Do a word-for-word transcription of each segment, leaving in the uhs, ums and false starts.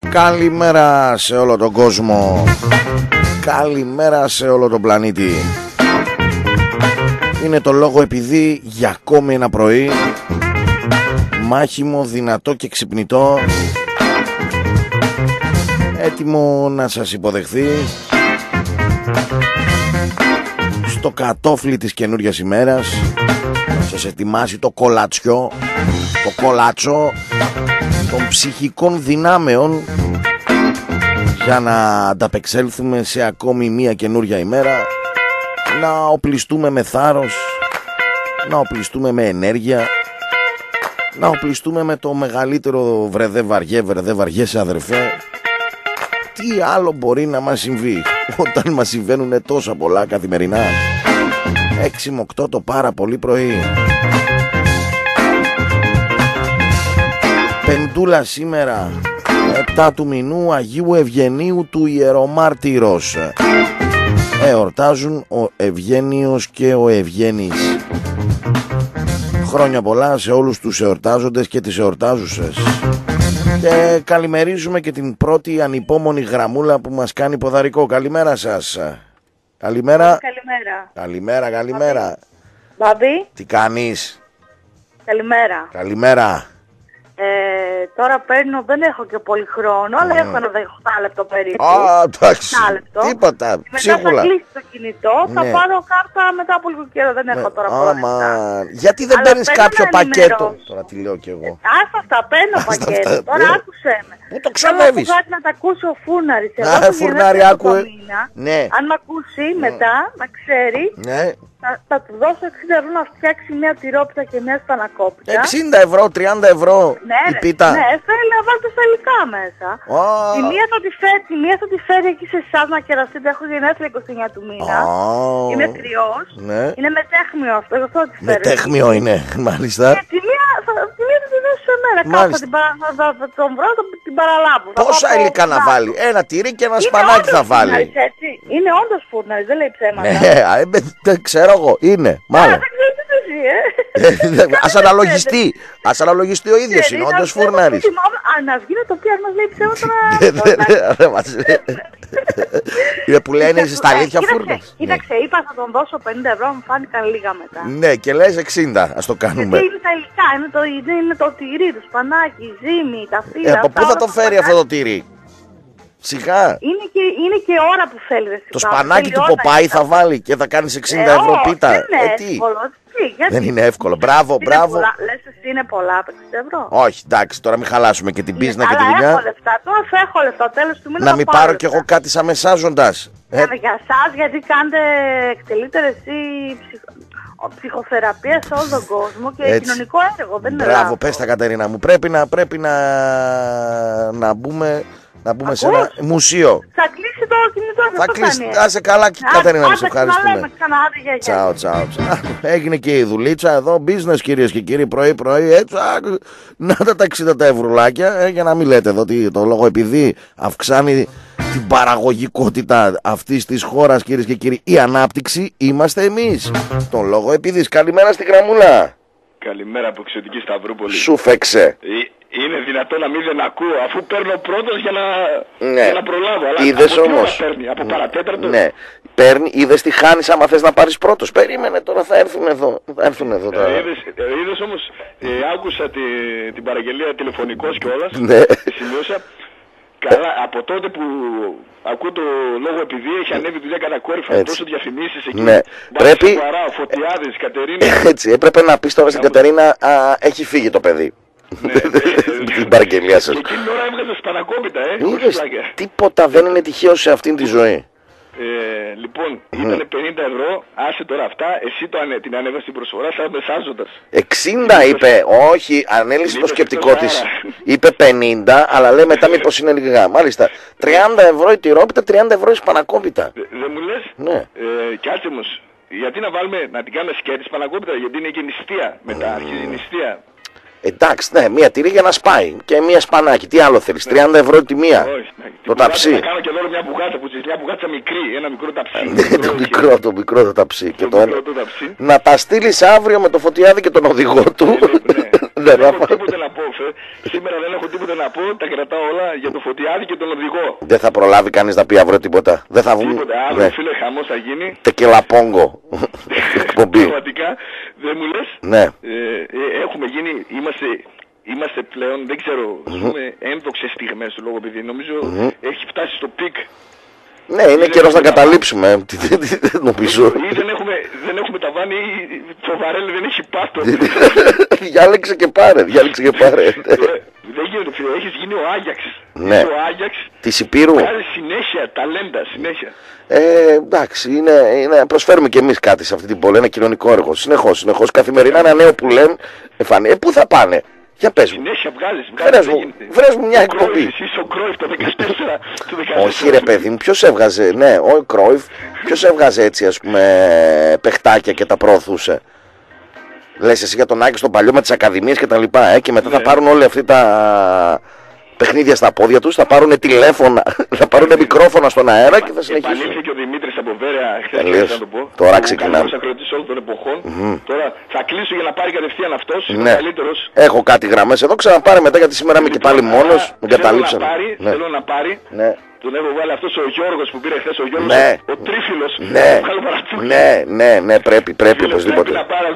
Καλημέρα σε όλο τον κόσμο. Καλημέρα σε όλο τον πλανήτη. Είναι το λόγο επειδή για ακόμη ένα πρωί, μάχημο, δυνατό και ξυπνητό, έτοιμο να σας υποδεχθεί στο κατόφλι της καινούριας ημέρας, να σας ετοιμάσει το κολατσιό, το κολάτσο των ψυχικών δυνάμεων για να ανταπεξέλθουμε σε ακόμη μία καινούρια ημέρα, να οπλιστούμε με θάρρος, να οπλιστούμε με ενέργεια, να οπλιστούμε με το μεγαλύτερο βρεδέ βαριέ, βρεδέ βαριέσαι αδερφέ. Τι άλλο μπορεί να μας συμβεί όταν μας συμβαίνουν τόσα πολλά καθημερινά. Έξι με οκτώ το πάρα πολύ πρωί. Πεντούλα σήμερα, επτά του μηνού Αγίου Ευγενίου του Ιερομάρτυρος. Εορτάζουν ο Ευγένιος και ο Ευγένης. Χρόνια πολλά σε όλους τους εορτάζοντες και τις εορτάζουσες. Και καλημερίζουμε και την πρώτη ανυπόμονη γραμμούλα που μας κάνει ποδαρικό. Καλημέρα σας. Καλημέρα. Καλημέρα. Καλημέρα, καλημέρα. Μπάμπη. Τι κάνεις? Καλημέρα. Καλημέρα. Ε, τώρα παίρνω, δεν έχω και πολύ χρόνο, αλλά mm. έχω ένα δέκα λεπτό περίπου. Α, εντάξει. Λεπτό. Τίποτα. Μετά ψίχουλα. θα κλείσει το κινητό, ναι. Θα πάρω κάρτα μετά από λίγο καιρό. Δεν έχω ναι. τώρα πολλά λεπτά. Γιατί δεν παίρνεις κάποιο πακέτο? Τώρα τι λέω κι εγώ. Άστα αυτά, παίρνω πακέτο. Αυτά, τώρα ναι. Άκουσέ με. Πού το ξοδεύεις? Θέλω να τα ακούσει ο Φούρναρης. Α, Φούρναρη, άκουε. Ναι. Αν με ακούσει μετά, να ξέρει. Ναι. Θα, θα του δώσω εξήντα ευρώ να φτιάξει μια τυρόπιτα και μια σπανακόπιτα. εξήντα ευρώ, τριάντα ευρώ ναι, η πίτα. Ναι, θέλει να βάλει τα υλικά μέσα. Oh. Τη μία θα τη φέρει, τη μία θα τη φέρει εκεί σε εσάς να κεραστείτε. Έχω γενέθλια είκοσι εννέα του μήνα. Oh. Είμαι κρυός. Ναι. Είναι μετέχμιο αυτό, εγώ θα τη φέρει. Μετέχμιο είναι, μάλιστα. Και τη μία θα, τη μία θα τη δώσω σε μένα. Κάπου θα την, παρα, θα, θα τον βρω, θα την παραλάβω. Πόσα υλικά να βάλει? Ένα τυρί και ένα σπανάκι θα βάλει. Είναι όντως Φούρναρης, δεν λέει ψέματα. Ναι, δεν ξέρω εγώ. Είναι, μάλλον. Ας αναλογιστεί. Ας αναλογιστεί ο ίδιος, είναι όντως Φούρναρης. Να βγει να το πει, αν μας λέει ψέματα. Είναι που λένε είσαι στα αλήθεια Φούρναρης. Κοίταξε, είπα θα τον δώσω πενήντα ευρώ, μου φάνηκαν λίγα μετά. Ναι, και λες εξήντα, ας το κάνουμε. Γιατί είναι τα υλικά, είναι το τυρί, το σπανάκι, η ζύμη, τα φύλλα. Από πού θα το φέρει αυτό το τυρί? Σιγά. Είναι και, είναι και ώρα που θέλει. Το σπανάκι του Ποπάι θα βάλει και θα κάνεις εξήντα ευρώ πίτα. Δεν είναι εύκολο. Δεν είναι εύκολο. Μπράβο, μπράβο. Λες εσύ είναι πολλά από εξήντα ευρώ. Όχι, εντάξει, τώρα μην χαλάσουμε και την πίσνα και τη δουλειά. Έχω λεφτά, τώρα θα έχω λεφτά, τέλος του μήνα. Να μην πάρω κι εγώ κάτι σαν μεσάζοντας. Για εσάς, γιατί κάνετε, εκτελείτε εσύ ψυχοθεραπεία σε όλο τον κόσμο και έτσι. Κοινωνικό έργο. Δεν είναι μπράβο, πες τα Κατερίνα μου. Πρέπει να, πρέπει να, να μπούμε... Να μπούμε σε ένα μουσείο. Θα κλείσει το κινητό. Θα κλείσει. Άσε καλά, Κατερίνα, να σε ευχαριστούμε. Τσάου, τσάου. Έγινε και η δουλίτσα εδώ. Business, κυρίες και κύριοι, πρωί-πρωί. Έτσι, να τα τα εξήντα ευρουλάκια. Για να μην λέτε εδώ το λόγο, επειδή αυξάνει την παραγωγικότητα αυτής της χώρας, κυρίες και κύριοι, η ανάπτυξη, είμαστε εμείς. Τον λόγο επειδή. Καλημέρα στη γραμμούλα. Καλημέρα από Εξωτική Σταυρούπολη. Σου φέξε. Είναι δυνατό να μην δεν ακούω, αφού παίρνω πρώτος για να, ναι. για να προλάβω. Αλλά είδες από όμως. Παίρνει, από παρατέταρτο. Ναι. Παίρνει, είδες τι χάνεις άμα θες να πάρεις πρώτος. Περίμενε τώρα, θα έρθουν εδώ. Θα έρθουν εδώ τώρα. Ε, είδες, ε, είδες όμως, ε, άκουσα τη, την παραγγελία τηλεφωνικός κιόλας. Ναι. Σημείωσα. Καλά, από τότε που ακούω το λόγο επειδή έχει ανέβει δουλειά κατακόρυφα, τόσο διαφημίσεις εκεί. Ναι. Πρέπει. Παρά, Φωτιάδης, Κατερίνα. Έτσι, έπρεπε να πεις τώρα στην Κατερίνα, α, έχει φύγει το παιδί. Την παραγγελία σας. Και εκείνη την ώρα έβγαζε σπανακόπιτα, ε. Είδες, τίποτα δεν είναι τυχαίο σε αυτήν τη ζωή. Ε, λοιπόν, ήταν πενήντα ευρώ, άσε τώρα αυτά, εσύ το ανε, την ανέβασε την προσφορά σαν μεσάζοντας. εξήντα είπε, όχι, ανέλησε το σκεπτικό της. Είπε πενήντα, αλλά λέει μετά μήπως είναι λίγα. Μάλιστα, τριάντα ευρώ η τυρόπιτα, τριάντα ευρώ η σπανακόπιτα. Δεν μου λες, ναι. ε, κι άσε όμως, γιατί να βάλουμε, να την κάνουμε σκέτη σπανακόπιτα, γιατί είναι και νηστεία, μετά αρχίζει η νηστεία. Εντάξει, ναι, μία τυρί για να σπάει και μία σπανάκι. Τι άλλο θέλεις, τριάντα ευρώ τη μία. Όχι, ναι. Το ταψί. Θα κάνω και εδώ μια μπουγάτσα που μια μπουγάτσα μικρή, ένα μικρό ταψί. Ναι, το μικρό, το μικρό το ταψί. Το και το μικρό το ταψί. Να τα στείλεις αύριο με το Φωτιάδη και τον οδηγό του. Ναι, ναι. Δεν έχω τίποτε να πω. Σήμερα δεν έχω τίποτε να πω. Τα κρατάω όλα για το Φωτιάδη και τον οδηγό. Δεν θα προλάβει κανείς να πει αύριο τίποτα. Δεν θα βγουν. Τίποτα. Αύριο, φίλε, χαμός θα γίνει. Τεκελαπόγκο. Πραγματικά δεν μου λες. Ναι. Έχουμε γίνει, είμαστε. Είμαστε πλέον, δεν ξέρω, ζούμε ένδοξες στιγμές του λόγου επειδή νομίζω έχει φτάσει στο πικ. Ναι, είναι καιρός να καταλήψουμε. Δεν νομίζω. Ή δεν έχουμε, δεν έχουμε ταβάνι ή το βαρέλι δεν έχει πάτο. Διάλεξε και πάρε, διάλεξε και πάρε. Δεν γίνεται, φίλε, έχεις γίνει ο Άγιαξ. Ναι. Ο Άγιαξ της Υπήρου. βγάζει συνέχεια, ταλέντα, συνέχεια. Ε, εντάξει, είναι, είναι, προσφέρουμε κι εμείς κάτι σε αυτή την πόλη, ένα κοινωνικό έργο. Συνεχώς, συνεχώς, καθημερινά ένα νέο που λένε, εμφανί. Ε, πού θα πάνε. Για πες μου. Συνέχεια βγάζεις, βγάζεις. Βρες μου, βρες μου μια εκπομπή. Είσαι ο Κρόιφ το δεκατέσσερα. Το δεκατέσσερα. Όχι ρε παιδί μου, ποιος έβγαζε, ναι, ο Κρόιφ, ποιος έβγαζε έτσι ας πούμε παιχτάκια και τα προωθούσε. Λες εσύ για τον Άκη στον παλιό με τις ακαδημίες και τα λοιπά, ε, και μετά ναι. θα πάρουν όλοι αυτοί τα παιχνίδια στα πόδια τους, θα πάρουν τηλέφωνα, θα πάρουν μικρόφωνα στον αέρα και θα συνεχίσουν. Επανήλθε και ο Δημήτρης από Βέρεια χθες, να το πω. Τώρα ξεκινάμε. Ο ακροατής όλων των εποχών. Mm-hmm. Τώρα θα κλείσω για να πάρει κατευθείαν αυτός, ναι. είναι ο καλύτερος. Έχω κάτι γραμμές εδώ, ξαναπάρε μετά γιατί σήμερα είμαι και πάλι μόνος, με καταλήψαμε. Ναι. Θέλω να πάρει. Ναι. Τον έχω βάλει αυτός ο Γιώργος που πήρε χθες, ο Γιώργος, ναι. ο Τρίφυλλος. Ναι, ναι, ναι, ναι, πρέπει, πρέπει οπωσδήποτε.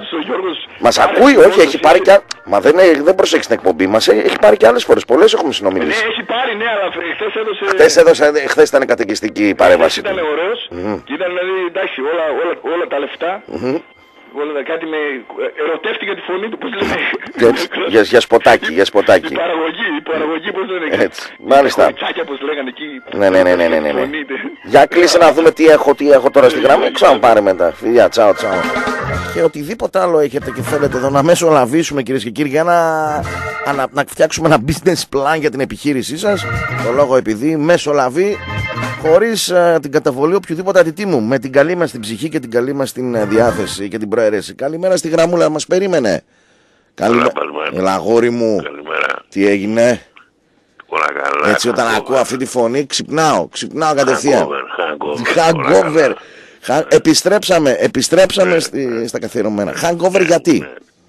Μας ακούει, όχι, έχει πάρει κι άλλες. Μα δεν, δεν προσέχει την εκπομπή μας, έχει πάρει κι άλλες φορές, πολλές έχουμε συνομιλήσει. Ναι, έχει πάρει, ναι, αλλά χθες έδωσε... Χθες έδωσε, χθες ήταν κατοικιστική η παρέμβαση. Ήταν ωραίος και ήταν δηλαδή, εντάξει, όλα τα λεφτά. Όλα κάτι με... Ερωτεύτηκα τη φωνή του, πώς λέμε. για, για σποτάκι, για σποτάκι. Η παραγωγή, η παραγωγή πώς λένε. Έτσι, μάλιστα. Τα τσάκια πώς λέγανε εκεί. Ναι, ναι, ναι, ναι, ναι, ναι. Για κλείσε να δούμε τι έχω, τι έχω τώρα στη γραμμή. Ξαναπάρε μετά. Φιλιά, τσάω, τσάω. Και οτιδήποτε άλλο έχετε και θέλετε εδώ να μεσολαβήσουμε κυρίες και κύριοι για να, να, να φτιάξουμε ένα business plan για την επιχείρησή σας. Το λόγο επειδή μεσολαβεί χωρίς uh, την καταβολή οποιοδήποτε αντιτίμου. Με την καλή μας την ψυχή και την καλή μας την uh, διάθεση και την προαίρεση. Καλημέρα στη γραμμούλα, μας περίμενε. Καλημέρα. Ελά, αγόρι μου. Καλημέρα. Τι έγινε. Όλα καλά. Έτσι όταν hangover. Ακούω αυτή τη φωνή ξυπνάω. Ξυπνάω κατευθείαν. Hangover. Hangover. hangover. Επιστρέψαμε, επιστρέψαμε στη, στα καθιερωμένα. Hangover γιατί.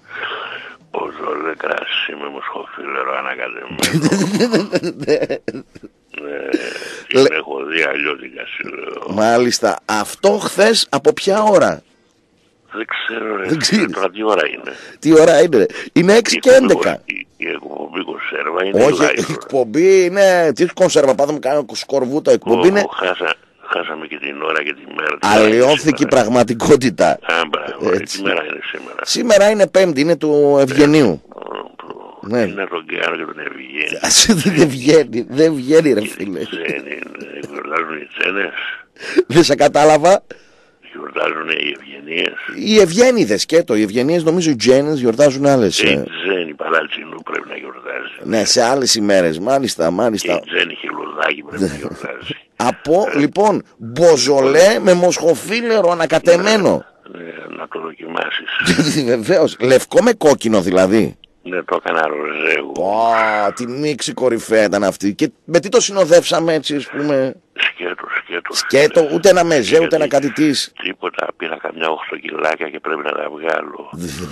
Όσο δεν κράσει με μοσχοφίλερο ανακατεμένο. Την έχω δει αλλιώτικα σου λέω. Μάλιστα. Αυτό χθες από ποια ώρα. Δεν ξέρω ρε. Δεν ξέρω. Τώρα τι ώρα είναι. Τι ώρα είναι. Είναι έξι και έντεκα. Η εκπομπή κονσέρβα είναι. Όχι, η εκπομπή είναι. Τι κονσέρβα, πάμε κάνω σκορβούτα. Η εκπομπή είναι. Χάσαμε και την ώρα και τη μέρα. Αλλοιώθηκε η πραγματικότητα. Α, μπράβο. Τι μέρα είναι σήμερα. Σήμερα είναι Πέμπτη, είναι του Ευγενίου. Ναι. Είναι τον Γκάρο και τον Ευγένη. Δεν βγαίνει, δεν βγαίνει ρε φίλε. Γιορτάζουν οι Τσένες. Δεν σε κατάλαβα. Γιορτάζουν οι Ευγενίες. Οι Ευγένιδες σκέτο, οι Ευγενίες νομίζω οι Τζένες γιορτάζουν άλλες. Η Τζένη Παλατσινού πρέπει να γιορτάζει. Ναι, σε άλλες ημέρες, μάλιστα, μάλιστα. Και η Τζένη Χιλουδάκη πρέπει να γιορτάζει. Από, λοιπόν, μποζολέ με μοσχοφίλερο ανακατεμένο. Να το δοκιμάσεις. Βεβαίως, λευκό με κόκκινο δηλαδή. Ναι, το έκανα ροζέγου. Ω, τι μίξη κορυφαία ήταν αυτή. Και με τι το συνοδεύσαμε έτσι, ας πούμε. Σκέτο, σκέτο. Σκέτο, ούτε ένα μεζέ, ούτε ένα κάτι της. Τίποτα, πήρα καμιά οχτώ κιλάκια και πρέπει να τα βγάλω.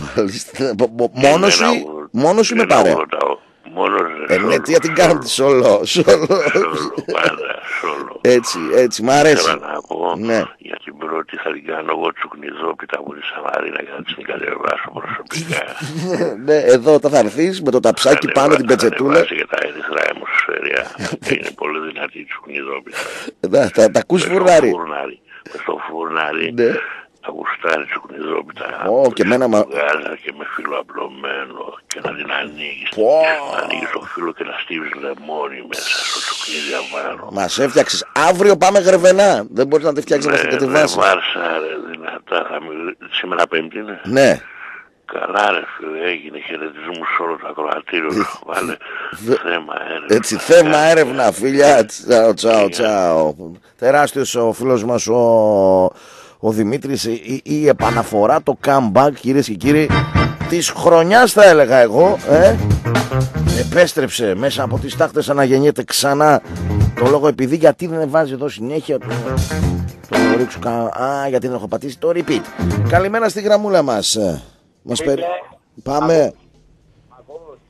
Μόνος ή, μόνος ή με παρέα. Μόνος ε, ναι, τι την κάνω τη σόλο. Σόλο, πάντα, σόλο. Έτσι, έτσι, μ' αρέσει. Θέλω να πω, ναι. Για την πρώτη θα την κάνω εγώ τσουκνιζόπιτα από τη Σαμαρίνα για να την κατεβάσω προσωπικά. Ναι, εδώ θα έρθεις με το ταψάκι πάνω την πετσετούλα. Θα και τα ερυθρά αιμοσφαιρία. Είναι πολύ δυνατή η τσουκνιζόπιτα. Θα τα ακούς φουρνάρι. Μες στο φουρνάρι. Θα γουστάρει τσουκνιζόπιτα. Ω, και μένα μα... και με φύλλο απλωμένο και να την ανοίγεις. Να ανοίγεις το φύλλο και να στίβεις λεμόνι μέσα στο τσουκνίδι απάνω. Μας έφτιαξες. Αύριο πάμε Γρεβενά. Δεν μπορείς να τη φτιάξεις να τη βάση. Ναι, Βάρσα ρε δυνατά. Θα μιλ... Σήμερα Πέμπτη είναι. Ναι. Καλά ρε φίλε, έγινε χαιρετισμού σε όλο το ακροατήριο. Βάλε θέμα έρευνα. Έτσι, θέμα έρευνα φίλια. Τσάω, τσάω, τσάω. Τεράστιος ο φίλος μας ο... Ο Δημήτρης, η, η επαναφορά, το comeback κυρίες και κύριοι της χρονιάς θα έλεγα εγώ, ε? Επέστρεψε μέσα από τις τάχτες, αναγεννιέται ξανά. Το λόγο επειδή γιατί δεν βάζει εδώ συνέχεια το, το ρίξω, α, γιατί δεν έχω πατήσει το repeat. Καλημέρα στη γραμμούλα μας. Μας περι... Πάμε.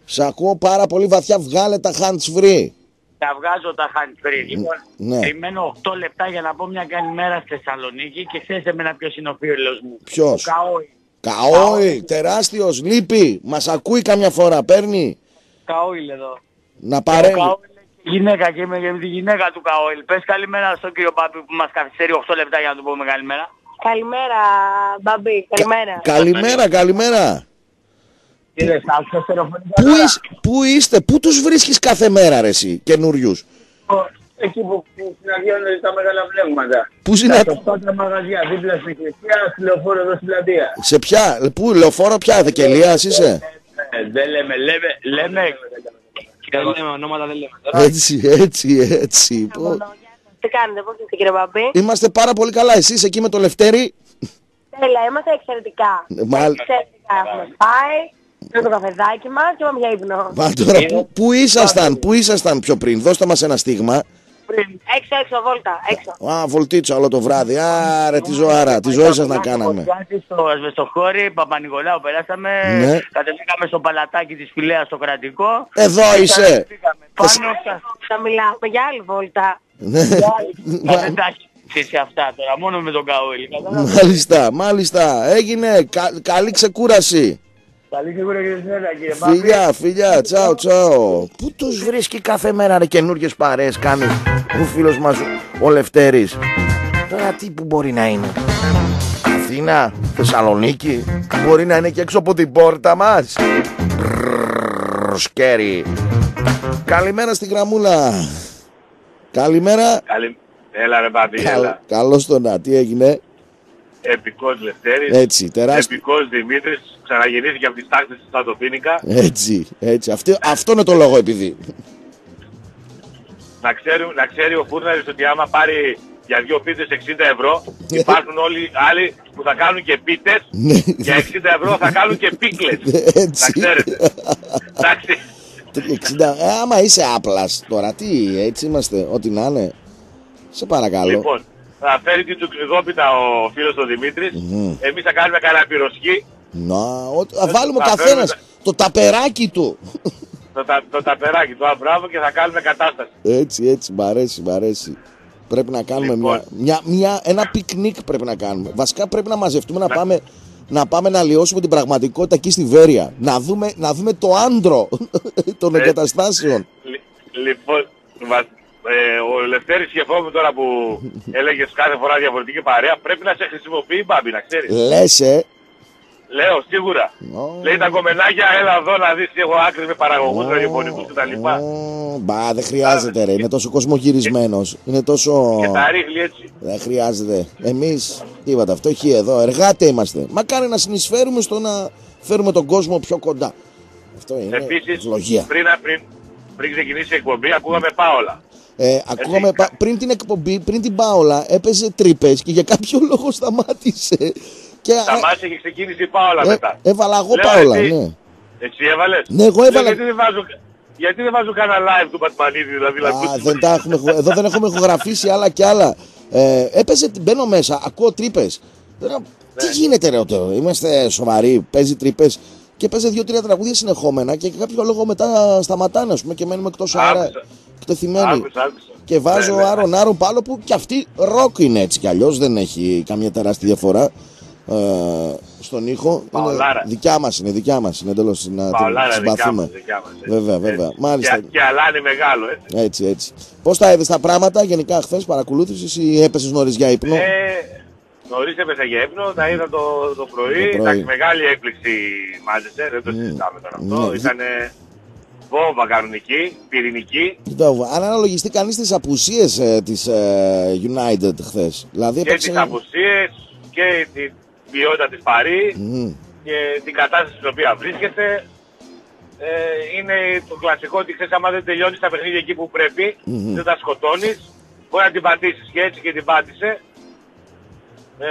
Σ' ακούω πάρα πολύ βαθιά, βγάλε τα hands free. Τα βγάζω τα hands free. Λοιπόν, ναι. Περιμένω οκτώ λεπτά για να πω μια καλημέρα στη Θεσσαλονίκη και ξέρεις εμένα ποιος είναι ο φίλος μου. Ποιος? Ο Καόη. Καόη, τεράστιος, λείπει. Μας ακούει καμιά φορά, παίρνει. Καόη εδώ. Να παρέμβει. Γυναίκα και είμαι και τη γυναίκα του Καόιλ. Πες καλημέρα στον κύριο Μπάμπη που μας καθυστερεί οκτώ λεπτά για να του πούμε καλημέρα. Καλημέρα Μπάμπη, καλημέρα. Κα, καλημέρα, καλημέρα. Κύριε, στα πού, είσαι, πού είστε, πού τους βρίσκεις κάθε μέρα ρε εσύ, καινούριους? Εκεί που συναντιόνται τα μεγάλα βλέμματα. Πού συναντιόνται? Τα σωστότερα μαγαζιά, δίπλα στην εκκλησία, στη λεωφόρο εδώ στην πλατεία. Σε ποια, πού, λεωφόρο ποια, Δεκελίας είσαι? Ε, δεν λέμε, λέμε, λέμε. Δεν λέμε ονόματα, δεν λέμε. Έτσι, έτσι, έτσι. Τι κάνετε, πώς είστε κύριε Μπαμπή? Είμαστε πάρα πολύ καλά, εσείς εκεί με το Λευτέρη? Τέλεια, είμαστε εξαιρετικά. Μάλ... Εξαιρετικά έχουμε πάει, με το καφεδάκι μας και πάμε για ύπνο. Μα τώρα, πού, πού ήσασταν, πού ήσασταν πιο πριν, δώστε μας ένα στίγμα. Έξω, έξω, βόλτα, έξω. Α, βολτίτσα όλο το βράδυ. Άρε, τη ζωάρα, τη ζωή σας να κάναμε. Στο Ασβεστοχώρι, Παπα-Νικολάου περάσαμε, ναι. Κατεβήκαμε στο παλατάκι της Φυλαίας στο κρατικό. Εδώ είσαι. Πάνω, θα μιλάμε για άλλη βόλτα. Ναι. Δεν τα έχεις σε αυτά τώρα, μόνο με τον Καόιλ. Μάλιστα, μάλιστα. Έγινε, κα, καλή ξεκούραση. Καλή ξεκούραση και εσένα κύριε Μπάμπη. Φιλιά, φιλιά, τσάου, τσάου. Πού τους βρίσκει κάθε μέρα ρε καινούργιες παρέες κάνει ο φίλος μας ο Λευτέρης? Τώρα τι που μπορεί να είναι? Αθήνα, Θεσσαλονίκη, μπορεί να είναι και έξω από την πόρτα μας. Σκέρι. Καλημέρα στη γραμμούλα. Καλημέρα. Καλη... Έλα ρε Μπάμπη, Καλ... έλα. Καλώς το να, τι έγινε? Επικός Λευτέρης. Έτσι, τεράστιο. Επικός Δημήτρης, ξαναγεννήθηκε από τις τάξεις του Στρατοφίνικα. Έτσι, έτσι. Αυτό, αυτό είναι το λόγο επειδή. Να ξέρει, να ξέρει ο Φούρναρης ότι άμα πάρει για δύο πίτες εξήντα ευρώ, υπάρχουν όλοι άλλοι που θα κάνουν και πίτες, για εξήντα ευρώ θα κάνουν και πίκλες. Έτσι. Να ξέρετε. Εντάξει. εξήντα, ε, άμα είσαι άπλας τώρα, τι, έτσι είμαστε, ό,τι να είναι. Σε παρακαλώ. Λοιπόν, θα φέρει την τσουκλιδόπιτα ο φίλος ο Δημήτρης. Mm. Εμείς θα κάνουμε κανένα πυροσχή. Να, ο, θα βάλουμε ο καθένας τα... το ταπεράκι του. Το, τα, το ταπεράκι του, αμπράβο, και θα κάνουμε κατάσταση. Έτσι, έτσι, μ' αρέσει, μ' αρέσει. Πρέπει να κάνουμε λοιπόν. μια, μια, μια, ένα πικνίκ πρέπει να κάνουμε. Βασικά πρέπει να μαζευτούμε να, να... πάμε... Να πάμε να λιώσουμε την πραγματικότητα εκεί στη Βέρεια. Να δούμε, να δούμε το άντρο των εγκαταστάσεων. Λοιπόν, ε, ο Λευτέρης σκεφτόμουν τώρα που έλεγες κάθε φορά διαφορετική παρέα, πρέπει να σε χρησιμοποιεί Μπάμπη, να ξέρεις. Λες, ε. Λέω, σίγουρα. Oh. Λέει τα κομμενάκια, έλα εδώ να δεις τι έχω άκρη με παραγωγούς, ραδιοφωνικούς κτλ. Oh. Μπα, δεν χρειάζεται ρε, είναι τόσο κοσμογυρισμένος. Είναι τόσο... Και τα ρίχνει έτσι. Δεν χρειάζεται. Εμείς, τι είπατε, αυτό έχει εδώ, εργάτε είμαστε. Μα κάνει να συνεισφέρουμε στο να φέρουμε τον κόσμο πιο κοντά. Αυτό είναι επίσης, ευλογία. Πριν, πριν, πριν ξεκινήσει η εκπομπή, ακούγαμε Πάολα. Ε, ακούγαμε, πα, πριν την εκπομπή, πριν την Πάολα, έπαιζε τρύπες και για κάποιο λόγο σταμάτησε. Και, σταμάτησε και ξεκίνησε η Πάολα ε, μετά. Έβαλα εγώ Πάολα, ναι. Εσύ έβαλες? Ναι, εγώ έβαλα. Γιατί δεν βάζω, γιατί δεν βάζω κανένα live του Πατμανίδη, δηλαδή. Α, δεν τα έχουμε, εδώ δεν έχουμε ηχογραφήσει άλλα και άλλα. Ε, έπαιζε, μπαίνω μέσα, ακούω τρύπες. Ναι. Τι γίνεται ρε, είμαστε σοβαροί, παίζει τρύπες. Και παίζει δύο-τρία τραγούδια συνεχόμενα και για κάποιο λόγο μετά σταματάνε, ας πούμε, και μένουμε εκτός αέρα. Εκτεθειμένοι. Άκουσα, άκουσα. Και βάζω ναι, ναι. Άρον Άρον Πάλο που κι αυτή ροκ είναι έτσι κι αλλιώς, δεν έχει καμία τεράστια διαφορά ε, στον ήχο. Είναι δικιά μας, είναι δικιά μας, είναι εντελώς να την συμπαθούμε. Βέβαια, βέβαια. Έτσι. Μάλιστα. Και, και αλάνι μεγάλο, έτσι. Έτσι, έτσι. Πώς τα είδες τα πράγματα γενικά χθες, παρακολούθησες ή έπεσες νωρίς για ύπνο? Ε, νωρίς έπεσα για ύπνο, τα είδα το, το πρωί. Εντάξει, μεγάλη έκπληξη μάζεσε, δεν το mm. συζητάμε τώρα αυτό. Mm. Ήτανε βόμβα κανονική, πυρηνική. Αν αναλογιστεί κανείς τις απουσίες ε, της ε, United χθες. Δηλαδή, και έπαιξε... τις απουσίες και την ποιότητα της Παρί mm. και την κατάσταση στην οποία βρίσκεται. Ε, είναι το κλασικό ότι ξέρεις, άμα δεν τελειώνεις τα παιχνίδια εκεί που πρέπει, mm-hmm. δεν τα σκοτώνεις, μπορεί να την πατήσεις. Και έτσι και την πάτησε. Ε,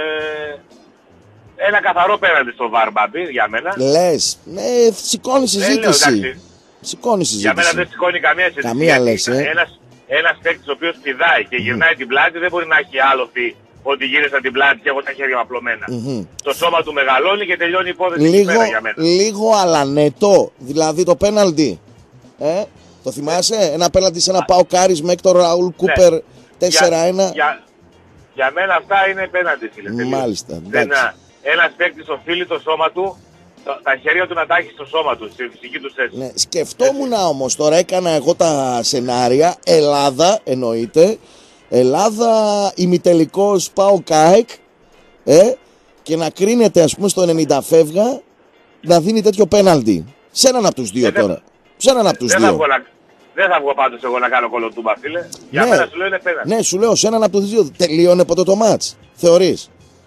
ένα καθαρό πέναντι στο βαρ, Μπάμπη, για μένα. Λες, ναι, σηκώνει συζήτηση. Σηκώνει συζήτηση. Για μένα δεν σηκώνει καμία συζήτηση. Καμία λες, ε. Ένας, ένας παίκτης ο οποίος πηδάει και γυρνάει mm. την πλάτη δεν μπορεί να έχει άλοθη ότι γύρισα την πλάτη και έχω τα χέρια απλωμένα. Mm-hmm. Το σώμα του μεγαλώνει και τελειώνει η υπόθεση λίγο, για μένα. Λίγο αλανετό, δηλαδή το πέναλτι. Ε, το θυμάσαι, ένα πέναλτι σε ένα Πάο Κάρις με Έκτορ Ραούλ Κούπερ τέσσερα ένα. Για, για, για μένα αυτά είναι πέναλτι, φίλε. Μάλιστα. Ένα, ένας παίκτης οφείλει το σώμα του, τα χέρια του να τα έχει στο σώμα του, στη φυσική του θέση. Ναι, σκεφτόμουν όμως, τώρα έκανα εγώ τα σενάρια, Ελλάδα εννοείται, Ελλάδα ημιτελικός Πάο ΚΑΕΚ, ε, και να κρίνεται ας πούμε στο ενενήντα φεύγα να δίνει τέτοιο πέναλτι. Σε έναν από τους δύο δεν τώρα. Σε έναν από τους δεν δύο. Θα να, δεν θα βγω πάντως εγώ να κάνω κολοτούμπα, φίλε. Για ναι, μένα σου λέω είναι πέναλτι. Ναι, σου λέω σε έναν από τους δύο. Τελείωνε ποτέ το μάτς, θεωρείς?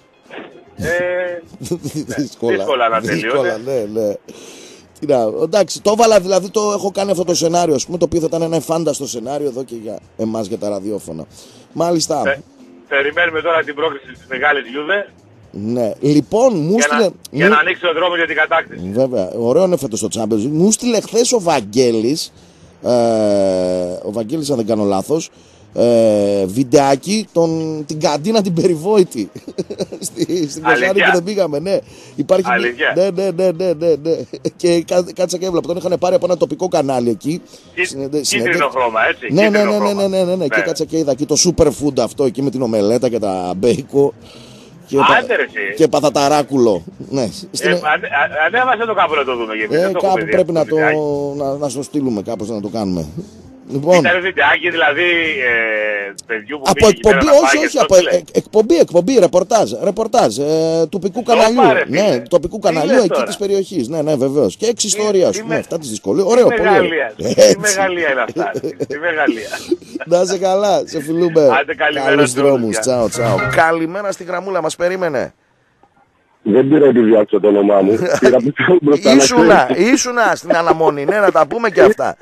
Ε, δύσκολα, δύσκολα να τελειώνει. Ναι, ναι. Εντάξει, το έβαλα, δηλαδή το έχω κάνει αυτό το σενάριο, ας πούμε, το οποίο θα ήταν ένα φάνταστο σενάριο εδώ και για εμάς για τα ραδιόφωνα. Μάλιστα. Πε, περιμένουμε τώρα την πρόκριση της μεγάλης Γιούβε. Ναι, λοιπόν, μου για, στείλε... να, για να ανοίξει ο δρόμος για την κατάκτηση. Βέβαια, ωραίο είναι φέτος το Champions League. Μου στείλε χθες ο Βαγγέλης, ε, ο Βαγγέλης αν δεν κάνω λάθος, ε, βιντεάκι, τον, την καντίνα την περιβόητη Στη, στην Κοσάρη που δεν πήγαμε, ναι. Υπάρχει, ναι, ναι, ναι, ναι, ναι, ναι. Και κά, κάτσα και έβλεπα, τον είχαν πάρει από ένα τοπικό κανάλι εκεί. Κίτρινο χρώμα, έτσι. Ναι, ναι, ναι, ναι, ναι, ναι, ναι, ναι. Και κάτσα και είδα εκεί το super food αυτό εκεί με την ομελέτα και τα μπέικο. Και, Άντε, πα... και παταταράκουλο. Ναι. Στην... Ε, ανέβασε το κάπου να το δούμε. Γιατί ε, κάπου πρέπει να το, να, να στο στείλουμε κάπως να το κάνουμε. Λοιπόν, ήταν βιντεάκι δηλαδή ε, παιδιού που από εκπομπή, όχι, όχι, από ε, εκπομπή, εκπομπή, ρεπορτάζ, ρεπορτάζ ε, τοπικού καναλιού, πάρε, ναι, τοπικού καναλιού εκεί της περιοχής, ναι, ναι, βεβαίως, και εξ ιστορίας, ναι, αυτά της δυσκολίας, ωραίο, πολύ ωραίο. Η Μεγαλία είναι αυτά, η Μεγαλία. Να είσαι καλά, σε φιλούμε, καλούς δρόμους, τσάω, τσάω. Καλημέρα στη γραμμούλα, μας περίμενε. Δεν πήρα τη διάξω το όνομά μου. Ήσουνα, ήσουνα στην αναμονή, ναι, να τα πούμε και αυτά.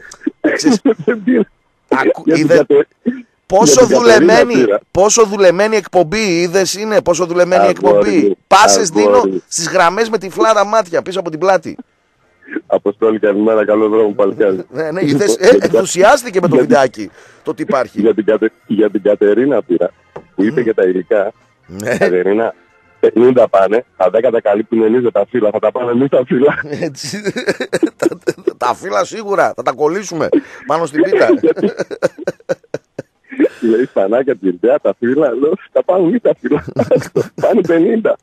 Είδε πόσο δουλεμένη, πόσο δουλεμένη εκπομπή είδες είναι, πόσο δουλεμένη εκπομπή. Πάσες δίνω στις γραμμές με τη φλάρα μάτια πίσω από την πλάτη. Αποστόλη, καλημέρα, καλό δρόμο παλικάρι. Ναι, ναι, είδες, ε, ενθουσιάστηκε με το βιντεάκι το τι υπάρχει. Για την, Κατε, για την Κατερίνα πήρα, που είπε και τα υλικά. Κατερίνα, πενήντα πάνε, τα δέκα τα καλύπτουν εμείς τα φύλλα, θα τα πάνε εμείς τα φύλλα. Έτσι, τα, τα φύλλα σίγουρα, θα τα κολλήσουμε πάνω στην πίτα. Λέει σπανάκια την ιδέα, τα φύλλα, λέω, τα πάνε εμείς τα φύλλα, πάνε πενήντα.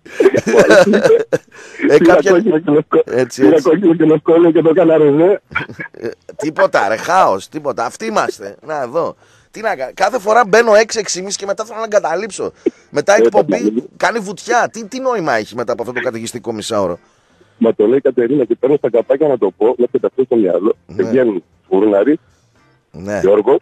Πήρα κόκκινο και λευκό και το έκανα ρεζέ. Τίποτα ρε, χάος, τίποτα, αυτοί είμαστε, να εδώ. Τι να κάνω, κάθε φορά μπαίνω έξι έξι και μισή και μετά θέλω να εγκαταλείψω. Μετά η εκπομπή κάνει βουτιά. Τι, τι νόημα έχει μετά από αυτό το καταιγιστικό μισάωρο? Μα το λέει η Κατερίνα και παίρνω στα καπάκια να το πω, βλέπετε αυτό στο μυαλό. Και βγαίνουν Φούρναρη, Γιώργο,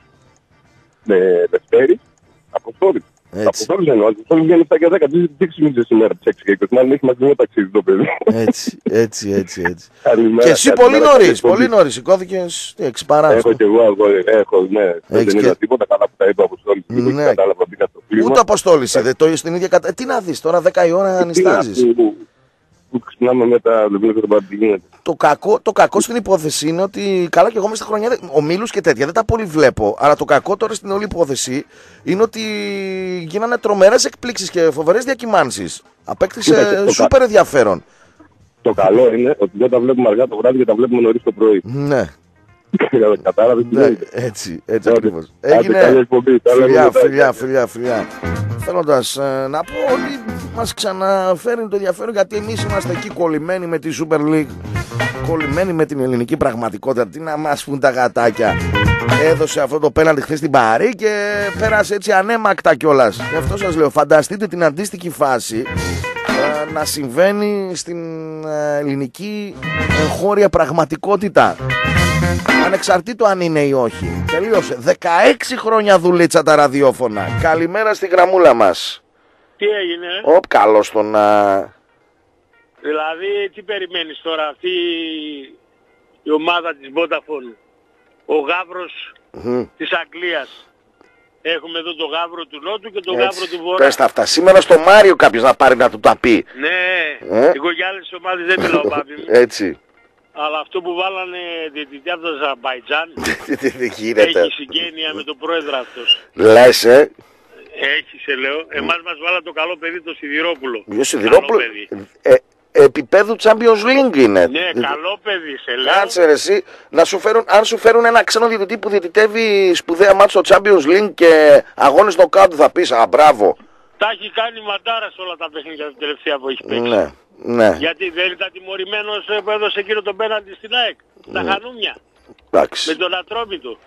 Δευτέρη, Αποστόλη. Αποστόλη εννοώ, Αποστόλη βγαίνει επτά και δέκα, τι ξυπνήσε σήμερα τις έξι και είκοσι, μάλλον έχει μαζί με ταξίδι το παιδί. Έτσι, έτσι, έτσι, έτσι. Και εσύ πολύ νωρίς, πολύ νωρίς, σηκώθηκες έξι παρά. Έχω και εγώ, έχω, ναι, δεν είδα τίποτα, καλά που τα είπα Αποστόλη, κατάλαβα μπήκα στο κλίμα. Ούτε Αποστόλης είδε, το στην ίδια κατάσταση. Τι να δεις, τώρα δέκα η ώρα ανιστάζεις. Που ξυπνάμε μετά, δεν βλέπω το τι γίνεται. Το κακό, το κακό στην υπόθεση είναι ότι καλά και εγώ μέσα στα χρονιά ομίλους και τέτοια δεν τα πολύ βλέπω. Αλλά το κακό τώρα στην όλη υπόθεση είναι ότι γίνανε τρομερές εκπλήξεις και φοβερές διακυμάνσεις. Απέκτησε σούπερ ενδιαφέρον. Το καλό είναι ότι δεν τα βλέπουμε αργά το βράδυ και τα βλέπουμε νωρίς το πρωί. Ναι. Κατάλαβες τι ναι, έτσι, έτσι ακριβώς. Έγινε φιλιά, φιλιά, φιλιά, φιλιά. Θέλοντας ε, να πω ότι μας ξαναφέρει το ενδιαφέρον γιατί εμείς είμαστε εκεί κολλημένοι με τη Super League, κολλημένοι με την ελληνική πραγματικότητα. Τι να μας πουν τα γατάκια. Έδωσε αυτό το πέναλτι χθες στην Παρί και πέρασε έτσι ανέμακτα κιόλας. Γι' αυτό σας λέω, φανταστείτε την αντίστοιχη φάση ε, να συμβαίνει στην ε, ελληνική εγχώρια πραγματικότητα. Ανεξαρτήτου αν είναι ή όχι. Τελείωσε. δεκαέξι χρόνια δουλίτσα τα ραδιόφωνα. Καλημέρα στη γραμμούλα μας. Τι έγινε? Οπ, καλώς τον... Α... Δηλαδή, τι περιμένεις τώρα, αυτή η ομάδα της Vodafone, ο γάβρος mm. της Αγγλίας. Έχουμε εδώ το γάβρο του Νότου και το Έτσι. γάβρο του Βορρά. Πες τα αυτά. Σήμερα στο Μάριο κάποιος να πάρει να του τα πει. Ναι, ε? εγώ για άλλες ομάδες δεν μιλάω, πάπη μου. Έτσι. Αλλά αυτό που βάλανε διαιτητή από το Αζερμπαϊτζάν έχει συγγένεια με τον πρόεδρο αυτός. Λες, ε. Έχει, σε λέω. Εμάς μας βάλα το καλό παιδί το Σιδηρόπουλο. Για Σιδηρόπουλο. Ε, επίπεδου Champions League είναι. Ναι, καλό παιδί, σε λέω. Κάτσε ρε εσύ, να σου φέρουν, αν σου φέρουν ένα ξένο διαιτητή που διαιτητεύει σπουδαία μάτς στο Champions League και αγώνες νοκάουτ, θα πεις, α, μπράβο. Τα έχει κάνει μαντάρα σε όλα τα παιχνίδια τα τελευταία που έχει παίξει. Ναι, ναι. Γιατί δεν ήταν τιμωρημένος που έδωσε εκείνο τον πέναντι στην ΑΕΚ. Τα ναι. Χανούμια. Εντάξει. Με τον Ατρόμητο.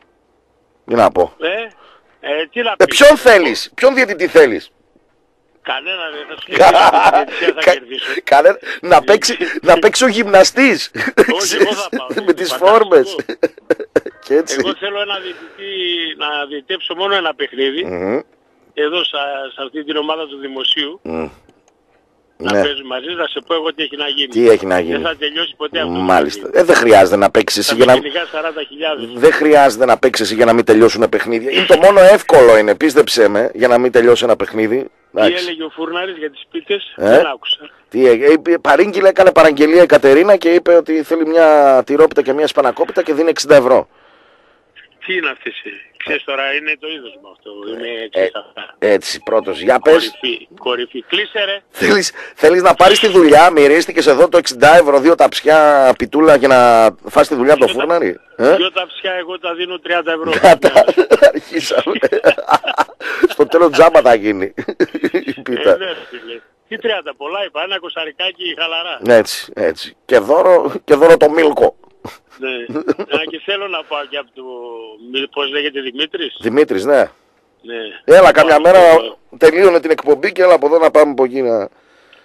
Τι να πω. Ε, ε, τι να ε, πεις. ποιον θέλεις, ποιον διαιτητή θέλεις. Κανένα δεν θα σου κερδίσει, θα κερδίσω. Κανένα, να, παίξει, να παίξει ο γυμναστής. Όχι, εγώ θα πάω. Με τις φόρμες. Και έτσι. Εγώ θέλω ένα διαιτητή, να διαιτέψω μόνο ένα παιχνίδι. Mm-hmm. Εδώ σε, σε αυτή την ομάδα του Δημοσίου. Mm. Να ναι. παίζουμε μαζί, να σε πω εγώ τι έχει να γίνει. Τι έχει να γίνει. Δεν θα τελειώσει ποτέ αυτό. Μάλιστα. Ε, δεν χρειάζεται να παίξει εσύ για να. Δεν χρειάζεται να παίξει εσύ για να μην τελειώσουν παιχνίδια. Είναι το μόνο εύκολο είναι, πίστεψέ με, για να μην τελειώσει ένα παιχνίδι. Τι έλεγε ο Φούρναρης για τις πίτες, ε? δεν άκουσα. Τι έγινε, παρήγγειλε, έκανε παραγγελία η Κατερίνα και είπε ότι θέλει μια τυρόπιτα και μια σπανακόπιτα και δίνει εξήντα ευρώ. Τι είναι αυτές, ξέρεις τώρα, είναι το είδος μου αυτό, είναι έτσι ε, αυτά. Έτσι, πρώτος, για πες. Κορυφή, κορυφή, κλείσε ρε. Θέλεις, θέλεις να πάρεις τη δουλειά, μυρίστηκες εδώ το εξήντα ευρώ, δύο ταψιά πιτούλα για να φας τη δουλειά από το Φούρναρη. Ε? Δύο ταψιά εγώ τα δίνω τριάντα ευρώ. Αρχίσαμε. Στο τέλος τζάμπα θα γίνει. ε, ναι, τι τριάντα, πολλά είπα, ένα κοσαρικάκι χαλαρά. Έτσι, έτσι. Και δώρο, και δώρο το Μίλκο. Ναι. Α, και θέλω να πάω και από το... Πώς λέγεται, Δημήτρης. Δημήτρης, ναι. Ναι. Έλα καμιά μέρα τελείωνε την εκπομπή και έλα από εδώ να πάμε από εκεί να, ε,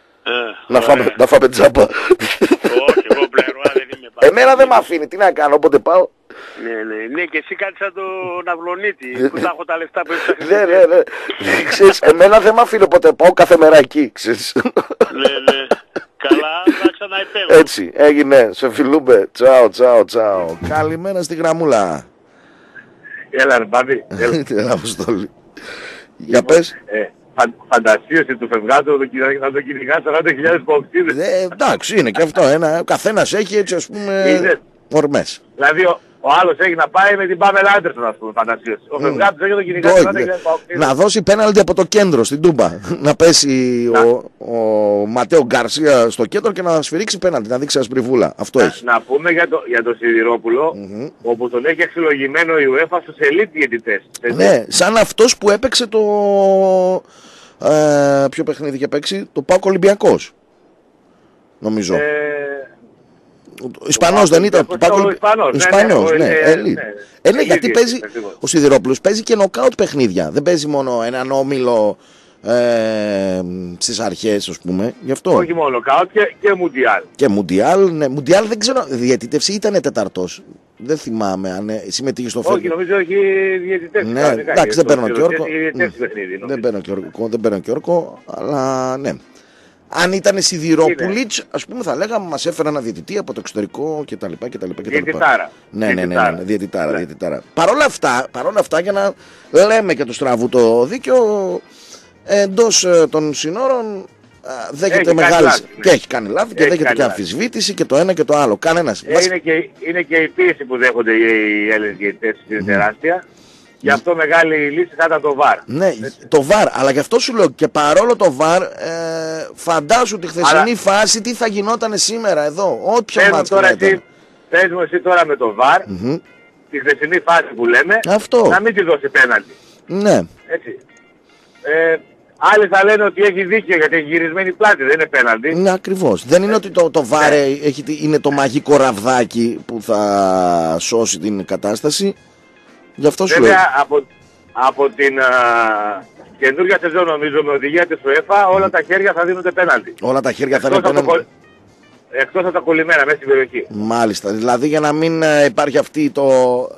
να, φάμε, να φάμε τζάμπα. Όχι, εγώ πλευρά δεν είμαι πάρα. Εμένα δεν με αφήνει, τι να κάνω, όποτε πάω. Ναι, ναι, ναι, και εσύ κάτι σαν τον Αυλονίτη που θα έχω τα λεφτά που έψαχνες. Ναι, ναι, ναι. Ξέρεις, εμένα δεν με αφήνει όποτε πάω κάθε μέρα εκεί, ξέρεις. Ναι, ναι. Καλά, θα ξαναεπέμβω. Έτσι, έγινε. Σε φιλούμε. Τσάω, τσάω, τσάω. Καλημέρα στη γραμμούλα. Έλα ρε Μπάμπη. Έλα Αποστόλη. Για πες. Φαντασίωσε του φευγάτου να το κυνηγά σαράντα χιλιάδες παοξίδες. Εντάξει, είναι και αυτό. Ο καθένας έχει έτσι, ας πούμε, ορμές. Δηλαδή ο άλλος έχει να πάει με την Πάμελ Άντερσον, ας πούμε, φαντασίως. Ο φευγάτος έχει να το κυνηγά σαράντα χιλιάδες παοξίδες. Να δώσει πέναλτι από το κέντρο στην Τούμπα. Να πέσει ο Ματέο Γκαρσία στο κέντρο και να σφυρίξει πέναλτι, να δείξει ασπριβούλα. Αυτό έχει. Να πούμε για τον Σιδηρόπουλο, όπου τον έχει αξιολογημένο η UEFA στους elite διαιτητές. Ναι, σαν αυτός που έπαιξε το... Ε, ποιο παιχνίδι είχε παίξει, το ΠΑΟΚ Ολυμπιακός, νομίζω. Ε, ο Ισπανός δεν ήταν, το ΠΑΟΚ Ολυμπιακός. Ισπανός, ναι, ναι, ναι, γιατί παίζει, ο Σιδηρόπουλος παίζει και νοκάουτ παιχνίδια, δεν παίζει μόνο έναν όμιλο ε, στις αρχές, ας πούμε, γι' αυτό. Όχι μόνο νοκάουτ και, και μουντιάλ. Και μουντιάλ, ναι, μουντιάλ δεν ξέρω, διαιτητεύση ήταν τέταρτος. Δεν θυμάμαι αν συμμετείχε στο φέτο. Όχι, νομίζω έχει διαιτητεύσει. Ναι, εντάξει, δεν παίρνω και όρκο. Δεν παίρνω και όρκο, δεν παίρνω και όρκο, αλλά ναι. Αν ήταν Σιδηρόπουλιτς, ας πούμε, θα λέγαμε μας έφερε ένα διαιτητή από το εξωτερικό κτλ. Διαιτητάρα. Ναι, ναι, ναι, ναι, διαιτητάρα, ναι. διαιτητάρα. Παρ' όλα αυτά, παρόλα αυτά, για να λέμε και το στραβού το δίκαιο, εντός των συνόρων δέχεται μεγάλη και έχει κάνει λάθη και δέχεται και αμφισβήτηση και το ένα και το άλλο. Κανένας. Ε, είναι, και, είναι και η πίεση που δέχονται οι Έλληνες διαιτητές είναι τεράστια. Γι' αυτό μεγάλη λύση θα ήταν το βαρ. Ναι, το βαρ, αλλά γι' αυτό σου λέω και παρόλο το βαρ, ε, φαντάσου τη χθεσινή αλλά... φάση τι θα γινόταν σήμερα εδώ. Όποιο μάτς τώρα εσύ, πες μου εσύ τώρα με το βαρ, mm-hmm. τη χθεσινή φάση που λέμε, αυτό. Να μην τη δώσει πέναντι. Ναι. Έτσι. Ε, άλλοι θα λένε ότι έχει δίκιο γιατί έχει γυρισμένη πλάτη, δεν είναι πέναντι. Ναι, ακριβώς. Δεν είναι ότι το, το βαρ ναι. έχει, είναι το μαγικό ραβδάκι που θα σώσει την κατάσταση. Γι' αυτό σου λέω. Από, από την α, καινούργια σεζόν νομίζω με οδηγία της UEFA όλα τα χέρια θα δίνονται πέναντι. Όλα τα χέρια θα δίνονται πέναντι. Εκτός από τα κολλημένα μέσα στην περιοχή. Μάλιστα. Δηλαδή για να μην ε, υπάρχει αυτή το...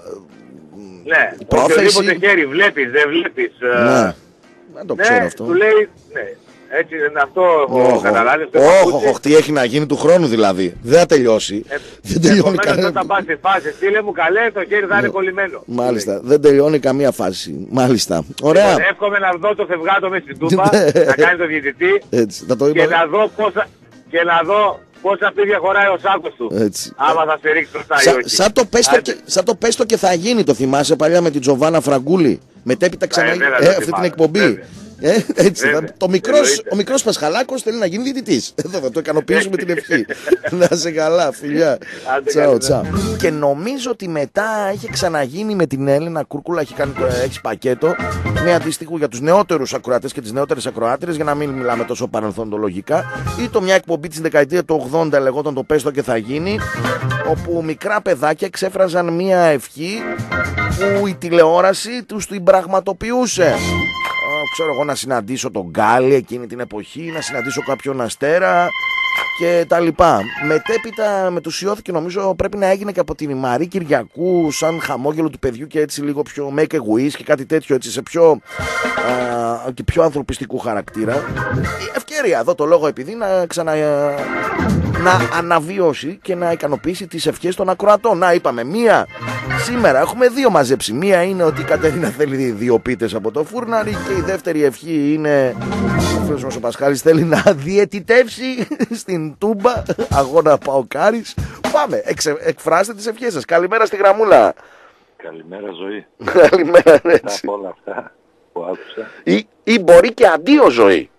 Ναι. Οποιοδήποτε χέρι βλέπεις, δεν βλέπεις. Ναι. Δεν το ξέρω ναι, αυτό. Του λέει... Ναι. Έτσι είναι αυτό έχω καταλάβει. Όχι, όχι, τι έχει να γίνει του χρόνου δηλαδή. Δεν θα τελειώσει. Ε, δεν τελειώνει κανένα. Όταν πας σε φάση, στείλε μου καλέ, το χέρι θα είναι κολλημένο. Μάλιστα, δεν τελειώνει καμία φάση. Μάλιστα. Ωραία. Λοιπόν, εύχομαι να δω το φευγάτο μες στην Τούμπα, να κάνει το διαιτητή Έτσι, θα το και, να δω πόσα, και να δω πόσα πίδια χωράει ο σάκος του. Έτσι. Άμα θα στηρίξει μπροστά ή Σα, όχι. σαν, το πέστο και, σαν το πέστο και θα γίνει, το θυμάσαι παλιά με την Τζοβάνα Φραγκούλη. Μετέπειτα ξανά ε, ε, αυτή την εκπομπή. Βέβαια. Ε, έτσι, Βέβαια. θα, το μικρός, ο μικρός Πασχαλάκος θέλει να γίνει διαιτητής. Εδώ θα το ικανοποιήσουμε την ευχή. Να σε καλά, φιλιά. Τσάου, τσάου. Και νομίζω ότι μετά είχε ξαναγίνει με την Έλενα Κούρκουλα, έχει κάνει έχει πακέτο με αντίστοιχο για τους νεότερους ακροατές και τις νεότερες ακροάτριες, για να μην μιλάμε τόσο παρελθοντολογικά. Ή το μια εκπομπή της δεκαετία του ογδόντα λεγόταν το Πέστο και θα γίνει, όπου μικρά παιδάκια εξέφραζαν μια ευχή που η τηλεόραση τους την πραγματοποιούσε. Ξέρω εγώ, να συναντήσω τον Γκάλι εκείνη την εποχή, να συναντήσω κάποιον αστέρα και τα λοιπά. Μετέπειτα μετουσιώθηκε, νομίζω πρέπει να έγινε και από την Μαρή Κυριακού, σαν χαμόγελο του παιδιού και έτσι λίγο πιο make a wish και κάτι τέτοιο, έτσι σε πιο α, και πιο ανθρωπιστικού χαρακτήρα. Η ευκαιρία εδώ το λόγο επειδή να ξανα να αναβιώσει και να ικανοποιήσει τις ευχές των ακροατών. Να, είπαμε μία. Σήμερα έχουμε δύο μαζέψει. Μία είναι ότι η Κατερίνα θέλει δύο πίτες από το φούρναρι και η δεύτερη ευχή είναι ο φίλος μας ο Πασχάλης θέλει να διαιτητεύσει στην Τούμπα αγώνα Παοκάρης. Πάμε, εξε, εκφράστε τις ευχές σας. Καλημέρα στη γραμμούλα. Καλημέρα Ζωή. Καλημέρα, έτσι. Από όλα αυτά που άκουσα. Ή, ή μπορεί και αντίο Ζωή.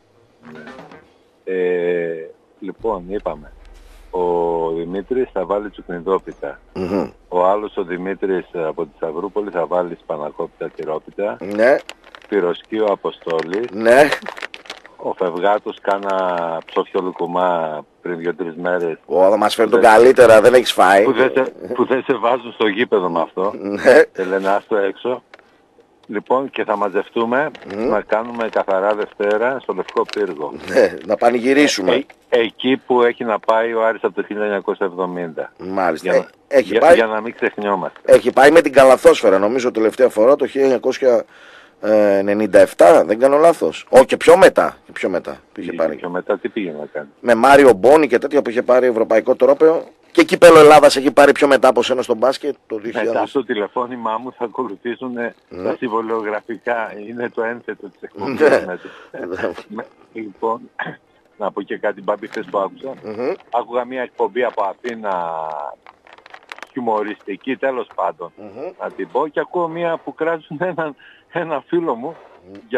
Ε, λοιπόν, είπαμε. Ο Δημήτρης θα βάλει τσουκνιδόπιτα. Mm-hmm. Ο άλλος ο Δημήτρης από τη Σταυρούπολη θα βάλει σπανακόπιτα τυρόπιτα. Ναι. Πυροσκείο Αποστόλη. Ναι. Ο Φευγάτος κάνα ψόφιο λουκουμά πριν δύο-τρεις μέρες. Ω, θα μας φέρει τον καλύτερα, δεν έχεις φάει. Που δεν, σε, που δεν σε βάζουν στο γήπεδο με αυτό. Ναι. Και λένε άστο έξω. Λοιπόν, και θα μαζευτούμε mm. να κάνουμε καθαρά Δευτέρα στο Λευκό Πύργο. Ναι, να πανηγυρίσουμε. Ε, ε, εκεί που έχει να πάει ο Άρης από το χίλια εννιακόσια εβδομήντα. Μάλιστα. Για, ε, έχει για, πάει... για να μην ξεχνιόμαστε. Έχει πάει με την Καλαθόσφαιρα, νομίζω τελευταία φορά το χίλια εννιακόσια ενενήντα επτά, δεν κάνω λάθος. Όχι, και πιο μετά. Και πιο μετά, πήγε πάρει. Πιο μετά τι πήγε να κάνει. Με Μάριο Μπόνι και τέτοια που είχε πάρει ευρωπαϊκό τρόπαιο. Και κύπελλο Ελλάδας έχει πάρει πιο μετά από σένα στο μπάσκετ το δύο χιλιάδες. Μετά στο τηλεφώνημά μου θα ακολουθήσουν mm. τα συμβολιογραφικά. Είναι το ένθετο της εκπομπής. Λοιπόν, να πω και κάτι μπάμπη χθες που άκουσα. Mm-hmm. Άκουγα μια εκπομπή από Αθήνα χιουμοριστική τέλος πάντων. Mm-hmm. Να την πω και ακούω μια που κράζουν έναν ένα φίλο μου mm. για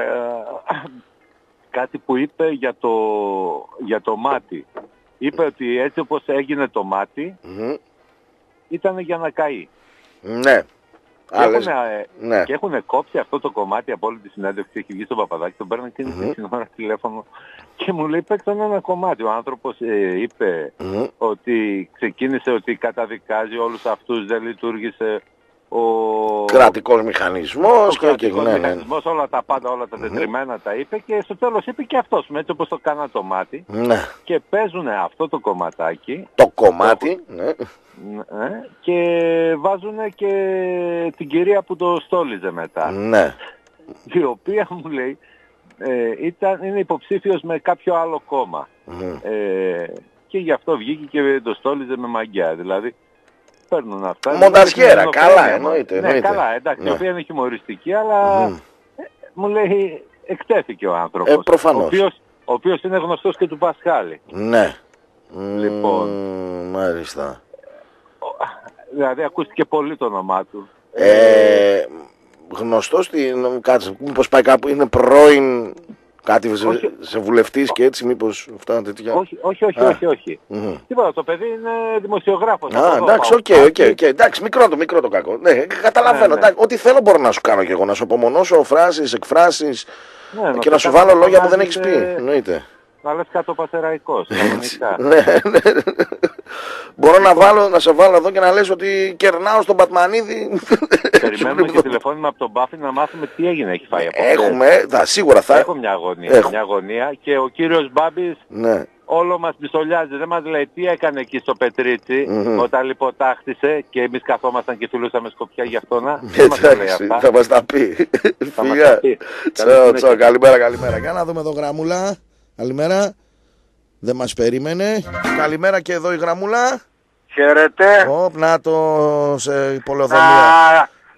κάτι που είπε για το, για το μάτι. Είπε ότι έτσι όπως έγινε το μάτι mm-hmm. ήταν για να καεί. Ναι. Και έχουν, ναι. και έχουν κόψει αυτό το κομμάτι από όλη τη συνέντευξη. Έχει βγει στον Παπαδάκη, τον παίρνω εκείνη mm-hmm. την ώρα τηλέφωνο και μου λέει παίξαν ένα κομμάτι. Ο άνθρωπος ε, είπε mm-hmm. ότι ξεκίνησε ότι καταδικάζει όλους αυτούς, δεν λειτουργήσε ο κρατικός μηχανισμός, ο κρατικός ναι, μηχανισμός ναι. όλα τα πάντα, όλα τα τετριμένα mm-hmm. τα είπε και στο τέλος είπε και αυτός, έτσι όπως το κάνα το μάτι ναι. και παίζουν αυτό το κομματάκι το κομμάτι το... ναι. Ναι, και βάζουν και την κυρία που το στόλιζε μετά ναι. η οποία μου λέει ε, ήταν, είναι υποψήφιος με κάποιο άλλο κόμμα mm. ε, και γι' αυτό βγήκε και το στόλιζε με μαγιά, δηλαδή παίρνουν αυτά. Μονταζιέρα, καλά εννοείται. Ναι, εννοείται. καλά, εντάξει, ναι. η οποία είναι χιουμοριστική, αλλά mm. ε, μου λέει εκτέθηκε ο άνθρωπος. Ε, προφανώς. Ο οποίος, ο οποίος είναι γνωστός και του Πασχάλη. Ναι. Λοιπόν. Mm, μάλιστα. Δηλαδή ακούστηκε πολύ το όνομά του. Ε, ε, γνωστός, κάτσε, μήπως πάει κάπου, είναι πρώην... Κάτι σε, σε βουλευτής και έτσι μήπως αυτά τέτοια. Όχι, όχι, όχι, ah. όχι, όχι. Mm-hmm. Τίποτα, το παιδί είναι δημοσιογράφος. Α, ah, εντάξει, οκ, οκ, οκ. Εντάξει, μικρό το, μικρό το κακό. Ναι, καταλαβαίνω. Ναι, ναι. Ό,τι θέλω μπορώ να σου κάνω κι εγώ, να σου απομονώσω φράσεις, εκφράσεις ναι, και να σου βάλω λόγια που δεν έχεις πει. Εννοείται. Να λες κάτω πατεραϊκός, κανονικά. Ναι, ναι. Μπορώ να, βάλω, να σε βάλω εδώ και να λες ότι κερνάω στον Πατμανίδη. Περιμένουμε και τηλεφώνημα από τον Μπάφη να μάθουμε τι έγινε, έχει φάει από Έχουμε, θα, σίγουρα θα. Έχω μια αγωνία, Έχω. μια αγωνία και ο κύριος Μπάμπης ναι. όλο μας μισολιάζει, δεν μας λέει τι έκανε εκεί στο Πετρίτσι mm-hmm. όταν λιποτάχτησε και εμείς καθόμασταν και φιλούσαμε σκοπιά γι' αυτό να. Δεν μας τα λέει αυτά. Θα μας τα πει. Θα μας τα πει. Τσο, τσο, καλημέρα, καλημέρα. Για να δούμε εδώ γραμμούλα. Καλημέρα. Δεν μας περίμενε. Καλημέρα και εδώ η γραμμούλα. Χαίρετε. Ωπ, να το σε πολεοδομία.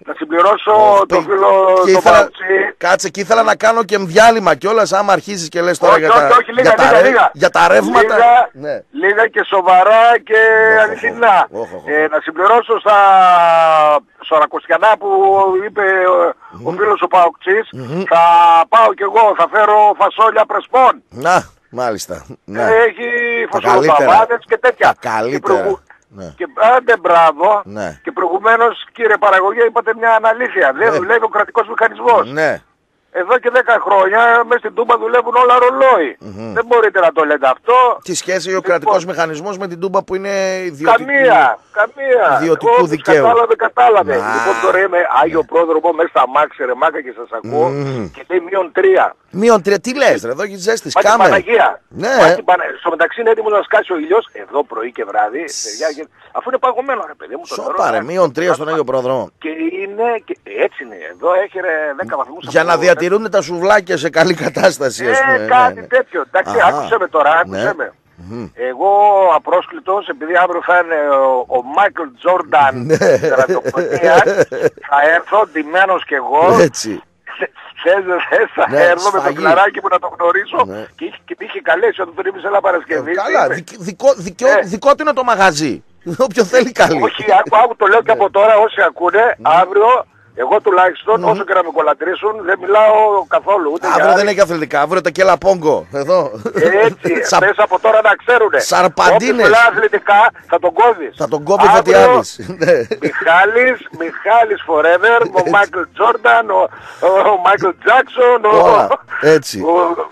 Να συμπληρώσω oh, το φίλο του Παοξή. Κάτσε, και ήθελα να κάνω και διάλειμμα κιόλας, άμα αρχίζεις και λες τώρα όχι, για, όχι, τα, όχι, λίγα, για, λίγα, τα, λίγα. για τα ρεύματα. Λίγα, ναι. λίγα και σοβαρά και oh, αληθινά. Oh, oh, oh. Ε, να συμπληρώσω στα Σωρακοστιανά που είπε mm-hmm. ο φίλος ο Παοξής, mm-hmm. θα πάω κι εγώ, θα φέρω φασόλια πρεσπών. Να, μάλιστα. Ναι. Έχει φασολοπαβάδες και τέτοια. Τα καλύτερα. Ναι. Και άντε μπράβο, ναι. Και προηγουμένως κύριε Παραγωγέ είπατε μια αναλήθεια, δεν ναι. δουλεύει ο κρατικός μηχανισμός. Ναι. Εδώ και δέκα χρόνια μέσα στην Τούμπα δουλεύουν όλα ρολόι. Mm-hmm. Δεν μπορείτε να το λέτε αυτό. Τι σχέση ο λοιπόν, κρατικός μηχανισμός με την Τούμπα που είναι ιδιωτικού, καμία, καμία. ιδιωτικού Εγώ, δικαίου. Κατάλαβε, κατάλαβε. Ah. Λοιπόν τώρα είμαι Άγιο Πρόδρομο μέσα στα μάξι ρε μάκα και σας ακούω mm. και λέει μείον τρία. Μείον τρία, τι λες ρε, εδώ έχει ζέστη, σκάμε. Παναγία. Ναι. Πανα... Στο μεταξύ είναι έτοιμο να σκάσει ο ήλιος, εδώ πρωί και βράδυ, παιδιά, αφού είναι παγωμένο ρε παιδί μου. Σοπα ρε, μείον τρία στον Άγιο Πρόδρομο. Και είναι, και έτσι είναι, εδώ έχει ρε δέκα βαθμούς. Για να διατηρούν τα σουβλάκια σε καλή κατάσταση, ας πούμε. Ε, κάτι τέτοιο, εντάξει, άκουσε με τώρα, άκουσε με. Mm-hmm. Εγώ απρόσκλητος, επειδή αύριο θα είναι ο Μάικλ Τζόρνταν ραδιοφωνίας, θα έρθω ντυμένος κι εγώ. Έτσι. Θες δεν θες, θα ναι, έρθω με το κλαράκι μου να το γνωρίσω ναι. και, είχε, και είχε καλέσει όταν τον είπε σε ένα Παρασκευή. Καλά, δικό, δικό, ε. δικό του είναι το μαγαζί. Όποιο θέλει καλή. Όχι, άκου, άκου το λέω και από τώρα όσοι ακούνε, αύριο εγώ τουλάχιστον, mm-hmm. όσο και να με κολατρήσουν, δεν μιλάω καθόλου. Ούτε αύριο δεν έχει αθλητικά, αύριο τα κέλα πόγκο. Εδώ. Έτσι, Σα... μέσα από τώρα να ξέρουνε. Σαρπαντίνες. Όποιος μιλά αθλητικά θα τον κόβεις. Θα τον κόβει Φωτιάδης. Μιχάλης, Μιχάλης Forever, ο Μάικλ Τζόρνταν, ο Μάικλ Τζάκσον. Έτσι.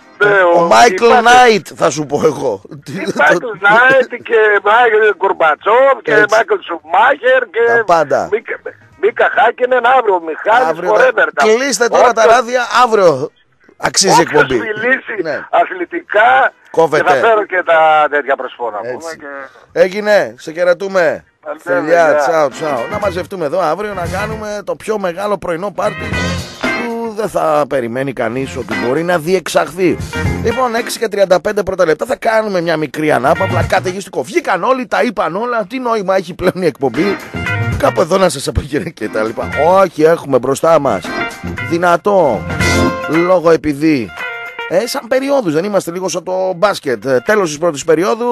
Ο Μάικλ Νάιτ θα σου πω εγώ. Μάικλ Νάιτ και Μάικλ Κουρμπατσόβ και Μάικλ Σουμάχερ και πάντα. Μίκα Χάκενεν αύριο, Μιχάλης Forever. Κλείστε τώρα τα ράδια, αύριο αξίζει εκπομπή. Όποιος μιλήσει ναι. αθλητικά κόβεται. Και θα φέρω και τα τέτοια προσφόρα. Και... Έγινε, σε χαιρετούμε. Φιλιά, τσάου, τσάου. Να μαζευτούμε εδώ αύριο να κάνουμε το πιο μεγάλο πρωινό πάρτι που δεν θα περιμένει κανείς ότι μπορεί να διεξαχθεί. Λοιπόν, έξι και τριάντα πέντε πρώτα λεπτά θα κάνουμε μια μικρή ανάπαυλα καταιγιστικό. Βγήκαν όλοι, τα είπαν όλα. Τι νόημα έχει πλέον η εκπομπή? Κάπου εδώ να σας απογειρεύει και τα λοιπά. Όχι, έχουμε μπροστά μας δυνατό λόγο επειδή ε, σαν περιόδους, δεν είμαστε λίγο σαν το μπάσκετ. Τέλος της πρώτης περίοδου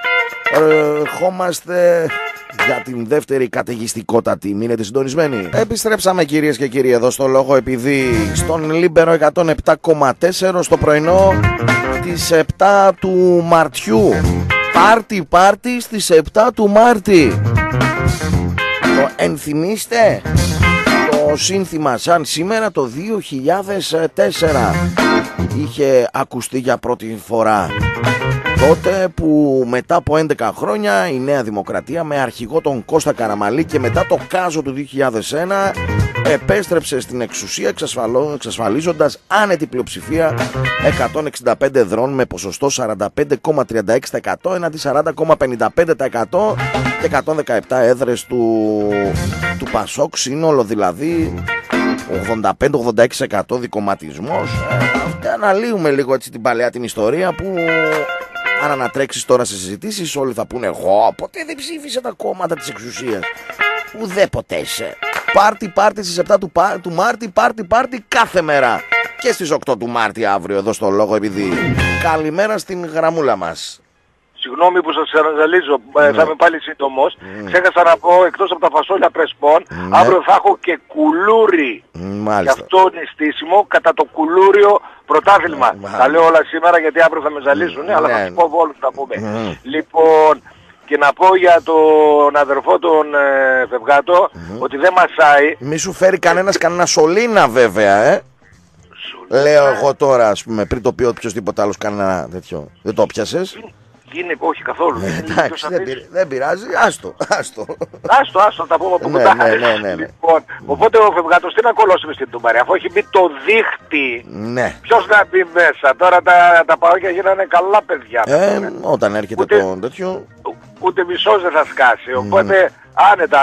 ερχόμαστε για την δεύτερη καταιγιστικότατη. Μείνετε συντονισμένοι. Επιστρέψαμε κυρίες και κύριοι εδώ στο λόγο επειδή στον Λίμπερο εκατόν επτά κόμμα τέσσερα στο πρωινό της επτά του Μαρτιού. Πάρτι πάρτι στις επτά του Μάρτη. Το ενθυμίστε το σύνθημα σαν σήμερα το δύο χιλιάδες τέσσερα είχε ακουστεί για πρώτη φορά. Τότε που μετά από έντεκα χρόνια η Νέα Δημοκρατία με αρχηγό τον Κώστα Καραμανλή και μετά το κάζο του δύο χιλιάδες ένα επέστρεψε στην εξουσία εξασφαλίζοντας άνετη πλειοψηφία εκατόν εξήντα πέντε εδρών με ποσοστό σαράντα πέντε κόμμα τριάντα έξι τοις εκατό έναντι σαράντα κόμμα πενήντα πέντε τοις εκατό και εκατόν δεκαεπτά έδρες του, του Πασόκ, σύνολο δηλαδή ογδόντα πέντε με ογδόντα έξι τοις εκατό δικομματισμός. Ε, αναλύουμε λίγο έτσι την παλαιά την ιστορία που αν ανατρέξεις τώρα σε συζητήσεις όλοι θα πούνε εγώ ποτέ δεν ψήφισε τα κόμματα της εξουσίας. Ουδέποτε σε. Πάρτι πάρτι στις επτά του, του Μάρτη, πάρτι πάρτι κάθε μέρα. Και στις οκτώ του Μάρτη αύριο εδώ στο λόγο επειδή. Καλημέρα στην γραμμούλα μας. Συγγνώμη που σας ζαλίζω, mm. θα είμαι πάλι σύντομος. Mm. Ξέχασα να πω, εκτός από τα φασόλια πρεσπών, mm. αύριο θα έχω και κουλούρι. Mm, και αυτό είναι στήσιμο κατά το κουλούριο πρωτάθλημα. Mm. Τα λέω όλα σήμερα γιατί αύριο θα με ζαλίζουν, mm. αλλά θα τους πω όλους να πούμε. Mm. Λοιπόν, και να πω για τον αδερφό τον ε, Φευγάτο, mm. ότι δεν μασάει. Μη σου φέρει κανένας κανένα σωλήνα βέβαια, ε. Σωλήνα. Λέω εγώ τώρα, ας πούμε, πριν το πει ποιος τίποτα άλλος κανένα τέτοιο. Δεν το πιάσες? Είναι, όχι καθόλου. Ε, εντάξει, δεν, πειράζει, δεν πειράζει, άστο, άστο. Άστο, άστο, τα πούμε από κοντά. Ναι, ναι, ναι, ναι, ναι. Λοιπόν, οπότε ο Φευγάτος τι να κολώσουμε στην Τούμπαρη, αφού έχει μπει το δίχτυ. Ναι. Ποιος να μπει μέσα, τώρα τα, τα παόκια γίνανε καλά παιδιά. Ε, όταν έρχεται ούτε, το τέτοιο. Ούτε μισός δεν θα σκάσει, οπότε mm. άνετα, αλλά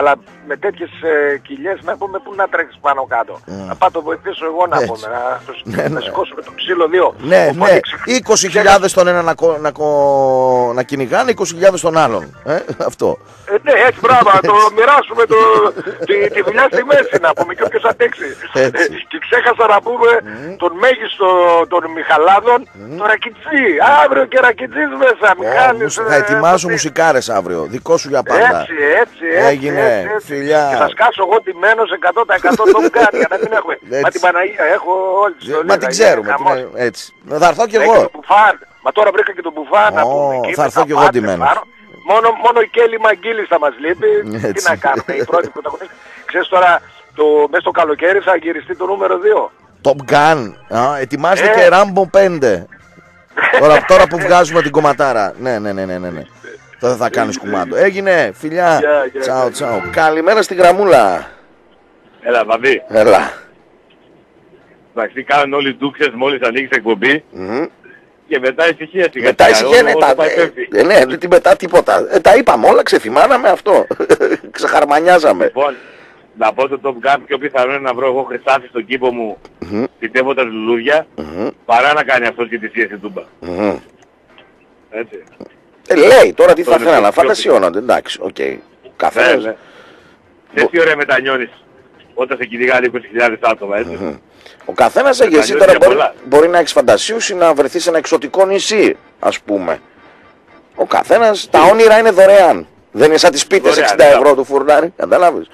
με τέτοιες ε, κοιλιές να πούμε πού να τρέξεις πάνω κάτω. Mm. Να πάω το βοηθήσω εγώ να πούμε, να, τους, ναι, να σηκώσουμε το ξύλο δύο. Ναι, οπότε, ναι, είκοσι χιλιάδες τον ένα να, να, να, να κυνηγάνε, είκοσι χιλιάδες τον άλλον. Ε, αυτό. Ε, ναι, έτσι μπράβο, να το μοιράσουμε το, τη, τη δουλειά στη μέση να πούμε και όποιος αντέξει. Και ξέχασα να πούμε mm. τον μέγιστο των Μιχαλάδων, mm. τον Ρακιτζή. Αύριο και Ρακιτζής μέσα, oh, Μιχάλης. Θα ετοιμάσω ε, μουσικάρες αύριο, δικό σου για πάντα. Έτσι, έτσι, έτσι. Έγινε, έτσι, έτσι. φιλιά. Και θα σκάσω εγώ τιμένος εκατό τοις εκατό τον κάνει, για να μην έχουμε. Μα την Παναγία έχω όλη τη ζωή. Μα την ξέρουμε, έτσι. Θα έρθω κι εγώ. Μα τώρα βρήκα και τον Μπουφάν να πούμε. Θα έρθω κι εγώ τιμένος. Μόνο, μόνο η Κέλλη Μαγγίλης θα μας λείπει. Τι να κάνουμε, η πρώτη πρωταγωνίστρια. Ξέρεις τώρα, το, μέσα στο καλοκαίρι θα γυριστεί το νούμερο δύο. Top Gun. Α, ετοιμάστε ε. και Rambo πέντε. τώρα, τώρα που βγάζουμε την κομματάρα. Ναι, ναι, ναι, ναι, ναι. Τώρα θα κάνεις κουμάντο. Έγινε, φιλιά. Yeah, yeah, τσάου, τσάου. Yeah. Καλημέρα στην γραμμούλα. Έλα, Βαβί. Έλα. Εντάξει, κάνουν όλοι οι ντούξες μόλις ανοίξεις εκπομπή. Mm-hmm. Και μετά ησυχία σιγά. Μετά ησυχία, ναι, τα, ε, ναι, δεν την μετά τίποτα. Ε, τα είπαμε όλα, ξεθυμάναμε αυτό. Ξεχαρμανιάζαμε. Λοιπόν, να πω το Top Gun πιο πιθανό είναι να βρω εγώ Χρυσάφι στον κήπο μου mm-hmm. φυτεύοντας λουλούδια mm-hmm. παρά να κάνει αυτός και τη σίεση τούμπα. Mm-hmm. Έτσι. Ε, λέει, τώρα τι θα ήθελα να φαντασιώνονται, εντάξει, οκ. Okay. Καθένας. Ναι, ναι. Τι ωραία μετανιώνεις όταν σε κυνηγάνε είκοσι χιλιάδες άτομα, έτσι. Mm-hmm. Ο καθένας έχει, εσύ τώρα μπορεί, μπορεί να έχεις φαντασίους ή να βρεθεί σε ένα εξωτικό νησί, ας πούμε. Ο καθένας, τα όνειρα είναι δωρεάν. Δεν είναι σαν τις πίτες εξήντα ευρώ του φουρνάρι, καταλάβεις.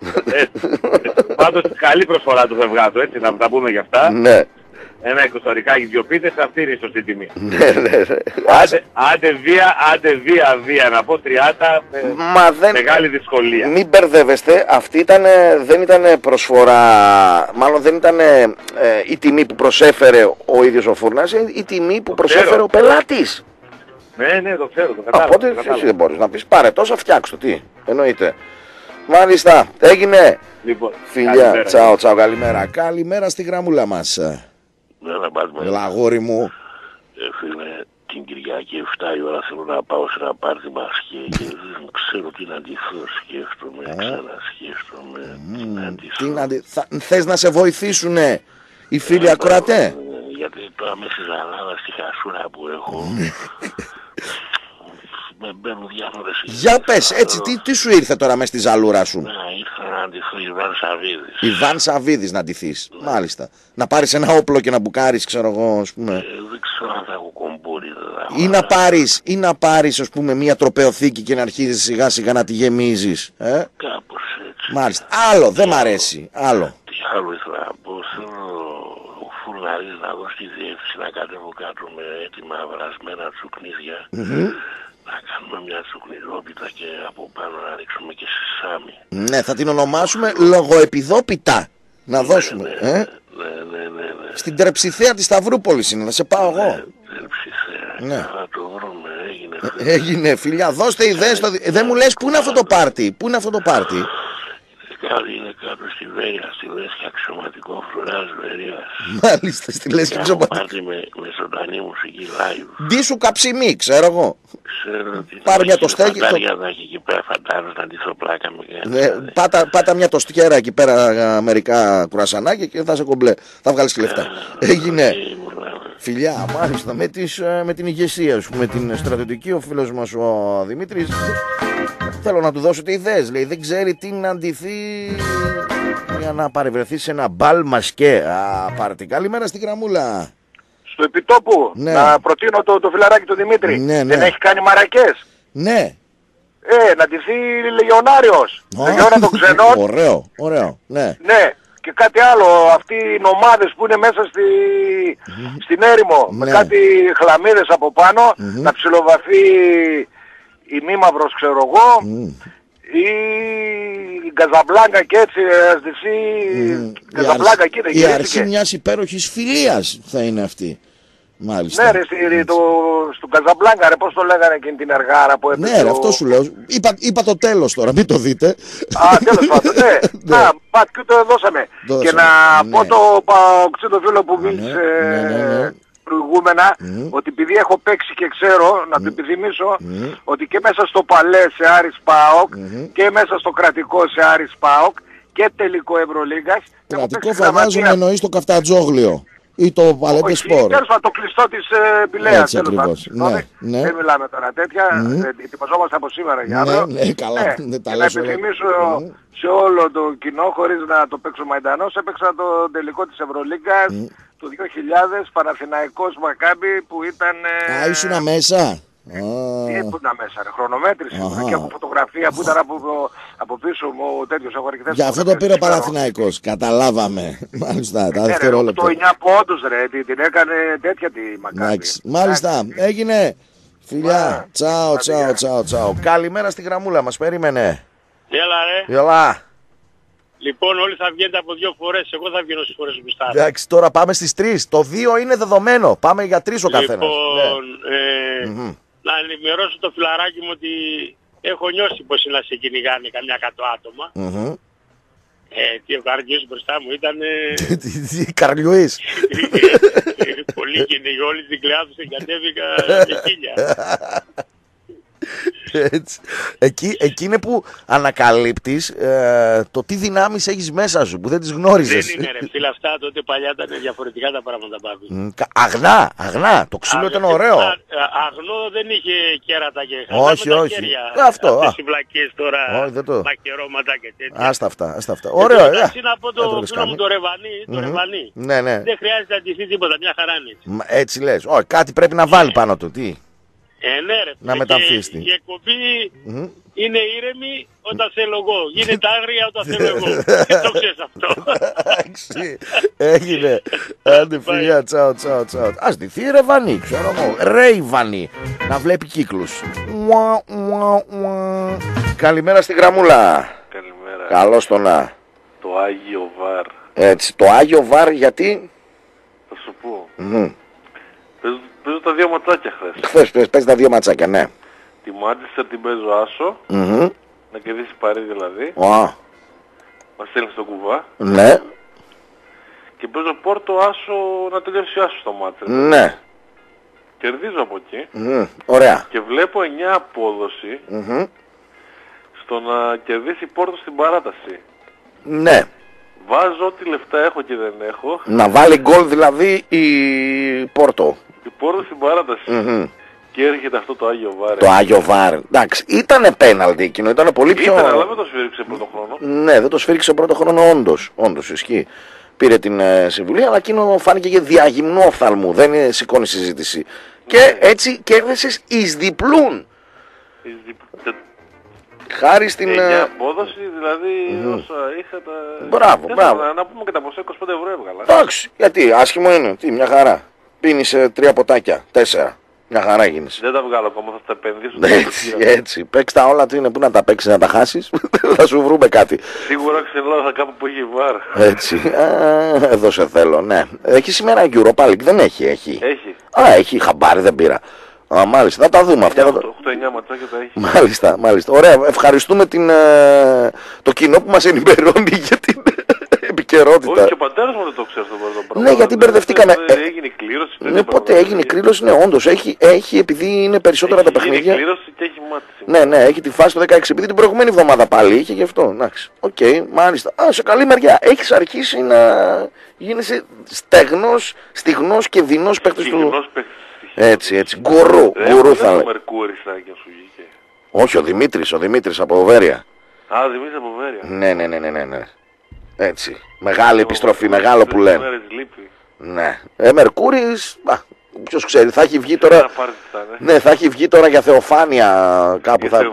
Πάντως καλή προσφορά του φευγάτου, έτσι, να τα πούμε γι' αυτά. Ναι. Ένα εικοσαρικάκι, δυο πίτες, αυτή είναι η σωστή τιμή. Ναι, ναι, ναι. Άντε, άντε βία, άντε βία, βία, να πω τριάντα, με δεν... μεγάλη δυσκολία. Μην μπερδεύεστε, αυτή ήταν, δεν ήταν προσφορά, μάλλον δεν ήταν ε, η τιμή που προσέφερε ο ίδιος ο φούρνας, η τιμή που το προσέφερε ξέρω. Ο πελάτης. Ναι, ναι, το ξέρω, το κατάλαβα. Οπότε εσύ δεν μπορείς να πεις, πάρε τόσο, φτιάξω το, τι, εννοείται. Μάλιστα, έγινε. Λοιπόν, φιλιά, τσάω, τσάω, καλημέρα. Καλημέρα στη γραμμούλα μας. Έλα, αγόρι μου. Ε, φίλε, την Κυριακή εφτά η ώρα θέλω να πάω σε ένα πάρτι μας και, και δεν ξέρω τι να αντιθώ. Σκέφτομαι, ξανασκέφτομαι. Mm, τι να αντιθώ. Τι να αντι... Θα, θες να σε βοηθήσουνε οι φίλοι ε, ακροατέ. Ε, γιατί τώρα μέσα στη ζαλάδα, στη χασούρα που έχω, με μπαίνουν διάφορες... Για πες, έτσι, τι, τι σου ήρθε τώρα μέσα στη ζαλούρα σου. Να, ήρθα να αντιθώ Ιβάν Σαββίδης. Ιβάν Σαββίδης να αντιθείς, ναι. Μάλιστα. Να πάρεις ένα όπλο και να μπουκάρεις, ξέρω εγώ, ας πούμε. Ε, δεν ξέρω αν θα έχω κομπούρι. Ή να πάρεις, ή να πάρεις, ας πούμε, μια τροπεοθήκη και να αρχίζεις σιγά σιγά να τη γεμίζεις. Ε? Κάπως έτσι. Μάλιστα. Άλλο, δεν μ' αρέσει. Άλλο. Τι άλλο ήθελα να πω, θέλω ο Φουρναρής να δώσει τη διεύθυνση να κατέβω κάτω με έτοιμα βρασμένα τσουκνίδια. Mm-hmm. Να κάνουμε μια τσουκνιδόπιτα και από πάνω να ρίξουμε και σε σάμι. Ναι, θα την ονομάσουμε λογοεπιδόπιτα. Να ναι, δώσουμε. Ναι, ε? ναι, ναι, ναι, ναι. Στην Τρεψιθέα της Σταυρούπολης είναι, να σε πάω εγώ. Ναι, Τρεψιθέα. Ναι. Θα το βρούμε, έγινε. Ε, έγινε, φιλιά, δώστε ιδέες. Στο... Ε, δεν μου λες πού είναι αυτό το πάρτι. Πού είναι αυτό το πάρτι. Κάτι είναι κάτω στη Βέρεια, στη Λέσχη αξιωματικό φρουράς Βερίας. Μάλιστα, στη Λέσχη αξιωματικό. Πάρτι με, με ζωντανή μουσική live. Ντί σου καψιμί, ξέρω εγώ. Ξέρω ότι πάρε μια τοστέκι. Φαντάρια να έχει εκεί πέρα, φαντάρος να ντυθώ πλάκα με ναι, πάτα, πάτα μια τοστιέρα εκεί πέρα, μερικά κουρασανάκια και θα σε κομπλέ. Θα βγάλεις και λεφτά. Έγινε. Φιλιά, μάλιστα, με, τις, με την ηγεσία σου, με την στρατιωτική, ο φίλος μας ο Δημήτρης. Θέλω να του δώσετε ιδέες, λέει, δεν ξέρει τι να αντιθεί για να παρευρεθεί σε ένα μπαλ μασκέ. Α, πάρτε. Καλημέρα στη γραμμούλα. Στο επιτόπου, ναι. Να προτείνω το, το φιλαράκι του Δημήτρη. Ναι, ναι. Δεν έχει κάνει μαρακές. Ναι. Ε, να ντυθεί Λεγιονάριος. Λεγιώνα των ξενών. Ωραίο, ωραίο, ναι. Ναι. Και κάτι άλλο, αυτοί οι νομάδες που είναι μέσα στη, mm-hmm. στην έρημο, ναι. Με κάτι χλαμίδες από πάνω, mm-hmm. να ψιλοβαθεί η Μήμαυρος, ξέρω εγώ, mm. ή η Καζαμπλάνκα και έτσι, ας δεις, mm. Καζαμπλάνκα εκεί δεν γυρίστηκε. Η αρχή μιας υπέροχης φιλίας θα είναι αυτή. Μάλιστα. Ναι ρε, στη, το, στον Καζαμπλάνκα ρε, πώς το λέγανε εκείνη την εργάρα που έπαιζε. Ναι ρε, αυτό σου λέω. Είπα, είπα το τέλος τώρα, μην το δείτε. Α, τέλος πάντων, ναι. Να, πατ, και το δώσαμε. Και να πω το παοξί το φίλο που μίλησε προηγούμενα, mm. ότι επειδή έχω παίξει και ξέρω, να mm. το επιθυμίσω, mm. ότι και μέσα στο Παλέ σε Άρης ΠΑΟΚ mm-hmm. και μέσα στο κρατικό σε Άρης ΠΑΟΚ και τελικό Ευρωλίγκας. Κρατικό φαντάζομαι εννοείς το Καφτατζόγλιο ή το Παλέτε Σπορ. Τέλος πάντων, το κλειστό της ε, Πηλαίας. Έτσι ακριβώς. Ναι, ναι. Δεν μιλάμε τώρα τέτοια, mm. ε, ετοιμαζόμαστε από σήμερα για αύριο. Ναι, ναι, καλά. Ναι. Ναι, τα να επιθυμίσω mm. σε όλο το κοινό, χωρίς να το παίξω μαϊντανός, έπαιξα το τελικό της Ευρωλίγκας mm. του δύο χιλιάδες, Παναθηναϊκός Μακάμπι, που ήταν... Ε... Α, ήσουνα μέσα. Τι ήμουνα μέσα, ρε, χρονομέτρηση και από φωτογραφία που ήταν από, από πίσω μου τέτοιος αγορητές. Γι' αυτό το πήρε ο Παναθηναϊκός, καταλάβαμε. Μάλιστα, τα δευτερόλεπτα. οκτώ εννιά πόντους ρε, την, την έκανε τέτοια τη Μακάμπη. Μάλιστα, έγινε. Φιλιά, τσάω, τσάω, τσάω, τσάω. Καλημέρα στη γραμμούλα, μας περίμενε. Έλα ρε. Έλα. Λοιπόν, όλοι θα βγαίνετε από δύο φορές, εγώ θα βγαίνω στις φορές που στάρω. Εντάξει, τώρα πάμε στις τρεις. Το δύο είναι δεδομένο, πάμε για τρεις ο καθένας. Λοιπόν, ναι. ε, mm-hmm. να ενημερώσω το φιλαράκι μου ότι έχω νιώσει πως είναι να σε κυνηγάνε καμιά κάτω άτομα. Mm-hmm. Ε, τι ο Καρλιούης μπροστά μου ήταν... Τι Καρλιούης? Πολύ κυνηγή, όλη την κλειά τους εγκατέβηκα με χίλια. Έτσι. Εκεί, εκεί είναι που ανακαλύπτεις ε, το τι δυνάμεις έχεις μέσα σου που δεν τις γνώριζες. Δεν είναι ρε φίλε, αυτά τότε παλιά ήταν διαφορετικά τα πράγματα, Μπάμπη. Αγνά, αγνά, το ξύλο ήταν ωραίο. Α, αγνό δεν είχε κέρατα και όχι, όχι. Χέρια. Αυτό. Αυτές οι βλακίες τώρα, όχι, δεν το... μακαιρώματα και τέτοια. Άστα αυτά, άστα αυτά. Ωραίο, ε. Εντάξει, να πω το φίλο μου το Ρεβανί, το Ρεβανί. Ναι, ναι. Δεν χρειάζεται να ντυθεί τίποτα, μια χαρά είναι. Έτσι λες. Όχι, κάτι πρέπει να βάλει πάνω του, τι. Ε, ναι, ρε, να μεταμφίστη. Η εκπομπή mm-hmm. είναι ήρεμη όταν θέλω εγώ. Γίνεται άγρια όταν θέλω εγώ. Το ξέρεις αυτό. Εντάξει. Έγινε. Άντε φιλιά, τσάω, τσάω, τσάω. Ας ντυθεί Ρεβανί, ξέρω εγώ. Ρέιβανί. Να βλέπει κύκλους. Καλημέρα στη γραμμούλα. Καλημέρα. Καλώς το να. Το Άγιο Βάρ. Έτσι. Το Άγιο Βάρ γιατί? Θα σου πω. Mm. Παίζω, παίζω τα δύο ματσάκια χθες. Χθες πες, πες τα δύο ματσάκια, ναι. Τη Μάντσεστερ την παίζω άσο. Mm-hmm. Να κερδίσει Παρί δηλαδή. Oh. Μας στέλνει στον κουβά. Ναι. Και παίζω Πόρτο άσο να τελειώσει άσο στο μάτσο. Ναι. Κερδίζω από εκεί. Mm. Ωραία. Και βλέπω εννιά απόδοση mm-hmm. στο να κερδίσει Πόρτο στην παράταση. Ναι. Βάζω ό,τι λεφτά έχω και δεν έχω. Να βάλει γκολ δηλαδή η Πόρτο. Η Πόρτο στην παράταση. Mm-hmm. Και έρχεται αυτό το Άγιο Βάρ. Το Άγιο Βάρ. Εντάξει, ήτανε πέναλτι εκείνο, ήταν πολύ πιο... Ήταν, αλλά δεν το σφίριξε πρώτο χρόνο. Ναι, δεν το σφίριξε πρώτο χρόνο, όντως. Όντως, ισχύει. Πήρε την ε, συμβουλή, αλλά εκείνο φάνηκε και διαγυμνόφθαλμου. Δεν ε, σηκώνει συζήτηση. Ναι. Και έτσι κέρδισες εις διπλούν. Εις διπλούν. Χάρη στην... Εννιά απόδοση, δηλαδή mm. όσα είχα τα... Μπράβο, μπράβο. Να, να πούμε και τα ποσά είκοσι πέντε ευρώ έβγαλα. Εντάξει, γιατί, άσχημο είναι, τι, μια χαρά. Πίνεις ε, τρία ποτάκια, τέσσερα. Μια χαρά γίνεις. Δεν τα βγάλω ακόμα, θα τα επενδύσω. Έτσι, έτσι. Παίξ τα όλα, τι είναι, πού να τα παίξεις, να τα χάσεις. Θα σου βρούμε κάτι. Σίγουρα ξελάω κάπου που έχει βάρ. Έτσι. Α, εδώ σε θέλω, ναι. Έχει σήμερα Europa League, δεν έχει, έχει. Έχει. Α, έχει, χαμπάρι δεν πήρα. Α, μάλιστα, θα τα δούμε αυτά. οκτώ εννιά ματσάκια τα έχει. Μάλιστα, μάλιστα. Ωραία, ευχαριστούμε την, ε, το κοινό που μας ενημερώνει για την επικαιρότητα. Όχι, και ο πατέρας μου δεν το ξέρει αυτό το πράγμα. Ναι, γιατί μπερδευτήκαμε. Έγινε η κλήρωση. Ναι, πότε έγινε η κλήρωση, ναι, όντως. Έχει, έχει επειδή είναι περισσότερα έχει τα παιχνίδια. Έχει κλήρωση και έχει μάτι. Ναι, ναι, έχει τη φάση το δεκαέξι. Επειδή την προηγούμενη εβδομάδα πάλι είχε γι' αυτό. Εντάξει. Οκ, okay, μάλιστα. Α, σε καλή μεριά. Έχεις αρχίσει να γίνεσαι στεγνός, στιγνός και δεινός παίκτης του. Έτσι, έτσι. Γκουρού, γκουρού θα λέει. Όχι, ο Δημήτρης, ο Δημήτρης από Βέρεια. Α, ο Δημήτρης από Βέρεια. Ναι, ναι, ναι, ναι, ναι, ναι. Έτσι. Μεγάλη επιστροφή, μεγάλο που λέμε. Ναι. Ε, Μερκούρης, α, ποιος ξέρει, θα έχει βγει τώρα... Ναι, θα έχει βγει τώρα για θεοφάνεια κάπου θα...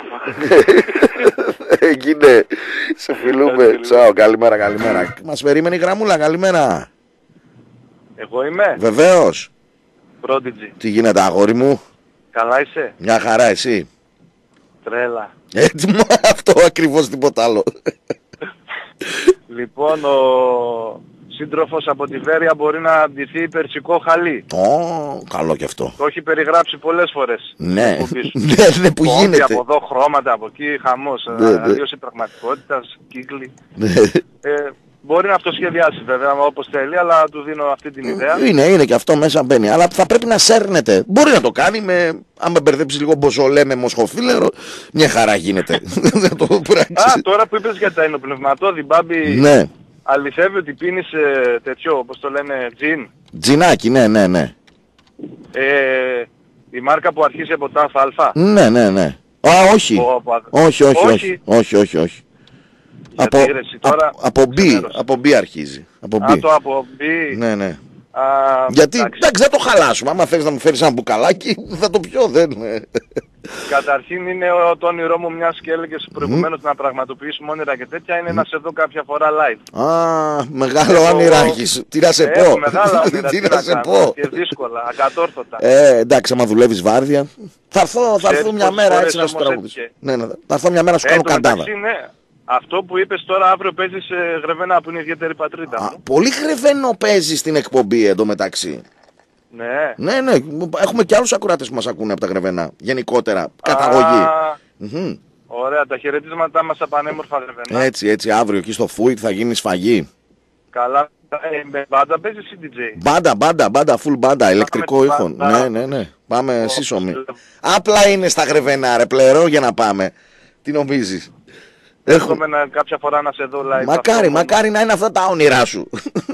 Έγινε. Σε φιλούμε. Τσάω, καλημέρα, καλημέρα. Μας περίμενε η γραμμούλα, καλημέρα. Εγώ είμαι. Βεβαίως. Prodigy. Τι γίνεται, αγόρι μου? Καλά είσαι? Μια χαρά, εσύ? Τρέλα. Έτσι, αυτό ακριβώς, τίποτα άλλο. Λοιπόν, ο σύντροφος από τη Βέρεια μπορεί να ντυθεί περσικό χαλί. Ω, καλό κι αυτό. Το έχει περιγράψει πολλές φορές. Ναι, ναι, ναι, που Κόμπι, γίνεται. από εδώ χρώματα, από εκεί χαμός. Ναι, ναι. Αλλιώς η πραγματικότητα, κύκλοι. Ναι. Ε, Μπορεί να αυτοσχεδιάσει βέβαια όπως θέλει, αλλά του δίνω αυτή την ιδέα. Είναι, είναι και αυτό μέσα μπαίνει. Αλλά θα πρέπει να σέρνεται. Μπορεί να το κάνει με, αν με μπερδέψει λίγο μποζολέ με μοσχοφίλερο, μια χαρά γίνεται. Δεν το πράξει. Α, τώρα που είπες για τα ενοπνευματώδη, Μπάμπη, ναι. Αληθεύει ότι πίνεις ε, τέτοιο, όπως το λένε, τζιν. Τζινάκι, ναι, ναι, ναι. Ε, η μάρκα που αρχίζει από τα ΑΑ. Ναι, ναι, ναι. Α, όχι. Ο, όχι, όχι, όχι, όχι, όχι, όχι. Από, τώρα, από, από, B, από B αρχίζει. Από Α, B. το από B. Ναι, ναι. Α, γιατί, εντάξει, θα το χαλάσουμε. Άμα θέλεις να μου φέρεις ένα μπουκαλάκι, θα το πιω, δεν είναι. Καταρχήν είναι το όνειρό μου, μιας και έλεγες προηγουμένως mm. να πραγματοποιήσουμε όνειρα και τέτοια, είναι mm. να σε δω κάποια φορά live. Α, μεγάλο έχω... όνειράχης. Τι να σε έχω πω. Μεγάλα όνειρα, τι να σε πω. Και δύσκολα, ακατόρθωτα. Ε, εντάξει, άμα δουλεύεις βάρδια. Θα έρθω, θα έρθω μια μέρα έτσι να σου τραγουδήσω. Ναι, ναι, θα έρθω μια μέρα να σου κάνω καντάδα. Αυτό που είπες τώρα, αύριο παίζεις ε, Γρεβενά που είναι η ιδιαίτερη πατρίδα μου. Α, πολύ Γρεβενό παίζει στην εκπομπή εντωμεταξύ. Ναι. Ναι, ναι. Έχουμε και άλλους ακροατές που μας ακούνε από τα Γρεβενά. Γενικότερα. Καταγωγή. Mm-hmm. Ωραία. Τα χαιρετίσματά μας από ανέμορφα Γρεβενά. Έτσι, έτσι. Αύριο εκεί στο Φούιτ θα γίνει σφαγή. Καλά. Ε, με μπάντα παίζεις ή ντι τζέι. Μπάντα, μπάντα, μπάντα, full μπάντα. Ηλεκτρικό ήχο. Ναι, ναι, ναι. Πάμε oh, σύσσωμοι. Απλά είναι στα Γρεβενά, ρε πλερό, για να πάμε. Τι νομίζεις. Έχω κάποια φορά να σε δω live. Μακάρι, αυτό, μακάρι να είναι αυτά τα όνειρά σου.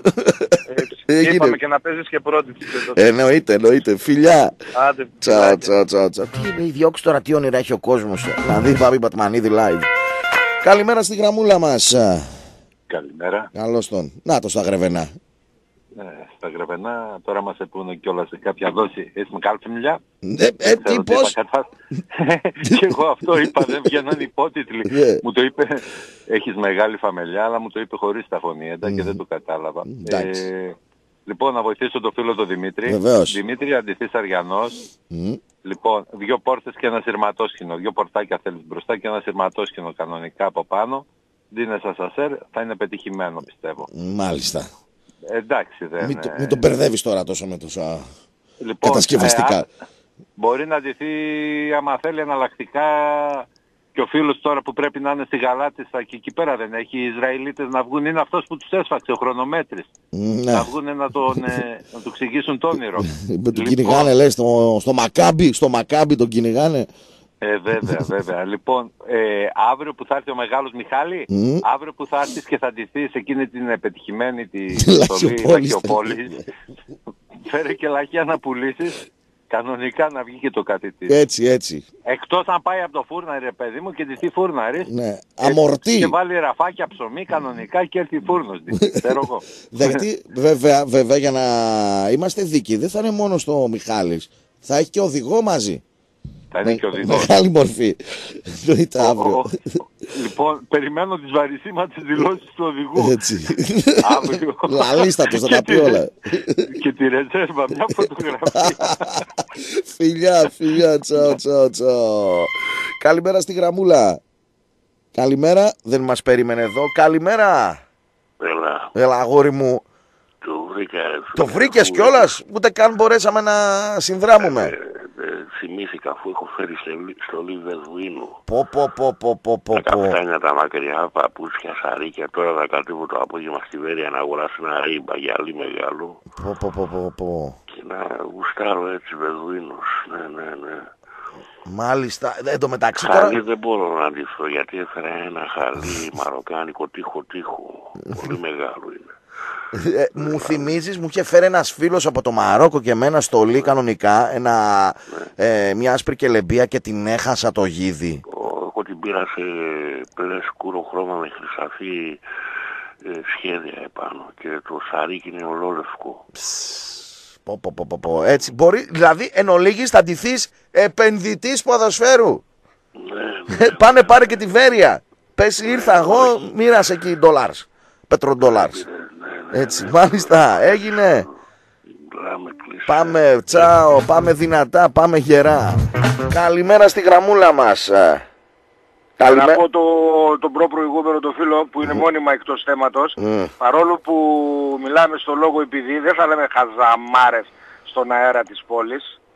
Έτσι. Είπαμε και να παίζεις και πρώτη. Εννοείται, εννοείται. Φιλιά. Άντε. Τσαου, τσαου, τσαου. Τι διώξει τώρα, τι όνειρα έχει ο κόσμος. Να δει Μπάμπη Πατμανίδη live. Καλημέρα στη γραμμούλα μας. Καλημέρα. Καλώς τον. Να το στα Γρεβενά. Ναι, στα Γρεβενά τώρα μας επούνε κιόλας σε κάποια δόση. Έχουμε κάλψη μιλιά. Ε, ε, τι πώς. Και εγώ αυτό είπα, δεν βγαίναν υπότιτλοι. Yeah. Μου το είπε, έχεις μεγάλη φαμελιά, αλλά μου το είπε χωρίς τα φωνήεντα mm. και δεν το κατάλαβα. Ε, λοιπόν, να βοηθήσω τον φίλο τον Δημήτρη. Βεβαίως. Δημήτρη, αντιθείς Αριανός. Mm. Λοιπόν, δύο πόρτες και ένα σειρματόσχηνο. Δύο πορτάκια θέλεις μπροστά και ένα σειρματόσχηνο κανονικά από πάνω. Δίνες ασασέρ, θα είναι πετυχημένο πιστεύω. Μάλιστα. Εντάξει, δεν μην, το, μην τον μπερδεύεις τώρα τόσο με τόσα λοιπόν, κατασκευαστικά. Ε, μπορεί να ντυθεί άμα θέλει εναλλακτικά και ο φίλος τώρα που πρέπει να είναι στη Γαλάτισσα και εκεί πέρα δεν έχει οι Ισραηλίτες να βγουν. Είναι αυτός που τους έσφαξε, ο χρονομέτρης. Ναι. Να βγουν να, τον, ε, να του εξηγήσουν το όνειρο. τον λοιπόν, κυνηγάνε λέει στο, στο Μακάμπι, στο Μακάμπι τον κυνηγάνε. Ε, βέβαια, βέβαια. Λοιπόν, ε, αύριο που θα έρθει ο μεγάλος Μιχάλη, mm. αύριο που θα έρθεις και θα ντυθείς εκείνη την επιτυχημένη τη στολή Λαχιοπόλης, φέρε και λαχεία να πουλήσεις, κανονικά να βγει και το κάτι της. Έτσι, έτσι. Εκτός αν πάει από το φούρναρι, ρε παιδί μου, και ντυθεί φούρναρης. Ναι, αμορτή. Και βάλει ραφάκια ψωμί κανονικά και έρθει φούρνος. Ξέρω εγώ. Δεχτεί, βέβαια, βέβαια, για να είμαστε δίκοι, δεν θα είναι μόνο στο Μιχάλης, θα έχει και οδηγό μαζί. Θα είναι και ο δικός. Μεγάλη μορφή. Εννοείται αύριο. Λοιπόν, περιμένω τις βαρισίματες δηλώσεις του οδηγού. Έτσι. Αύριο. Λαλίστατος, θα τα πει όλα. Και τη ρεζέρβα, μια φωτογραφία. Φιλιά, φιλιά, τσαο, τσαο, τσαο. Καλημέρα στη γραμμούλα. Καλημέρα, δεν μας περίμενε εδώ. Καλημέρα. Έλα. Έλα, αγόρι μου. Το βρήκα. Το βρήκες κιόλας, ούτε καν μπορέσαμε να συνδράμουμε. Θυμήθηκα αφού έχω φέρει στο Λιβερδίνο. Πω πω πω πω πω πω. Τα καφτάνια τα μακριά, παπούτσια, σαρίκια. Τώρα θα κατέβω το απόγευμα στη Βέρεια να αγοράσω ένα ρίμπα γυαλί μεγάλο. Πω πω πω πω πω. Και να γουστάρω έτσι Βερδίνος. Ναι, ναι, ναι. Μάλιστα, εν τω μεταξύ χαλί τώρα... δεν μπορώ να αντιθώ γιατί έφερα ένα χαλί μαροκάνικο τείχο τείχο. Πολύ μεγάλο είναι. Ε, μου θυμίζεις, μου είχε φέρει ένας φίλος από το Μαρόκο και εμένα στολή κανονικά, ένα, ε, μια άσπρη κελεμπία και την έχασα το γίδι. Εγώ την πήρα σε πέρα σκούρο χρώμα με χρυσαφή ε, σχέδια επάνω και το σαρίκι είναι ολόλευκο. Πω, πω, πω, πω, πω. Έτσι μπορεί, δηλαδή εν ολίγης θα ντυθείς επενδυτής ποδοσφαίρου. Ναι, ναι, πάνε πάρε και τη Βέρεια. Πες ήρθα εγώ, μοίρασε εκεί ντολάρς, πετροντολάρς. Έτσι, μάλιστα, έγινε. Πάμε, τσάω, πάμε δυνατά, πάμε γερά. Καλημέρα στη γραμμούλα μας. Καλημέρα. Να πω το, τον προ-προηγούμενο το φίλο που είναι mm. μόνιμα εκτός θέματος. Mm. Παρόλο που μιλάμε στο λόγο επειδή δεν θα λέμε χαζαμάρες στον αέρα της πόλης.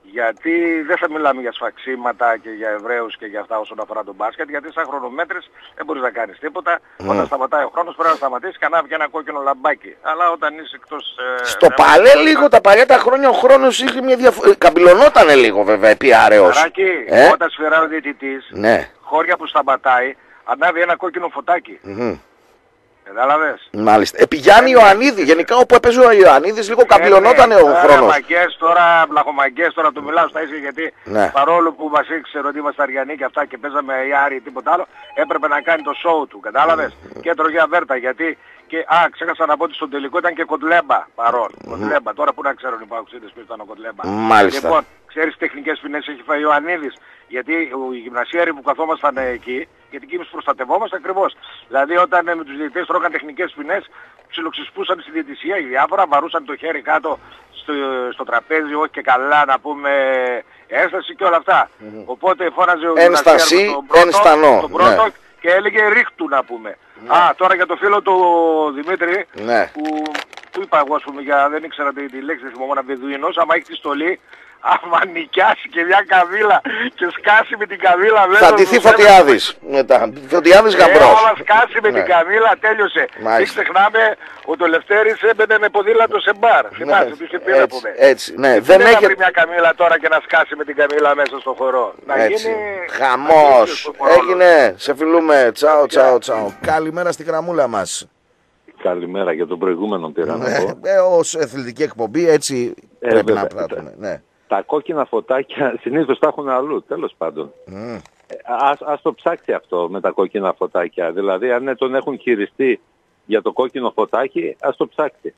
Γιατί δεν θα μιλάμε για σφαξίματα και για Εβραίους και για αυτά όσον αφορά τον μπάσκετ, γιατί σαν χρονομέτρες δεν μπορείς να κάνεις τίποτα. Mm. Όταν σταματάει ο χρόνος πρέπει να σταματήσεις και να βγει ένα κόκκινο λαμπάκι. Αλλά όταν είσαι εκτός... Ε, στο παλέ λίγο τα παλιά τα χρόνια ο χρόνος είχε μια διαφορά. Καμπυλωνότανε λίγο βέβαια επί άρεος. Αράκι, ε? Όταν σφυράει ο διαιτητής, ναι. χώρια που σταματάει, ανάβει ένα κόκκινο φωτάκι. Mm-hmm. Κατάλαβες. Μάλιστα. Επί Γιάννη Ιωαννίδη, γενικά όπου έπαιζε ο Ιωαννίδης λίγο καμπυλωνότανε ο χρόνος. Μαγκές τώρα, βλαχομαγκές τώρα του μιλάω στα ίσια γιατί ναι. παρόλο που μας ήξερε ότι είμαστε Αριανοί και αυτά και παίζαμε η Άρη ή τίποτα άλλο, έπρεπε να κάνει το show του, κατάλαβες. Mm. Και έτρωγε αβέρτα γιατί και α, ξέχασα να πω ότι στον τελικό ήταν και Κοντλέμπα παρόν. Mm. Κοντλέμπα, τώρα που να ξέρουν οι παοξίδες ποιος ήταν ο Κοντλέμπα. Μάλιστα. Λοιπόν, ξέρεις τεχνικές ποινές έχει φάει ο Ιωαννίδης. Γιατί οι γυμνασιέροι που καθόμασταν εκεί, γιατί εκεί εμείς προστατευόμαστε ακριβώς. Δηλαδή όταν με τους διαιτητές τρώγαν τεχνικές ποινές, ψιλοξυσπούσαν στη διαιτησία, οι διάφορα βαρούσαν το χέρι κάτω στο, στο τραπέζι, όχι και καλά να πούμε ένσταση και όλα αυτά. Mm-hmm. Οπότε φώναζε ο ένσταση, τον πρώτο, ενστανό, τον πρώτο ναι. και έλεγε ρίχτου να πούμε. Ναι. Α, τώρα για το φίλο του Δημήτρη, ναι. που, που είπα εγώ, ας πούμε, για, δεν ήξερα τη, τη λέξη, θυμόμουν Βεδουίνος, άμα έχει τη στολή, άμα νοικιάσει και μια καβίλα και σκάσει με την καβίλα μέσα. Θα ντυθεί Φωτιάδης μετά. Φωτιάδης γαμπρός. Ε, άμα σκάσει με ναι. την καβίλα τέλειωσε. Μην ξεχνάμε ότι ο Λευτέρης έμπαινε με ποδήλατο σε μπαρ. Θυμάσαι, του είχε πει να πούμε. Έτσι, ναι. Δεν, δεν έχει μια καμίλα τώρα και να σκάσει με την καμίλα μέσα στο χορό. Να έτσι. γίνει... Χαμός. Έγινε. Σε φιλούμε. Τσάω, τσάω, τσάω. Καλημέρα στη γραμμούλα μας. Καλημέρα για τον προηγούμενο τυράννο. Ε, ως αθλητική εκπομπή έτσι ε, πρέπει βέβαια, να πράττουμε. Ναι. Τα κόκκινα φωτάκια συνήθως τα έχουν αλλού, τέλος πάντων. Mm. Ας, ας το ψάξει αυτό με τα κόκκινα φωτάκια. Δηλαδή αν τον έχουν χειριστεί για το κόκκινο φωτάκι, ας το ψάξει.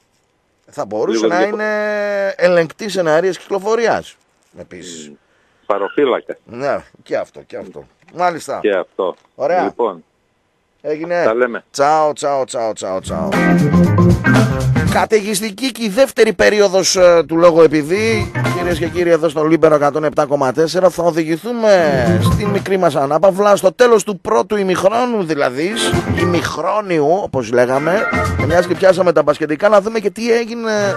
Θα μπορούσε Λίγο να είναι ελεγκτής εναερίας κυκλοφορίας επίσης. Mm. Παροφύλακα. Ναι, και αυτό, και αυτό. Μάλιστα. Και αυτό. Ωραία. Λοιπόν, έγινε. Τα λέμε. Τσάω, τσάω, τσάω, τσάω, τσάω. Καταιγιστική και η δεύτερη περίοδος ε, του λόγου επειδή, κυρίες και κύριοι, εδώ στο Λίμπερο εκατόν επτά κόμμα τέσσερα θα οδηγηθούμε στη μικρή μας ανάπαυλα στο τέλος του πρώτου ημιχρόνου, δηλαδή ημιχρόνιου όπως λέγαμε, και μιας και πιάσαμε τα μπασκετικά, να δούμε και τι έγινε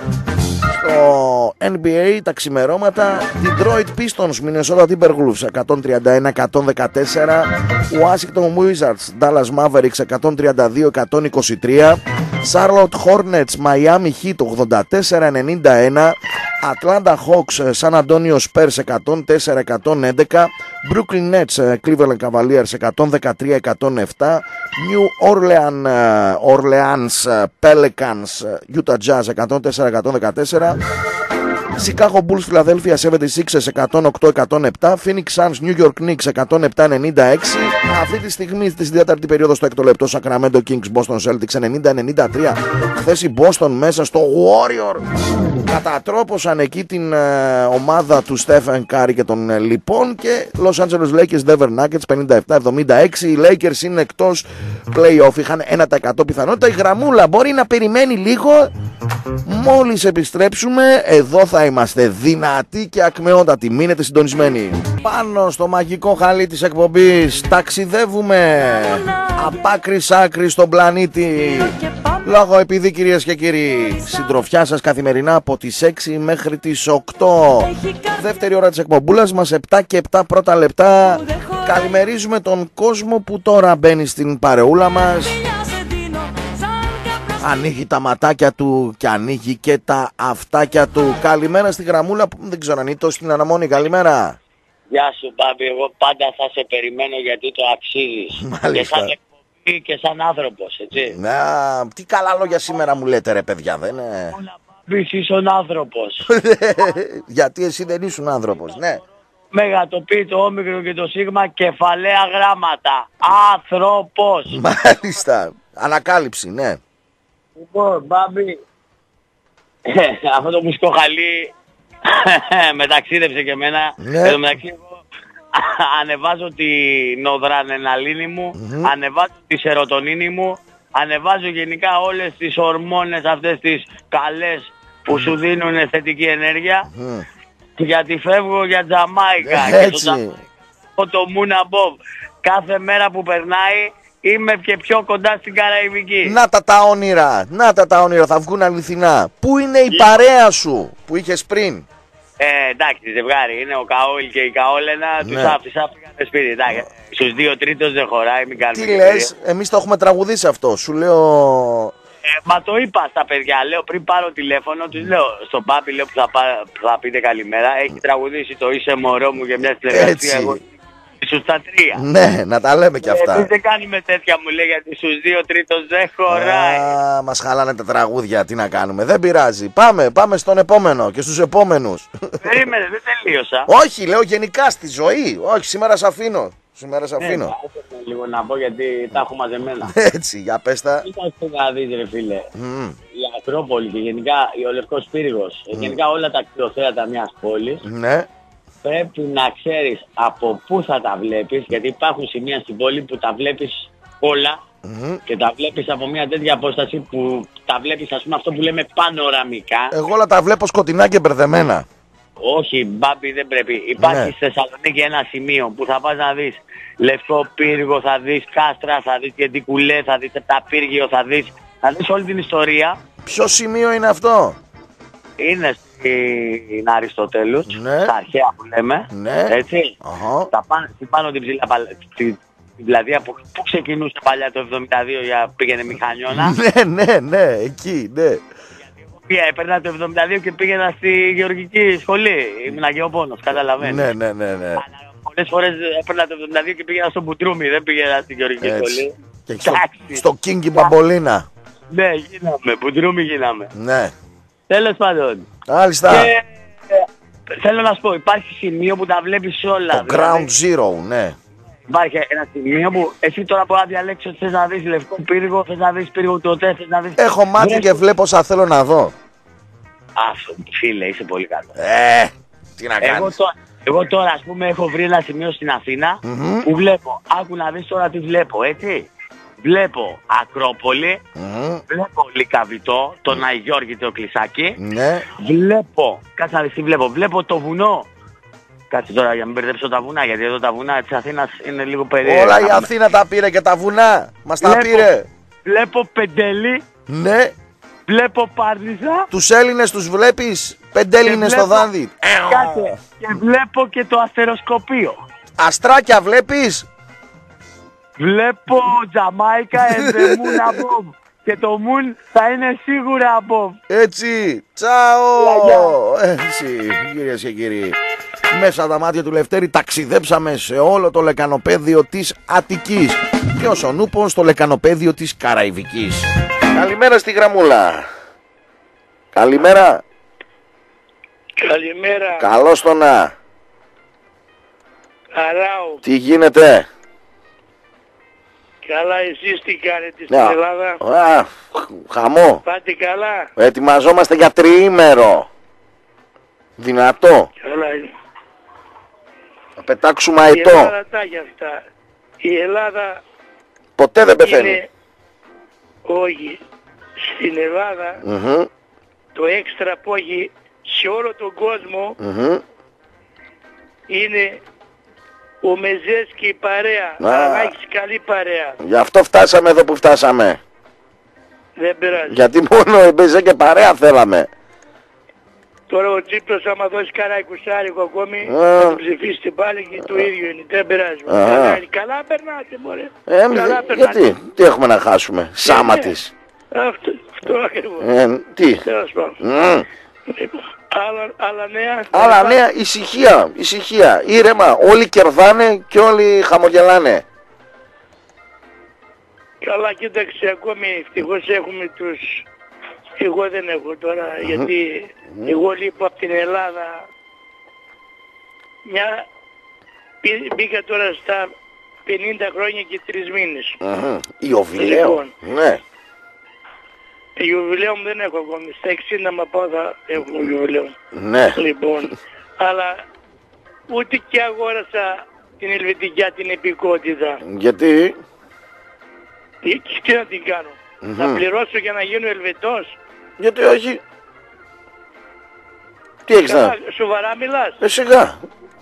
στο N B A τα ξημερώματα. Detroit Pistons Minnesota Timberwolves εκατόν τριάντα ένα εκατόν δεκατέσσερα, Washington Wizards Dallas Mavericks εκατόν τριάντα δύο εκατόν είκοσι τρία, Charlotte Hornets Miami Heat ογδόντα τέσσερα ενενήντα ένα, Atlanta Hawks San Antonio Spurs εκατόν τέσσερα εκατόν έντεκα, Brooklyn Nets Cleveland Cavaliers εκατόν δεκατρία εκατόν επτά, New Orleans, Orleans Pelicans Utah Jazz εκατόν τέσσερα εκατόν δεκατέσσερα, Chicago Bulls Philadelphia εβδομήντα έξι εκατόν οκτώ εκατόν επτά, Phoenix Suns New York Knicks εκατόν επτά ενενήντα έξι. Αυτή τη στιγμή στη τέταρτη περίοδο στο έκτο λεπτό Sacramento Kings Boston Celtics ενενήντα ενενήντα τρία. Χθες η Boston μέσα στο Warrior κατατρόπωσαν εκεί την ε, ομάδα του Stephen Curry και των ε, λοιπόν, και Los Angeles Lakers Denver Nuggets πενήντα επτά εβδομήντα έξι. Οι Lakers είναι εκτός play-off, είχαν ένα τοις εκατό πιθανότητα. Η γραμμούλα μπορεί να περιμένει λίγο. Μόλις επιστρέψουμε εδώ θα είμαστε δυνατοί και ακμεότατοι. Μείνετε συντονισμένοι. Πάνω στο μαγικό χαλί της εκπομπής ταξιδεύουμε απ' άκρη σ' άκρη στον πλανήτη. Λόγω επειδή, κυρίες και κύριοι, συντροφιά σας καθημερινά από τις έξι μέχρι τις οκτώ. Δεύτερη ώρα της εκπομπούλας μας, επτά και επτά πρώτα λεπτά. Καλημερίζουμε τον κόσμο που τώρα μπαίνει στην παρεούλα μας. Ανοίγει τα ματάκια του και ανοίγει και τα αυτάκια του. Καλημέρα στη γραμμούλα που δεν ξέρω αν είναι τόσο στην αναμονή. Καλημέρα. Γεια σου Μπάμπη, εγώ πάντα θα σε περιμένω γιατί το αξίζεις. Μάλιστα. Και σαν εκπομπή και σαν άνθρωπος, έτσι. Να, τι καλά λόγια σήμερα μου λέτε ρε παιδιά, δεν είναι. Μπάμπη, ήσουν άνθρωπος. Γιατί εσύ δεν ήσουν άνθρωπος, ναι. Μέγα το πι, το όμικρο και το σίγμα, κεφαλαία γράμματα. Άνθρωπος. Μάλιστα. Ανακάλυψη, ναι. Λοιπόν, Μπάμπη, αυτό το μουσικό χαλί με ταξίδεψε και εμένα. Ναι. Εν τω μεταξύ εγώ ανεβάζω την οδρανεναλίνη μου, mm-hmm. ανεβάζω τη σερωτονίνη μου, ανεβάζω γενικά όλες τις ορμόνες αυτές τις καλές που σου δίνουν θετική ενέργεια, mm. γιατί φεύγω για Τζαμάικα. Έτσι. Και στο Τζαμάικα, το Μούνα Μποβ, κάθε μέρα που περνάει είμαι και πιο κοντά στην Καραϊβική. Να τα τα όνειρα, να τα τα όνειρα, θα βγουν αληθινά. Πού είναι η παρέα σου που είχες πριν? Ε, εντάξει, ζευγάρι είναι ο Καόλ και η Καόλενα, ναι. Τους άφησα, πήγανε σπίτι. Εντάξει, στους δύο τρίτος δεν χωράει, μην κάνουμε. Τι λες, εμείς το έχουμε τραγουδήσει αυτό, σου λέω. Ε, μα το είπα στα παιδιά, λέω πριν πάρω τηλέφωνο, τους λέω στον Πάπη, λέω που θα, πά, που θα πείτε καλημέρα, έχει τραγουδήσει το είσαι μωρό μου για μια τηλεργασία. Εγώ στους τα τρία. Ναι, να τα λέμε κι αυτά. Εμείς δεν κάνουμε τέτοια, μου λέει, γιατί στους δύο τρίτος δεν χωράει. Α, μας χαλάνε τα τραγούδια, τι να κάνουμε. Δεν πειράζει. Πάμε, πάμε στον επόμενο και στους επόμενους. Περίμενε, δεν τελείωσα. Όχι, λέω γενικά στη ζωή. Όχι, σήμερα σ' αφήνω. Σήμερα σ' αφήνω. Ναι, λίγο να πω γιατί τα έχω μαζεμένα. Έτσι, για πες τα. Κοίταξε να δεις ρε φίλε. Mm. Η Ακρόπολη και γενικά ο Λευκός Πύργος, mm. γενικά όλα τα κτηροθέατα μιας πόλης. Ναι. Πρέπει να ξέρεις από πού θα τα βλέπεις, γιατί υπάρχουν σημεία στην πόλη που τα βλέπεις όλα mm-hmm. και τα βλέπεις από μια τέτοια απόσταση που τα βλέπεις, ας πούμε, αυτό που λέμε πανοραμικά. Εγώ όλα τα βλέπω σκοτεινά και μπερδεμένα. Όχι, Μπάμπη, δεν πρέπει. Υπάρχει ναι. στη Θεσσαλονίκη ένα σημείο που θα πας να δεις Λευκό Πύργο, θα δεις Κάστρα, θα δεις Κεντικουλέ, θα δεις Επταπύργιο, θα δεις, θα δεις όλη την ιστορία. Ποιο σημείο είναι αυτό? Είναι στην Αριστοτέλους, ναι. στα αρχαία που λέμε, ναι. έτσι. Uh-huh. Τα πάνω, πάνω την ψηλά, την πλατεία που, που ξεκινούσε παλιά το εβδομήντα δύο για πήγαινε μηχανιώνα. Ναι, ναι, ναι, εκεί, ναι. Γιατί έπαιρνα το εβδομήντα δύο και πήγαινα στη γεωργική σχολή, ήμουν αγιοπόνος, καταλαβαίνεις. Ναι, ναι, ναι, ναι. Αλλά πολλές φορές έπαιρνα το εβδομήντα δύο και πήγαινα στο Μπουτρούμι, δεν πήγαινα στη γεωργική έτσι. Σχολή. Και στο, στο Κίνγκι Μπαμπολίνα. Ναι, γίναμε, Μπουτρούμι γίναμε. Ναι. Τέλος πάντων. Άλιστα. Και, ε, θέλω να σου πω, υπάρχει σημείο που τα βλέπεις όλα. Το δηλαδή, Ground Zero, ναι. Υπάρχει ένα σημείο που εσύ τώρα μπορεί να διαλέξεις ότι θες να δεις Λευκό Πύργο, θες να δεις Πύργο του ΟΤΕ, θες να δεις... Έχω μάτι Βρες... και βλέπω όσα θέλω να δω. Αυτό, φίλε, είσαι πολύ καλό. Ε, τι να κάνεις. Εγώ τώρα, εγώ τώρα ας πούμε έχω βρει ένα σημείο στην Αθήνα mm-hmm. που βλέπω, άκου να δεις τώρα τι βλέπω, έτσι. Βλέπω Ακρόπολη, mm. βλέπω Λυκαβητό, τον Άι Γιώργη το Κλεισάκι, ναι. Βλέπω, κάτσε να δεις τι βλέπω, βλέπω το βουνό. Κάτσε τώρα για να μην μπερδέψω τα βουνά, γιατί εδώ τα βουνά της Αθήνας είναι λίγο περίεργα. Όλα η Αθήνα τα πήρε και τα βουνά, μας τα βλέπω, πήρε. Βλέπω Πεντέλη, ναι. Βλέπω Πάρνηθα. Τους Έλληνες τους βλέπεις, Πεντέλληνες στο δάνδυ. Κάτσε, και βλέπω και το αστεροσκοπείο. Αστράκια βλέπεις. Βλέπω Τζαμάικα and the moon above. Και το moon θα είναι σίγουρα above. Έτσι, τσάω. Έτσι, κυρίες και κύριοι. Μέσα τα μάτια του Λευτέρη ταξιδέψαμε σε όλο το λεκανοπέδιο της Αττικής και όσον ούπον στο λεκανοπέδιο της Καραϊβικής. Καλημέρα στη γραμμούλα. Καλημέρα. Καλημέρα. Καλώς το να. Αράου. Τι γίνεται? Καλά, εσείς τι κάνετε στην Ελλάδα? Α, χαμό. Πάτε καλά? Ετοιμαζόμαστε για τριήμερο. Δυνατό. Καλά είναι. Θα πετάξουμε αετό. Η Ελλάδα τα για αυτά. Η Ελλάδα ποτέ δεν πεθαίνει. Είναι... Όχι. Στην Ελλάδα mm-hmm. το έξτρα που έχει σε όλο τον κόσμο mm-hmm. είναι ο Μεζές και η παρέα. Αλλά έχεις καλή παρέα. Γι' αυτό φτάσαμε εδώ που φτάσαμε. Δεν πειράζει. Γιατί μόνο η Μεζέ και παρέα θέλαμε. Τώρα ο Τσίπρος άμα δώσει κανένα εικοσάρικο ακόμη θα τον ψηφίσετε πάλι και το ίδιο είναι. Δεν πειράζει. Καλά, καλά περνάτε μωρέ. Ε, καλά περνάτε. Γιατί, τι έχουμε να χάσουμε. Σάμα της. Αυτό, αυτό ακριβώς. Ε, τι. Τέλος πάντων. Mm. Άλλα, άλλα νέα. Άλλα νέα, ησυχία, ησυχία, ήρεμα. Όλοι κερδάνε και όλοι χαμογελάνε. Καλά, κοίταξε, ακόμη ευτυχώς έχουμε τους... Εγώ δεν έχω τώρα, mm-hmm. γιατί mm-hmm. εγώ λείπω από την Ελλάδα. Μια... Μπήκα τώρα στα πενήντα χρόνια και τρεις μήνες. Mm-hmm. Ιωβιλέο, λοιπόν, ναι. Ιωβιλέο μου δεν έχω ακόμη. Στα εξήντα μα πάω θα έχω ιωβιλέο. Ναι. Λοιπόν, αλλά ούτε και αγόρασα την ελβετικιά την επικότητα. Γιατί? Τι, τι να την κάνω. Mm-hmm. Θα πληρώσω για να γίνω Ελβετός. Γιατί όχι? Τι έχεις να... Σοβαρά μιλάς? Ε, σιγά.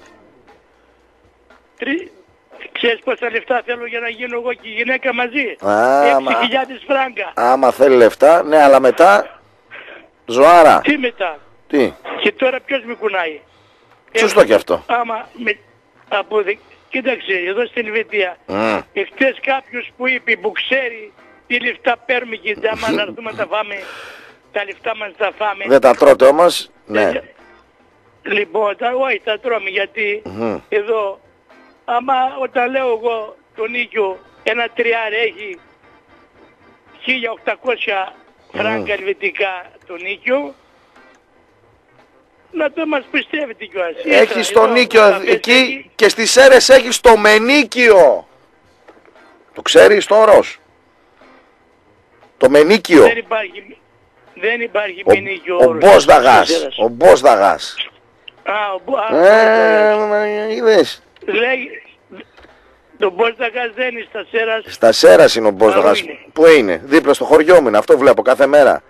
Τρι... Ξέρεις πόσα λεφτά θέλω για να γίνω εγώ και η γυναίκα μαζί? Άμα... έξι χιλιάδες φράγκα. Άμα θέλει λεφτά, ναι, αλλά μετά... Ζωάρα. Τι μετά? Τι. Και τώρα ποιος με κουνάει. Σωστό και αυτό. Άμα με, από δε, κοίταξε, εδώ στην Ελβετία, mm. εχθές κάποιος που είπε, που ξέρει τι λεφτά παίρνουμε και άμα να έρθουμε να τα φάμε, τα λεφτά μας τα φάμε. Δεν τα τρώτε όμως, ναι. Λοιπόν, τα, όχι τα τρώμε γιατί mm. εδώ, άμα όταν λέω εγώ το νίκιο, ένα τριάρι έχει χίλια οκτακόσια φράγκα mm. ελβετικά το νίκιο, να το μας πιστεύετε κιόλας. Έχεις το νίκιο εκεί έχει... και στις Σέρρες έχεις το μενίκιο. Το ξέρεις το όρος. Το μενίκιο. Δεν υπάρχει, δεν υπάρχει ο, μενίκιο ο όρος. Μπόσδαγας. Ο Μπόσδαγας. Α, ο Μπόσδαγας. Ε, είδες. Λέει, το Μπόσδαγας δεν είναι στα Σέρας. Στα Σέρας είναι ο Μπόσδαγας. Πού είναι? Δίπλα στο χωριό μου είναι. Αυτό βλέπω κάθε μέρα.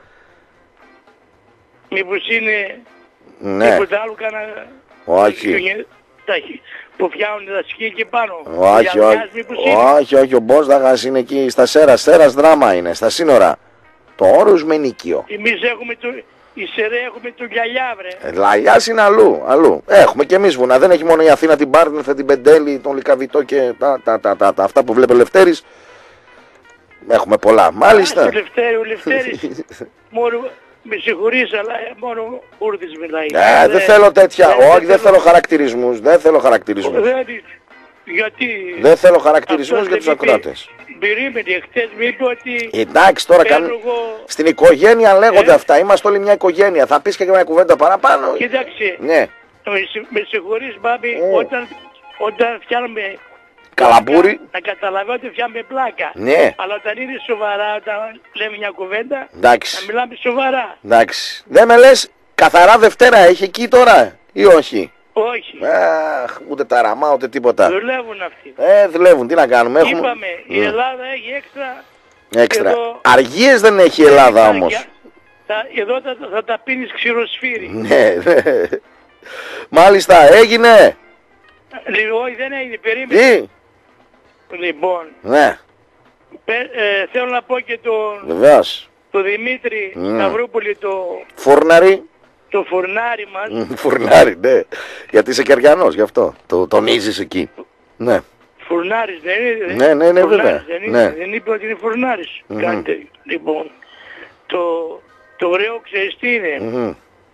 Μήπως είναι... Ναι. Τίποτα άλλο κάνα... Όχι. Που φτιάχνουν τα σκι και πάνω. Όχι, όχι. Όχι, όχι. Ο Μπόσδαγας είναι εκεί στα Σέρας. Σέρας δράμα είναι. Στα σύνορα. Το όρος μενίκιο. Εμείς έχουμε το... Η Σερέ έχουμε το Γυαλιά, βρε. Ε, Λαγιάς είναι αλλού, αλλού. Έχουμε και εμείς βουνά. Δεν έχει μόνο η Αθήνα την Πάρνηθα, την Πεντέλη, τον Λυκαβητό και τα, τα, τα, τα, τα αυτά που βλέπει ο Λευτέρης. Έχουμε πολλά. Μάλιστα. Ο Λευτέρη, ο Λευτέρης. μόνο, με συγχωρείς, αλλά μόνο ούρδης μιλάει. Ε, δεν θέλω τέτοια. Δεν, όχι, δεν δεν θέλω... θέλω χαρακτηρισμούς. Δεν θέλω χαρακτηρισμούς. Δεν, γιατί... Δεν θέλω χαρακτηρισμούς για τους ακροατές. Περίμενε, χτες μου είπε ότι... Εντάξει, τώρα καν... εγώ... στην οικογένεια λέγονται ε? αυτά. Είμαστε όλοι μια οικογένεια. Θα πεις και μια κουβέντα παραπάνω. Κοίταξε. Ναι. Με συγχωρείς, Μπάμπη, mm. όταν, όταν φτιάχνουμε... Καλαμπούρι. Να, να καταλαβαίνω ότι φτιάχνουμε πλάκα. Ναι. Αλλά όταν είναι σοβαρά, όταν λέμε μια κουβέντα, εντάξει. να μιλάμε σοβαρά. Εντάξει. Δεν με λες, καθαρά Δευτέρα έχει εκεί τώρα ή όχι? Όχι. Αχ, ούτε ταραμά ούτε τίποτα. Δουλεύουν αυτοί. Ε, δουλεύουν. Τι να κάνουμε. Είπαμε, έχουμε... η Ελλάδα έχει έξτρα. Έξτρα. Εδώ... Αργίες δεν έχει η Ελλάδα όμως. Θα, εδώ θα, θα τα πίνεις ξηροσφύρι. Ναι, ναι. Μάλιστα, έγινε. Λοιπόν, δεν έγινε, περίμενε. Τι. Λοιπόν. Ναι. Πε, ε, θέλω να πω και τον... Βεβαίως. Το Δημήτρη mm. Σταυρούπολη, το... Φούρναρη. Το φουρνάρι μας. Mm, φουρνάρι, ναι. Γιατί είσαι Κεριανός, γι' αυτό. Το τονίζεις εκεί. Ναι. Φουρνάρης δεν είναι. Ναι, ναι, ναι, βέβαια. Δεν, είναι, ναι. δεν είπε ότι είναι φουρνάρης. Mm-hmm. Κάτι. Λοιπόν, το, το ωραίο ξέρεις τι είναι. Mm-hmm.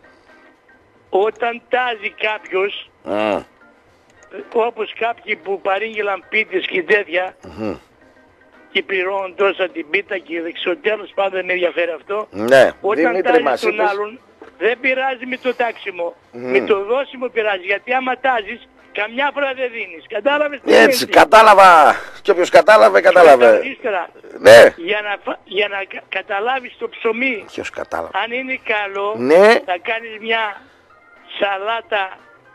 Όταν τάζει κάποιος, mm. όπως κάποιοι που παρήγγελαν πίτες και τέτοια, mm-hmm. και πληρώνουν τόσα την πίτα και δεξιό, τέλος πάντων δεν με ενδιαφέρει αυτό. Ναι. Όταν Δημήτρη, τάζεις τον είπες... άλλον, δεν πειράζει με το τάξιμο. Mm. Με το δώσιμο πειράζει. Γιατί άμα τάζεις, καμιά φορά δεν δίνεις. Κατάλαβες τι έτσι, έτσι, κατάλαβα. Και όποιος κατάλαβε, κατάλαβε. Ύστερα, ναι. Για να, για να κα, καταλάβεις το ψωμί, ποιος κατάλαβε. αν είναι καλό, ναι. θα κάνεις μια σαλάτα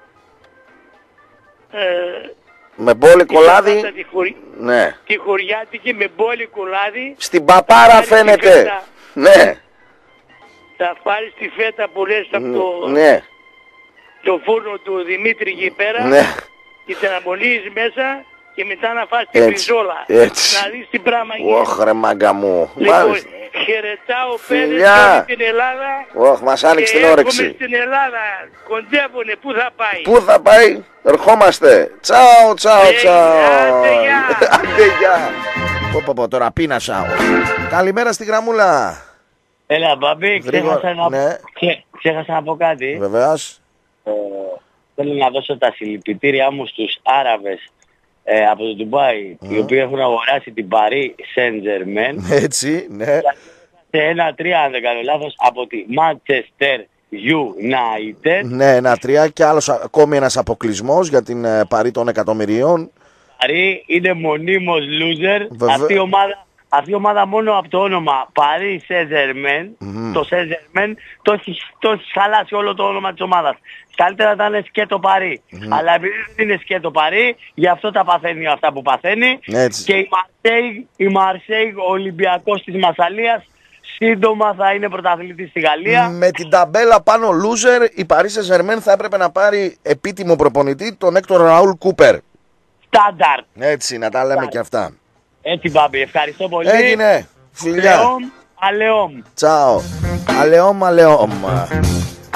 ε, με μπόλικο λάδι. Τη, χωρι... ναι. τη χωριάτικη με μπόλικο λάδι. Στην παπάρα φαίνεται. Ναι. Θα πάρεις τη φέτα που λες από το, ναι. το φούρνο του Δημήτρη εκεί πέρα, ναι. και την αμολύεις μέσα και μετά να φας την πριζόλα. Έτσι. Να δεις την πράγμα γίνεται. Ωχ ρε μάγκα μου. Λοιπόν, χαιρετάω πέντε όλη την Ελλάδα. Ωχ, μας άνοιξε την όρεξη. Έχουμε στην Ελλάδα, κοντεύουνε, πού θα πάει. Πού θα πάει, ερχόμαστε. Τσάου, τσάου, τσάου. Άντε γεια. Πω πω, τώρα πίνασα. Καλημέρα στη γραμμούλα. Έλα μπαμπή, ξέχασα να... ναι. Ξέ... ξέχασα να πω κάτι. Βεβαίως. Ε, θέλω να δώσω τα συλληπιτήριά μου στους Άραβες ε, από το Ντουμπάι, mm. οι οποίοι έχουν αγοράσει την Paris Saint-Germain. Έτσι, ναι. Σε ένα τρία, αν δεν κάνω λάθος, από τη Manchester United. Ναι, ένα τρία και άλλος ακόμη ένας αποκλεισμός για την Paris των εκατομμυρίων. Paris είναι μονίμως loser. Βεβαι... Αυτή η ομάδα... Αυτή η ομάδα μόνο από το όνομα Paris Saint-Germain, mm. το Saint-Germain, το έχει, το έχει χαλάσει όλο το όνομα της ομάδας. Καλύτερα θα είναι σκέτο Paris. Mm. Αλλά επειδή δεν είναι σκέτο Paris, γι' αυτό τα παθαίνει αυτά που παθαίνει. Έτσι. Και η Marseille, η Marseille, ο Ολυμπιακός της Μασσαλίας, σύντομα θα είναι πρωταθλητής στη Γαλλία. Με την ταμπέλα πάνω loser, η Paris Saint-Germain θα έπρεπε να πάρει επίτιμο προπονητή τον Έκτορ Ραούλ Κούπερ. Στάνταρτ. Έτσι, να τα λέμε και αυτά. Έτσι μπάμπη, ευχαριστώ πολύ. Έγινε, φιλιά. Αλεόμ, αλεόμ. Τσάο. Αλεόμ, αλεόμ.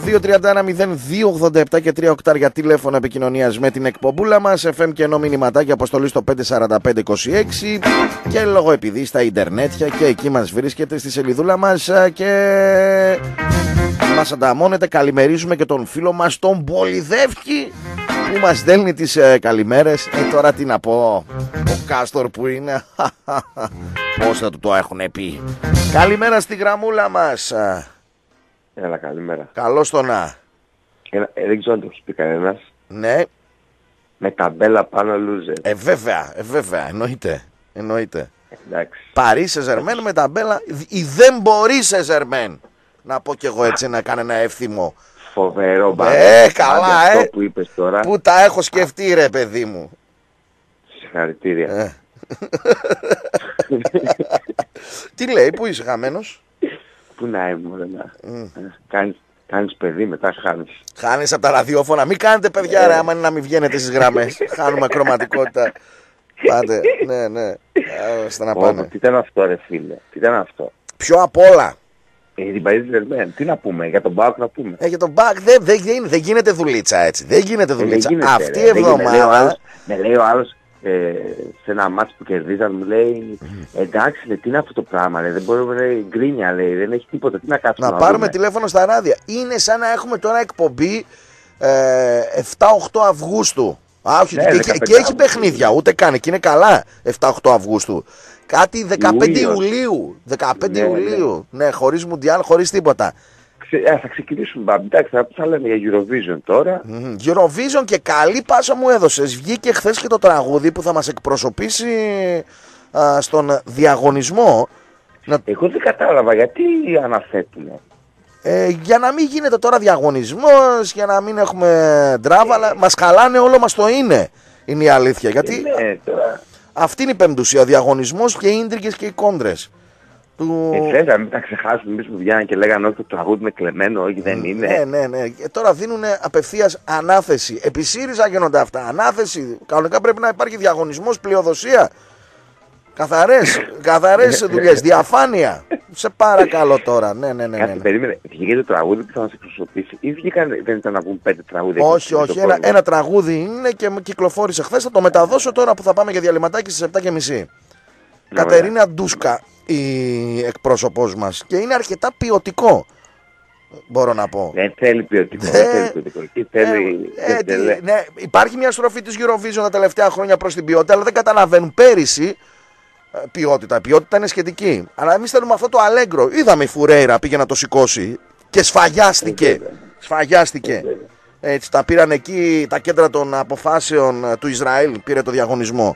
δύο τριάντα ένα μηδέν δύο ογδόντα επτά και τρία οκτάρια τηλέφωνο επικοινωνίας με την εκπομπούλα μας. εφ εμ και ενώ μηνυματάκι αποστολή στο πέντε τέσσερα πέντε είκοσι έξι και λόγω επειδή στα ιντερνέτια και εκεί μας βρίσκεται στη σελίδούλα μας και μας ανταμώνεται. Καλημερίζουμε και τον φίλο μας τον Πολυδεύκη που μας στέλνει τις ε, καλημέρες. Ε, τώρα τι να πω, ο Κάστορ που είναι, πώς θα του το έχουν πει. Καλημέρα στη γραμμούλα μας. Έλα, καλημέρα. Καλώς το να. Ένα, ε, δεν ξέρω αν το έχει πει κανένας. Ναι. Με ταμπέλα πάνω loser. Ε, βέβαια, ε, βέβαια, εννοείται. Εννοείται. Εντάξει. Παρί Σεζερμέν με ταμπέλα ή δεν μπορεί Σεζερμέν. Να πω κι εγώ έτσι να κάνω ένα εύθυμο. Φοβερό μπάσκετ. Ε, καλά, ε. Που είπες τώρα. Πού τα έχω σκεφτεί, ρε παιδί μου. Συγχαρητήρια. Ε. Τι λέει, πού είσαι χαμένος? Πού να είμαι, ρε, να. Mm. Κάνεις, κάνεις παιδί, μετά χάνεις. Χάνεις από τα ραδιόφωνα. Μην κάνετε παιδιά, ε. ρε, άμα είναι να μην βγαίνετε στις γραμμές. Χάνουμε κρωματικότητα. Πάτε, ναι, ναι. Ώστε να πάμε. Τι ήταν αυτό, ρε φίλε, τι ήταν αυτό. Πιο απ' όλα. Ε, την Παρί Σεζερμέν, τι να πούμε, για τον Μπάουκ να πούμε. Ε, για τον Μπάουκ δεν δε, δε, δε γίνεται δουλίτσα έτσι. Δεν γίνεται δουλίτσα. Ε, γίνεται, αυτή η εβδομάδα. Με λέει ο άλλος ε, σε ένα μάτς που κερδίζαν, μου λέει εντάξει, λέει, τι είναι αυτό το πράγμα, λέει, δεν μπορούμε, λέει, γκρίνια, λέει, δεν έχει τίποτα, τι να κάτσουμε να, να πάρουμε δούμε. Τηλέφωνο στα ράδια. Είναι σαν να έχουμε τώρα εκπομπή ε, εφτά οκτώ Αυγούστου. Α, όχι, ναι, και, και, και έχει παιχνίδια, ούτε καν, και είναι καλά εφτά οκτώ Αυγούστου. Κάτι δεκαπέντε Ιουλίου. δεκαπέντε ναι, Ιουλίου. Ναι, ναι χωρίς Μουντιάλ, χωρίς τίποτα. Ξε, α, θα ξεκινήσουν, μπα, εντάξει, θα, θα λέμε για Eurovision τώρα. Mm, Eurovision και καλή πάσα μου έδωσες. Βγήκε χθες και το τραγούδι που θα μας εκπροσωπήσει α, στον διαγωνισμό. Εγώ δεν κατάλαβα γιατί αναθέτουν. Ε, για να μην γίνεται τώρα διαγωνισμός, για να μην έχουμε ντράβα, αλλά μας χαλάνε όλο μας το είναι. Είναι η αλήθεια. Γιατί ε, ναι, τώρα... αυτή είναι η πεμπτουσία, ο διαγωνισμός και οι ίντρικες και οι κόντρες. Του... Ε, θες να μην τα ξεχάσουμε εμείς που βγαίναν και λέγανε όχι το τραγούδι είναι κλεμμένο, όχι δεν είναι. Ναι, ναι, ναι. Και τώρα δίνουν απευθείας ανάθεση. Επί ΣΥΡΙΖΑ γίνονται αυτά. Ανάθεση. Κανονικά πρέπει να υπάρχει διαγωνισμός, πλειοδοσία. Καθαρές, καθαρές δουλειές, διαφάνεια. Σε παρακαλώ τώρα. Ναι, ναι, ναι. ναι, ναι. Κάτι περίμενε. Βγήκε το τραγούδι που θα μας εκπροσωπήσει ή βγήκαν, δεν ήταν να βγουν πέντε τραγούδια? Όχι, όχι. Ένα, ένα τραγούδι είναι και κυκλοφόρησε χθες. Θα το μεταδώσω τώρα που θα πάμε για διαλυματάκι στις επτά και μισή. Κατερίνα Ντούσκα, η εκπρόσωπός μας. Και είναι αρκετά ποιοτικό. Μπορώ να πω. Δεν θέλει ποιοτικό. Δεν θέλει ποιοτικό. Θέλει... Ε, ε, τι, ναι, υπάρχει μια στροφή της Eurovision τα τελευταία χρόνια προς την ποιότητα, αλλά δεν καταλαβαίνουν. Πέρυσι ποιότητα. Η ποιότητα είναι σχετική. Αλλά εμείς θέλουμε αυτό το αλέγκρο. Είδαμε η Φουρέιρα πήγε να το σηκώσει και σφαγιάστηκε. Σφαγιάστηκε. Έτσι, τα πήραν εκεί τα κέντρα των αποφάσεων του Ισραήλ. Πήρε το διαγωνισμό.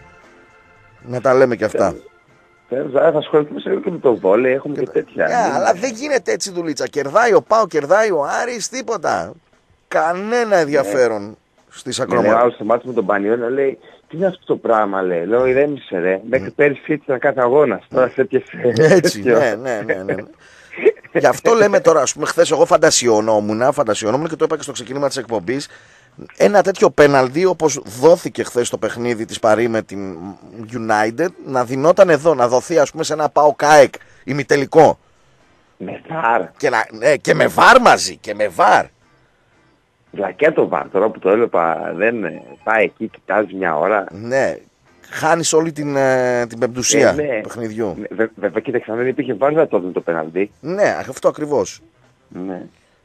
Να τα λέμε και αυτά. Θα ασχοληθούμε σε και με το βόλεϊ, έχουμε και, και τέτοια. Yeah, αλλά δεν γίνεται έτσι δουλίτσα. Κερδάει ο ΠΑΟ, κερδάει ο Άρης, τίποτα. Κανένα ενδιαφέρον yeah. στις ακροματικές. Λέω στο μάτι με τον Πανιώνα, λέει, τι είναι αυτό το πράγμα, λέει. Λέω, ηρέμησε, ρε. Μέχρι mm. πέρυσι έτσι ήταν κάθε αγώνας. Τώρα σε έπιασε. Έτσι, ναι, ναι, ναι. ναι. Γι' αυτό λέμε τώρα, ας πούμε, χθες εγώ φαντασιωνόμουν, φαντασιωνόμουν και το είπα και στο ξεκίνημα της εκπομπής. Ένα τέτοιο πέναλτι όπως δόθηκε χθες στο παιχνίδι της Παρί με την United να δινόταν εδώ, να δοθεί ας πούμε σε ένα ΠΑΟΚ ΑΕΚ ημιτελικό. Με βάρ. Και, να, ναι, και με βάρ μαζί, και με βάρ. Δηλαδή και το βάρ, τώρα που το έλεγα δεν πάει εκεί, κοιτάζει μια ώρα. Ναι, χάνεις όλη την, την πεμπτουσία ε, ναι. παιχνιδιού. Ναι, βέβαια, κοίταξε, αν δεν υπήρχε βάρ δεν το έδινε το πέναλτι. Ναι, αυτό ακριβώς. Ναι.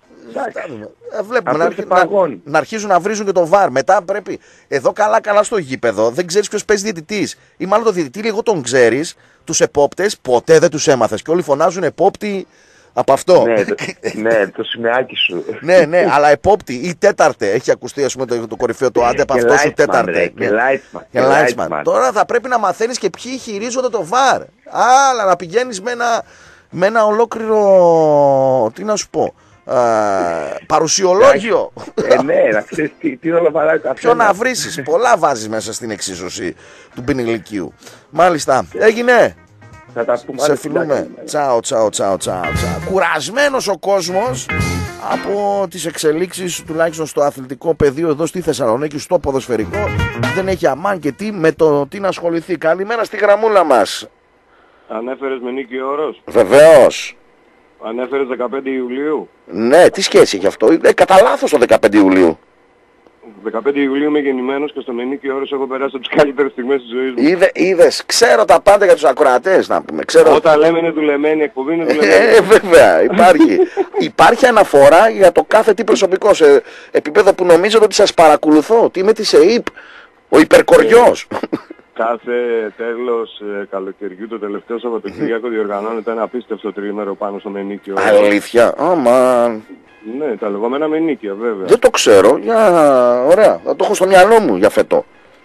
Βλέπουμε να, να, να αρχίζουν να βρίζουν και το βάρ. Μετά πρέπει. Εδώ καλά-καλά στο γήπεδο δεν ξέρεις ποιος παίζει διαιτητής. Ή μάλλον το διαιτητή λίγο τον ξέρεις. Τους επόπτες ποτέ δεν τους έμαθες. Και όλοι φωνάζουν επόπτη από αυτό. Ναι, το, ναι, το σημαίακι σου. Ναι, ναι, αλλά επόπτη ή τέταρτε. Έχει ακουστεί ας πούμε το, το κορυφαίο το άντε από αυτό σου τέταρτε. Και Lightman. Και Lightman. Τώρα θα πρέπει να μαθαίνεις και ποιοι χειρίζονται το βάρ. Αλλά να πηγαίνεις με ένα, με ένα ολόκληρο. Τι να σου πω. Uh, παρουσιολόγιο. Ε, ναι, να ξέρεις τι, τι όλα βαράει καθένα. Ποιο να βρίσεις. Πολλά βάζεις μέσα στην εξίσωση του πινιλικίου. Μάλιστα. Έγινε. Θα τα πούμε. Σε φιλούμε. Τσάω, τσάω, τσάω, τσάω. Κουρασμένος ο κόσμος από τις εξελίξεις τουλάχιστον στο αθλητικό πεδίο εδώ στη Θεσσαλονίκη, στο ποδοσφαιρικό. Δεν έχει αμάν και τι με το τι να ασχοληθεί. Καλημέρα στη γραμμούλα μας. Ανέφερες με Νίκη Όρος. Βεβαίως. Ανέφερες δεκαπέντε Ιουλίου. Ναι, τι σχέση έχει αυτό. Ε, κατά λάθος το δεκαπέντε Ιουλίου. δεκαπέντε Ιουλίου είμαι γεννημένος και στο Μενίκη ώρες έχω περάσει από τις καλύτερες στιγμές της ζωής μου. Είδε, είδες, ξέρω τα πάντα για τους ακροατές να πούμε. Ξέρω... Όταν λέμε είναι δουλεμένη, εκπομπή είναι δουλεμένη. Ε, βέβαια, υπάρχει. Υπάρχει αναφορά για το κάθε τι προσωπικό σε επίπεδο που νομίζετε ότι σας παρακολουθώ. Ότι είμαι της ΕΥΠ, ο υπερκοριός. Κάθε τέλος ε, καλοκαιριού το τελευταίο Σαββατοκύριακο διοργανώνεται ένα απίστευτο τριήμερο πάνω στο Μενίκιο. Αλήθεια, άμα... Ναι, τα λεγόμενα Μενίκια βέβαια. Δεν το ξέρω, για... ωραία, θα το έχω στο μυαλό μου για φετό.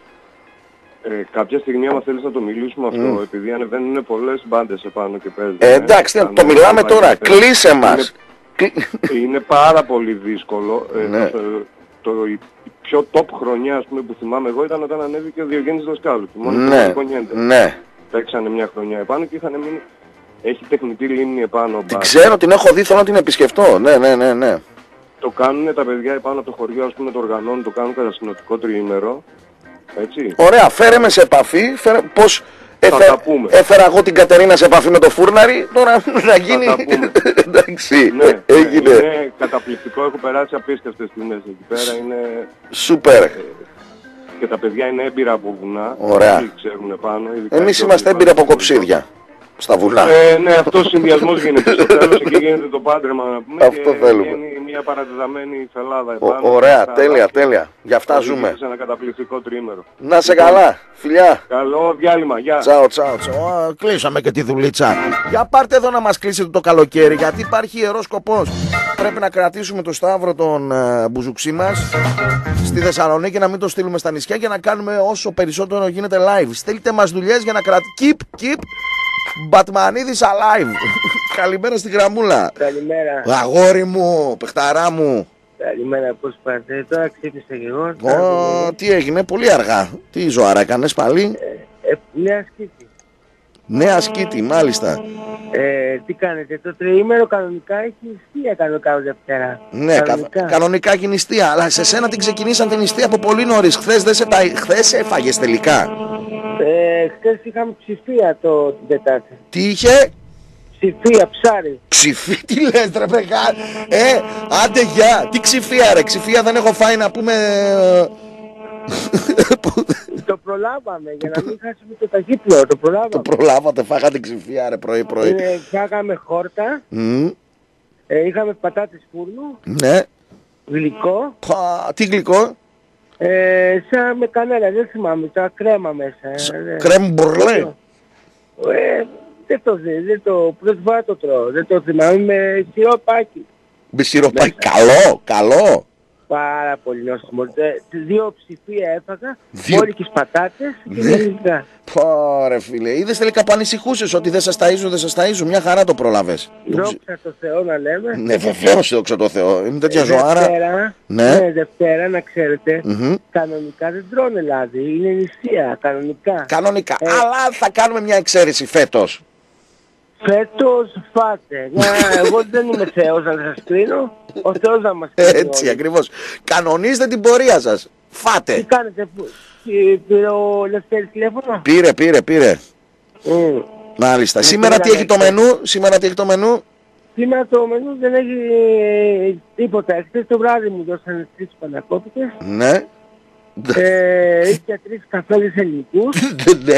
Ε, κάποια στιγμή άμα θέλεις να το μιλήσουμε αυτό, mm. επειδή ανεβαίνουν πολλές μπάντες επάνω και παίζουν. Ε, εντάξει, ε, το μιλάμε τώρα, κλείσε μας. Είναι, είναι πάρα πολύ δύσκολο. Ε, ναι. το, το, η πιο top χρονιά ας πούμε, που θυμάμαι εγώ ήταν όταν ανέβηκε ο Διογέννης Δασκάλου. Ναι, ναι. Παίξανε μια χρονιά επάνω και είχαν μείνει... Έχει τεχνητή λίμνη επάνω. Την ξέρω, την έχω δει, θέλω να την επισκεφτώ. Ναι, ναι, ναι, ναι. Το κάνουν τα παιδιά επάνω από το χωριό, ας πούμε, το οργανώνουν, το κάνουν κατά συνοτικό τριήμερο. Έτσι. Ωραία, φέρε με σε επαφή. Φέρε... Πώς έφε... έφερα εγώ την Κατερίνα σε επαφή με το φούρναρι, τώρα να γίνει. Εντάξει, ναι, έγινε. Είναι καταπληκτικό, έχω περάσει απίστευτες στιγμές εκεί πέρα. Είναι... Σούπερ. Και τα παιδιά είναι έμπειρα από βουνά. Ωραία. Ξέρουν πάνω. Εμείς είμαστε έμπειροι από κοψίδια. Στα βουλά. Ε, ναι, αυτός ο συνδυασμός γίνεται στο τέλος, εκεί γίνεται το πάντρεμα να πούμε. Αυτό και θέλουμε. Βγαίνει μια παρατεταμένη φελάδα επάνω. Ο, ωραία, τέλεια, τέλεια. Γι' αυτά ζούμε. Σε ένα καταπληκτικό τρίμερο. Να σε καλά, φιλιά. Καλό διάλειμμα, γεια. Τσάω, τσάω, τσάω. Κλείσαμε και τη δουλίτσα. Για πάρτε εδώ να μας κλείσετε το καλοκαίρι, γιατί υπάρχει ιερός σκοπός. Πρέπει να κρατήσουμε το Σταύρο τον uh, μπουζουξί μας στη Θεσσαλονίκη, να μην το στείλουμε στα νησιά και να κάνουμε όσο περισσότερο γίνεται live. Στείλτε μας δουλειές για να κρατήσουμε. Keep, keep. Μπατμανίδης alive. Καλημέρα στην γραμμούλα. Καλημέρα. Αγόρι μου, παιχταρά μου. Καλημέρα, πώς πάτε? Τώρα ξύπνησα και εγώ. Ω, τι έγινε, πολύ αργά. Τι ζωάρα έκανες πάλι? Ε, ε, νέα σκήτη. Νέα σκήτη, μάλιστα. Ε, τι κάνετε, το τριήμερο κανονικά έχει νηστεία κανονικά ως Δευτέρα. Ναι, κανονικά. Κα, κανονικά έχει νηστεία, αλλά σε σένα την ξεκινήσαν την νηστεία από πολύ νωρίς. Χθες, δεν σε τα... Χθες έφαγες τελικά. Ε, χθες είχαμε ψηφία το, την Τετάρτη. Τι είχε? Ψηφία, ψάρι. Ψηφί, τι λες ρε παιδιά? Ε, άντε γεια. Τι ξηφία ρε, ξηφία δεν έχω φάει να πούμε... Το προλάβαμε για να μην χάσουμε το ταχύπλο, το προλάβαμε. Το προλάβατε, φάγατε ξηφία ρε πρωί πρωί. Ε, φάγαμε χόρτα, mm. ε, είχαμε πατάτες φούρνου, ναι. Γλυκό. Πα, τι γλυκό? Ε, σαν με κανένα, δεν θυμάμαι, τα κρέμα μέσα. Ε, κρέμ μπουρλέ. Ε, δεν το δει, δεν το, πρώτη φορά το τρώω, δεν το θυμάμαι, με σιροπάκι. Με σιροπάκι, καλό, καλό. Πάρα πολύ νόστιμο. Δύο ψηφία έφαγα, μόλικες πατάτες και γλυκά. Πόρε φίλε, είδες τελικά που ανησυχούσες ότι δεν σας ταΐζουν, δεν σας ταΐζουν, μια χαρά το πρόλαβες. Δόξα τω Θεώ να λέμε. Ναι, βεβαίως δόξα τω Θεώ, είναι τέτοια ζωάρα. Δευτέρα, ναι. ναι, Δευτέρα να ξέρετε, mm-hmm. κανονικά δεν τρώνε λάδι, είναι νηστεία, κανονικά. Κανονικά, ε, αλλά θα κάνουμε μια εξαίρεση φέτος. Φέτος φάτε. Να, εγώ δεν είμαι Θεός να σας κρίνω. Ο Θεός να μας κρίνει. Έτσι ακριβώς. Κανονίστε την πορεία σας. Φάτε. Τι κάνετε, πήρε ο Λευτέρης τηλέφωνο? Πήρε, πήρε, πήρε. Mm. Μάλιστα. Με σήμερα τι έχει το μενού, σήμερα τι έχει το μενού? Σήμερα το μενού δεν έχει τίποτα. Χθες το βράδυ μου δώσανε τρεις πανακόπιτες. Ναι. Ε, είχε τρεις καφέδες ελληνικούς. Ναι.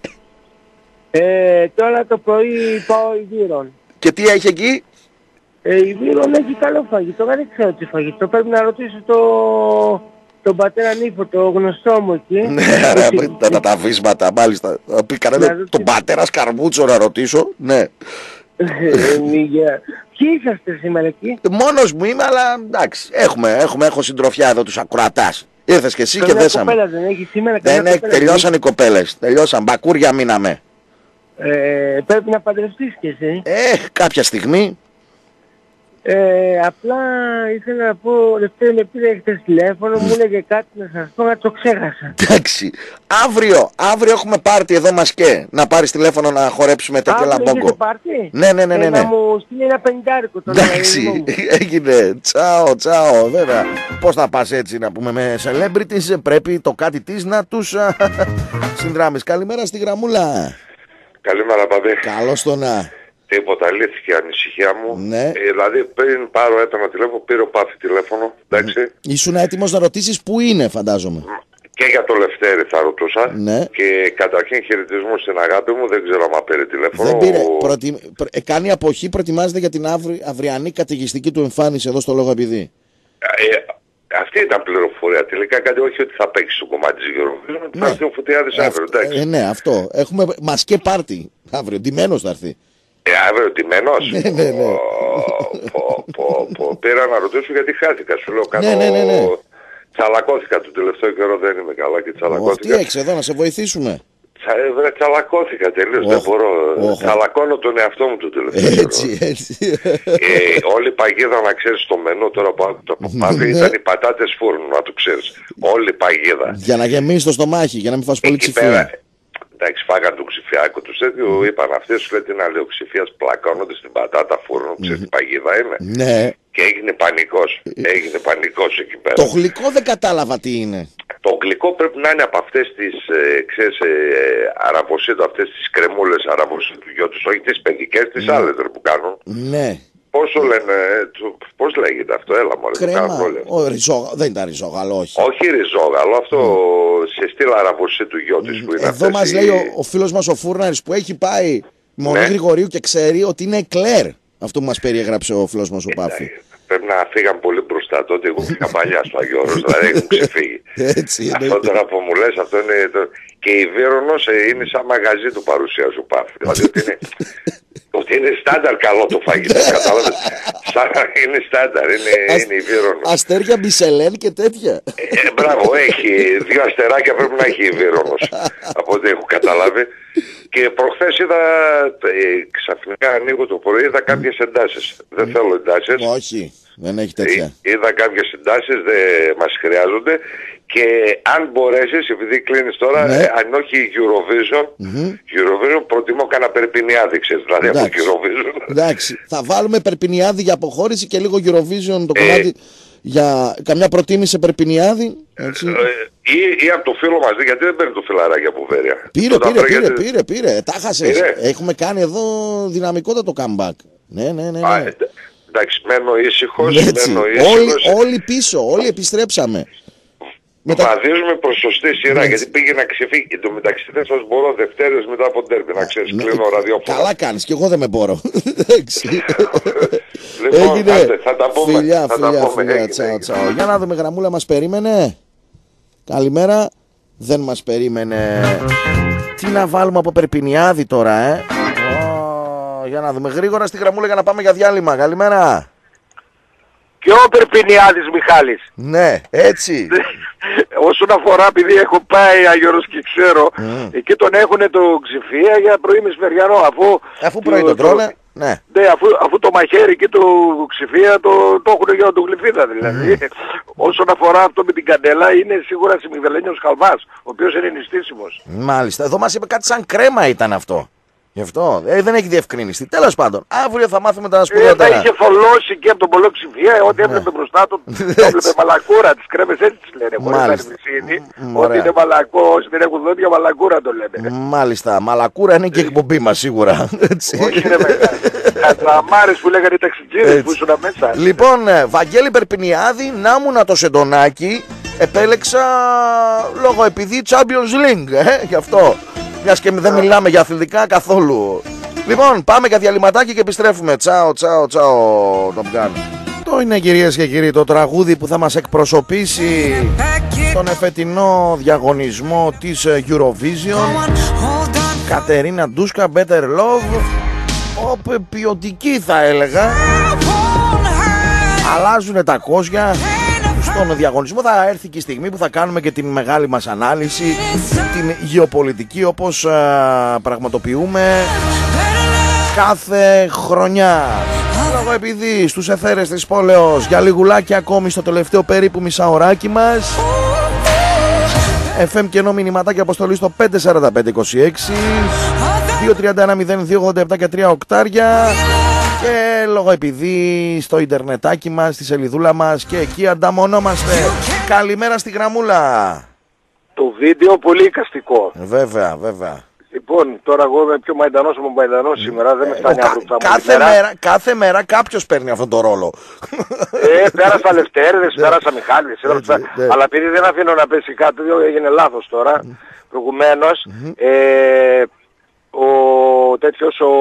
Ε, τώρα το πρωί πάω Ιδύρων. Και τι έχει εκεί? Ε, Ιδύρων έχει καλό φαγητό, δεν ξέρω τι φαγητό. Πρέπει να ρωτήσω το, τον πατέρα Νίφο, το γνωστό μου εκεί. Ναι, τα, τα, τα βίσματα, μάλιστα. Κανένα, τον πατέρα Σκαρμούτσο να ρωτήσω, ναι. Ποιοι είσαστε σήμερα εκεί? Μόνος μου είμαι, αλλά εντάξει, έχουμε, έχουμε, έχω συντροφιά εδώ τους ακροατάς. Ήρθες και εσύ και δέσαμε. Κοπέλα δεν έχει σήμερα? Δεν έχει, τελειώσαν οι κοπέλες, τελειώσαν, μπακούρια μείναμε. Ε, πρέπει να παντρευτείς κι εσύ. Ε, κάποια στιγμή. Ε, απλά ήθελα να πω, Λευτέρη με πήρε χτες τηλέφωνο, μου έλεγε κάτι να σας πω, να το ξέχασα. Εντάξει, αύριο, αύριο έχουμε πάρτι εδώ μας και να πάρεις τηλέφωνο να χορέψουμε τέτοια λαμπόγκο. Αύριο πάρτι? Ναι, ναι, ναι, ναι, ναι. Ε, να μου στείλει ένα πενηντάρικο τον. Εντάξει, έγινε, τσάω, τσάω, βέβαια. Πώς θα πας έτσι να πούμε με celebrities, πρέπει το κάτι της να τους συνδράμεις. Καλημέρα στη γραμμούλα. Καλημέρα, παδί. Καλώς το να. Τίποτα, λύθηκε η ανησυχία μου. Ναι. Ε, δηλαδή πριν πάρω ένα τηλέφωνο, πήρε ο Πάφη τηλέφωνο. Εντάξει. Ήσουν έτοιμος να ρωτήσεις πού είναι, φαντάζομαι. Και για το Λευτέρη θα ρωτούσα. Ναι. Και καταρχήν χαιρετισμό στην αγάπη μου, δεν ξέρω αν πήρε τηλέφωνο. Δεν πήρε. Προτι... Προ... Ε, κάνει αποχή, προετοιμάζεται για την αύρι... αυριανή καταιγιστική του εμφάνιση εδώ στο Λόγο Επειδή. Ε, αυτή ήταν πληροφορία τελικά, κάτι όχι ότι θα παίξει στο κομμάτι της Eurovision, ναι. θα έρθει ο Φωτιάδης αύριο, εντάξει. Ε, ναι, αυτό. Έχουμε μασκέ πάρτι αύριο, ντυμένος θα έρθει. Ε, αύριο ντυμένος. Ναι, ναι, ναι. Πω, πω, πω. Πήρα να ρωτήσω γιατί χάθηκα, σου λέω κάνω... Ναι, ναι, ναι, ναι. Τσαλακώθηκα τον τελευταίο καιρό, δεν είμαι καλά και τσαλακώθηκα. Τι έχεις εδώ, να σε βοηθήσουμε. Τσα, βρε, τσαλακώθηκα τελείως, oh, δεν μπορώ. Oh, Τσαλακώνω τον εαυτό μου το τελευταίο. Έτσι, έτσι. Ε, όλη η παγίδα, να ξέρεις, το μενού τώρα που άκουσα από Πάφη ήταν οι πατάτες φούρνου, να το ξέρεις. Όλη η παγίδα. Για να γεμίσει το στομάχι, για να μην φας πολύ ψηφία. Εντάξει, φάγαν τον Ξηφιάκο τους τέτοιου, είπαν αυτοί, σου λέει τι να λέει, ο Ξηφίας πλακώνονται στην πατάτα φούρνου, ξέρεις τι παγίδα είναι. Ναι. Και έγινε πανικός, έγινε πανικός εκεί πέρα. Το γλυκό δεν κατάλαβα τι είναι. Το γλυκό πρέπει να είναι από αυτές τις, ε, ξέρεις, ε, αραβοσίτου, αυτές τις κρεμούλες αραβοσίτου του γιού τους, όχι τις παιδικές, τις ναι. άλλες που κάνουν. Ναι. Πόσο λένε, το, πώς λέγεται αυτό, έλα μόλις. Κρέμα, ο, ριζόγα, δεν ήταν ριζόγαλο, όχι. Όχι ριζόγαλο, αυτό mm. σε στυλ αραβοσίτου γιού της που είναι. Εδώ μας οι... λέει ο, ο φίλος μας ο Φούρναρης που έχει πάει Μονή ναι. Γρηγορίου και ξέρει ότι είναι εκλέρ. Αυτό που μας περιέγραψε ο φίλος μας ο Πάφη. Πρέπει να φύγαν πολύ μπροστά. Τότε εγώ πήγα παλιά στο Αγιώρος, δηλαδή έχουν ξεφύγει. Έτσι, αυτό τώρα που μου λες, αυτό είναι... Το... Και η Βύρονος είναι σαν μαγαζί του παρουσία σου Πάφη. Δηλαδή ότι είναι, ότι είναι στάνταρ καλό το φαγητό, κατάλαβες. Σαν είναι στάνταρ, είναι, Ασ... είναι η Βύρονος. Αστέρια Μπισελέν και τέτοια. Ε, μπράβο, έχει δύο αστεράκια πρέπει να έχει η Βύρονος. Από ό,τι έχω καταλάβει. Και προχθές είδα, ε, ξαφνικά ανοίγω το πρωί, είδα κάποιες εντάσεις. Δεν θέλω εντάσεις. Όχι, δεν έχει τέτοια. Ε, είδα κάποιες εντάσεις, δεν μας χρειάζονται. Και αν μπορέσεις, επειδή κλείνεις τώρα, ναι. ε, αν όχι Eurovision, mm-hmm. Eurovision προτιμώ κανένα Περπινιάδη, ξέρεις, δηλαδή από Eurovision. Εντάξει, θα βάλουμε Περπινιάδη για αποχώρηση και λίγο Eurovision το κομμάτι. Ε, για καμιά προτίμηση σε Περπινιάδη, έτσι. Ε, ή, ή από το φίλο μας, γιατί δεν παίρνει το φιλαράκι από Βέρεια. Πήρε, πήρε, πήρε, γιατί... πήρε, πήρε, τα χάσες. Έχουμε κάνει εδώ δυναμικότατο comeback. Ναι, ναι, ναι. ναι. Α, ε, εντάξει, μένω ήσυχος, μένω ήσυχος. Όλοι, όλοι πίσω, όλοι επιστρέψαμε. Μετα... Βαδίζουμε προς σωστή σειρά, ναι. Γιατί πήγε να ξεφύγει. Εν τω μεταξύ δεν σας μπορώ Δευτέρες μετά από ντέρμπι, να ξέρεις, ναι. Κλείνω ραδιόφωνο. Καλά κάνεις, και εγώ δεν με μπορώ. Λοιπόν, έγινε. Άντε, θα τα πούμε. Φιλιά, θα φιλιά, τα πούμε. φιλιά, έγινε, τσάω, έγινε. τσάω. Για να δούμε, Γραμμούλα μας περίμενε. Καλημέρα. Δεν μας περίμενε. Τι να βάλουμε από Περπινιάδη τώρα, ε. Oh, για να δούμε γρήγορα στη Γραμμούλα για να πάμε για διάλειμμα. Καλημέρα. Και ο Περπινιάδης Μιχάλης. Ναι, έτσι. Όσον αφορά, επειδή έχω πάει Αγιώρος και ξέρω, mm. εκεί τον έχουνε το Ξηφία για πρωί μεσημεριανό, αφού... Αφού πρωί τον τρώνε, ναι. Ναι, αφού, αφού το μαχαίρι εκεί του Ξηφία το, το έχουνε για τον Γλυφίδα δηλαδή. Mm. Όσον αφορά αυτό με την καντέλα, είναι σίγουρα Σιμιγδαλένιος Χαλβάς, ο οποίος είναι νηστίσιμος. Μάλιστα, εδώ μας είπε κάτι σαν κρέμα ήταν αυτό. Γι' αυτό ε, δεν έχει διευκρινιστεί. Τέλος πάντων, αύριο θα μάθουμε τα σπουδαιότερα. Ε, είχε θολώσει και από τον πολλό Ξηφία, ό,τι έβλεπε μπροστά του, έβλεπε μαλακούρα, τις κρέμες έτσι τις λένε. Χωρίς αριθμισύνη, ότι είναι μαλακό, όσοι δεν έχουν δόντια μαλακούρα το λένε. Μάλιστα, μαλακούρα είναι και η εκπομπή μας σίγουρα. Όχι είναι μεγάλη. Καταμάρες που λέγανε οι ταξιτζίδες που ήσουν μέσα. Λοιπόν, Βαγγέλη Περπινιάδη, να μου να το σεντονάκι, επέλεξα λόγω επειδή Champions League, ε, γι' αυτό. Μιας και δεν μιλάμε για αθλητικά καθόλου. Λοιπόν, πάμε για διαλυματάκι και επιστρέφουμε. Τσάω, τσάω, τσάω, τον κάνω. Το είναι, κυρίες και κύριοι, το τραγούδι που θα μας εκπροσωπήσει στον εφετινό διαγωνισμό της Eurovision. Κατερίνα Ντούσκα, Better Love. Όπου ποιοτική θα έλεγα. Αλλάζουν τα κόσια. Στον διαγωνισμό θα έρθει και η στιγμή που θα κάνουμε και την μεγάλη μας ανάλυση, την γεωπολιτική, όπως α, πραγματοποιούμε κάθε χρονιά. Λόγω επειδή στους εθέρες της πόλεως για λιγουλάκι ακόμη στο τελευταίο περίπου μισάωράκι μας, εφ εμ κενό μηνυματάκι αποστολή στο πέντε τέσσερα πέντε είκοσι έξι, δύο τρία ένα μηδέν δύο ογδόντα επτά και τρία οκτάρια. Και λόγω επειδή στο ιντερνετάκι μας, στη σελιδούλα μας και εκεί ανταμωνόμαστε. Καλημέρα στη Γραμμούλα. Το βίντεο πολύ εικαστικό. Βέβαια, βέβαια. Λοιπόν, τώρα εγώ είμαι πιο μαϊντανός από μαϊντανός σήμερα, δεν με φτάνει αύριο που θα μου κάθε μέρα, κάθε μέρα κάποιος παίρνει αυτόν τον ρόλο. Ε, πέρασα Λευτέρδες, πέρασα Μιχάλης, αλλά επειδή δεν αφήνω να πέσει κάτι, έγινε λάθος τώρα, προηγουμένως, ε, ο τέτοιος ο...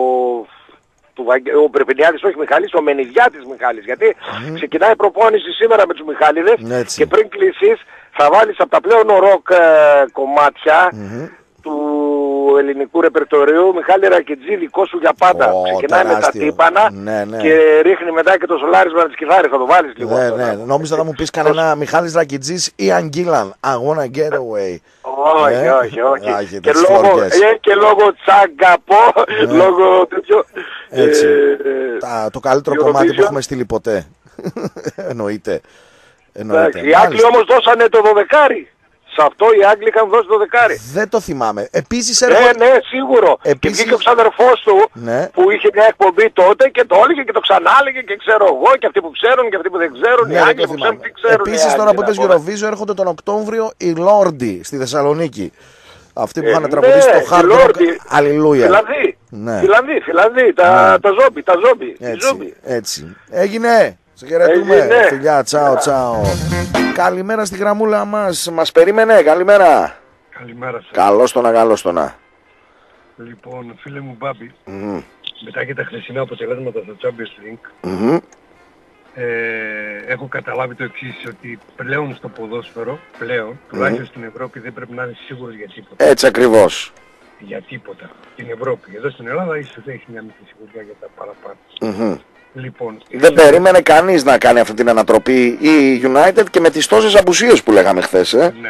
ο Περπινιάδης, όχι Μιχάλης, ο Μενιδιάτης Μιχάλης, γιατί mm. ξεκινάει προπόνηση σήμερα με τους Μιχάληδες και πριν κλείσεις θα βάλεις από τα πλέον ροκ ε, κομμάτια mm-hmm. του ελληνικού ρεπερτορίου Μιχάλη Ρακιτζή, δικό σου για πάντα. Oh, ξεκινάει τεράστιο. Με τα τύπανα ναι, ναι. και ρίχνει μετά και το σολάρισμα της κιθάρης, θα το βάλεις λίγο. Ναι, ναι. Νόμιζα θα μου πεις κανένα Μιχάλης Ρακιτζής ή Αγγίλαν, I wanna get away. Όχι, ε? όχι, όχι. Άχι, και, λόγω, ε, και λόγω τσαγκαπό, ναι. λόγω τέτοιο... Έτσι. Ε, Τα, το καλύτερο κομμάτι που έχουμε στείλει ποτέ. Εννοείται. Εννοείται. Οι Άγγλοι όμως δώσανε το δωδεκάρι. Σε αυτό οι Άγγλοι είχαν δώσει το δεκάρι. Δεν το θυμάμαι. Επίσης έρχο... Ναι, ναι, σίγουρο. Επίσης... Και βγήκε ο ξαδερφός του ναι. που είχε μια εκπομπή τότε και το έλεγε και το ξανάλεγε και ξέρω εγώ και αυτοί που ξέρουν και αυτοί που δεν ξέρουν. Ναι, οι Άγγλοι που ξέρουν τι ξέρουν. Επίσης τώρα που είπες Eurovision έρχονται τον Οκτώβριο οι Λόρντι στη Θεσσαλονίκη. Αυτοί που ε, είχαν τραγουδίσει ναι, το Hard Rock. Αλληλούια. Φιλανδοί. Ναι. Φιλανδοί, Φιλανδοί. Τα, ναι. τα ζόμπι, τα ζόμπι. Έτσι, έτσι. Έγινε. Σε χαιρετούμε. Φιλιά, τσάω, τσάω. Καλημέρα στη γραμμούλα μας. Μας περίμενε. Καλημέρα. Καλημέρα σας. Καλώς το να, καλώς το να. Λοιπόν, φίλε μου Μπάμπη, mm. μετά και τα χθεσινά αποτελέσματα στο Champions League, mm-hmm. ε, έχω καταλάβει το εξής, ότι πλέον στο ποδόσφαιρο, πλέον, mm-hmm. τουλάχιστον στην Ευρώπη δεν πρέπει να είναι σίγουρος για τίποτα. Έτσι ακριβώς. Για τίποτα. Στην Ευρώπη. Εδώ στην Ελλάδα ίσως έχει μια μικρή σιγουριά για τα παραπάνω. Mm-hmm. Λοιπόν, δεν περίμενε κανείς να κάνει αυτή την ανατροπή η United και με τις τόσες απουσίες που λέγαμε χθες, ε. Ναι.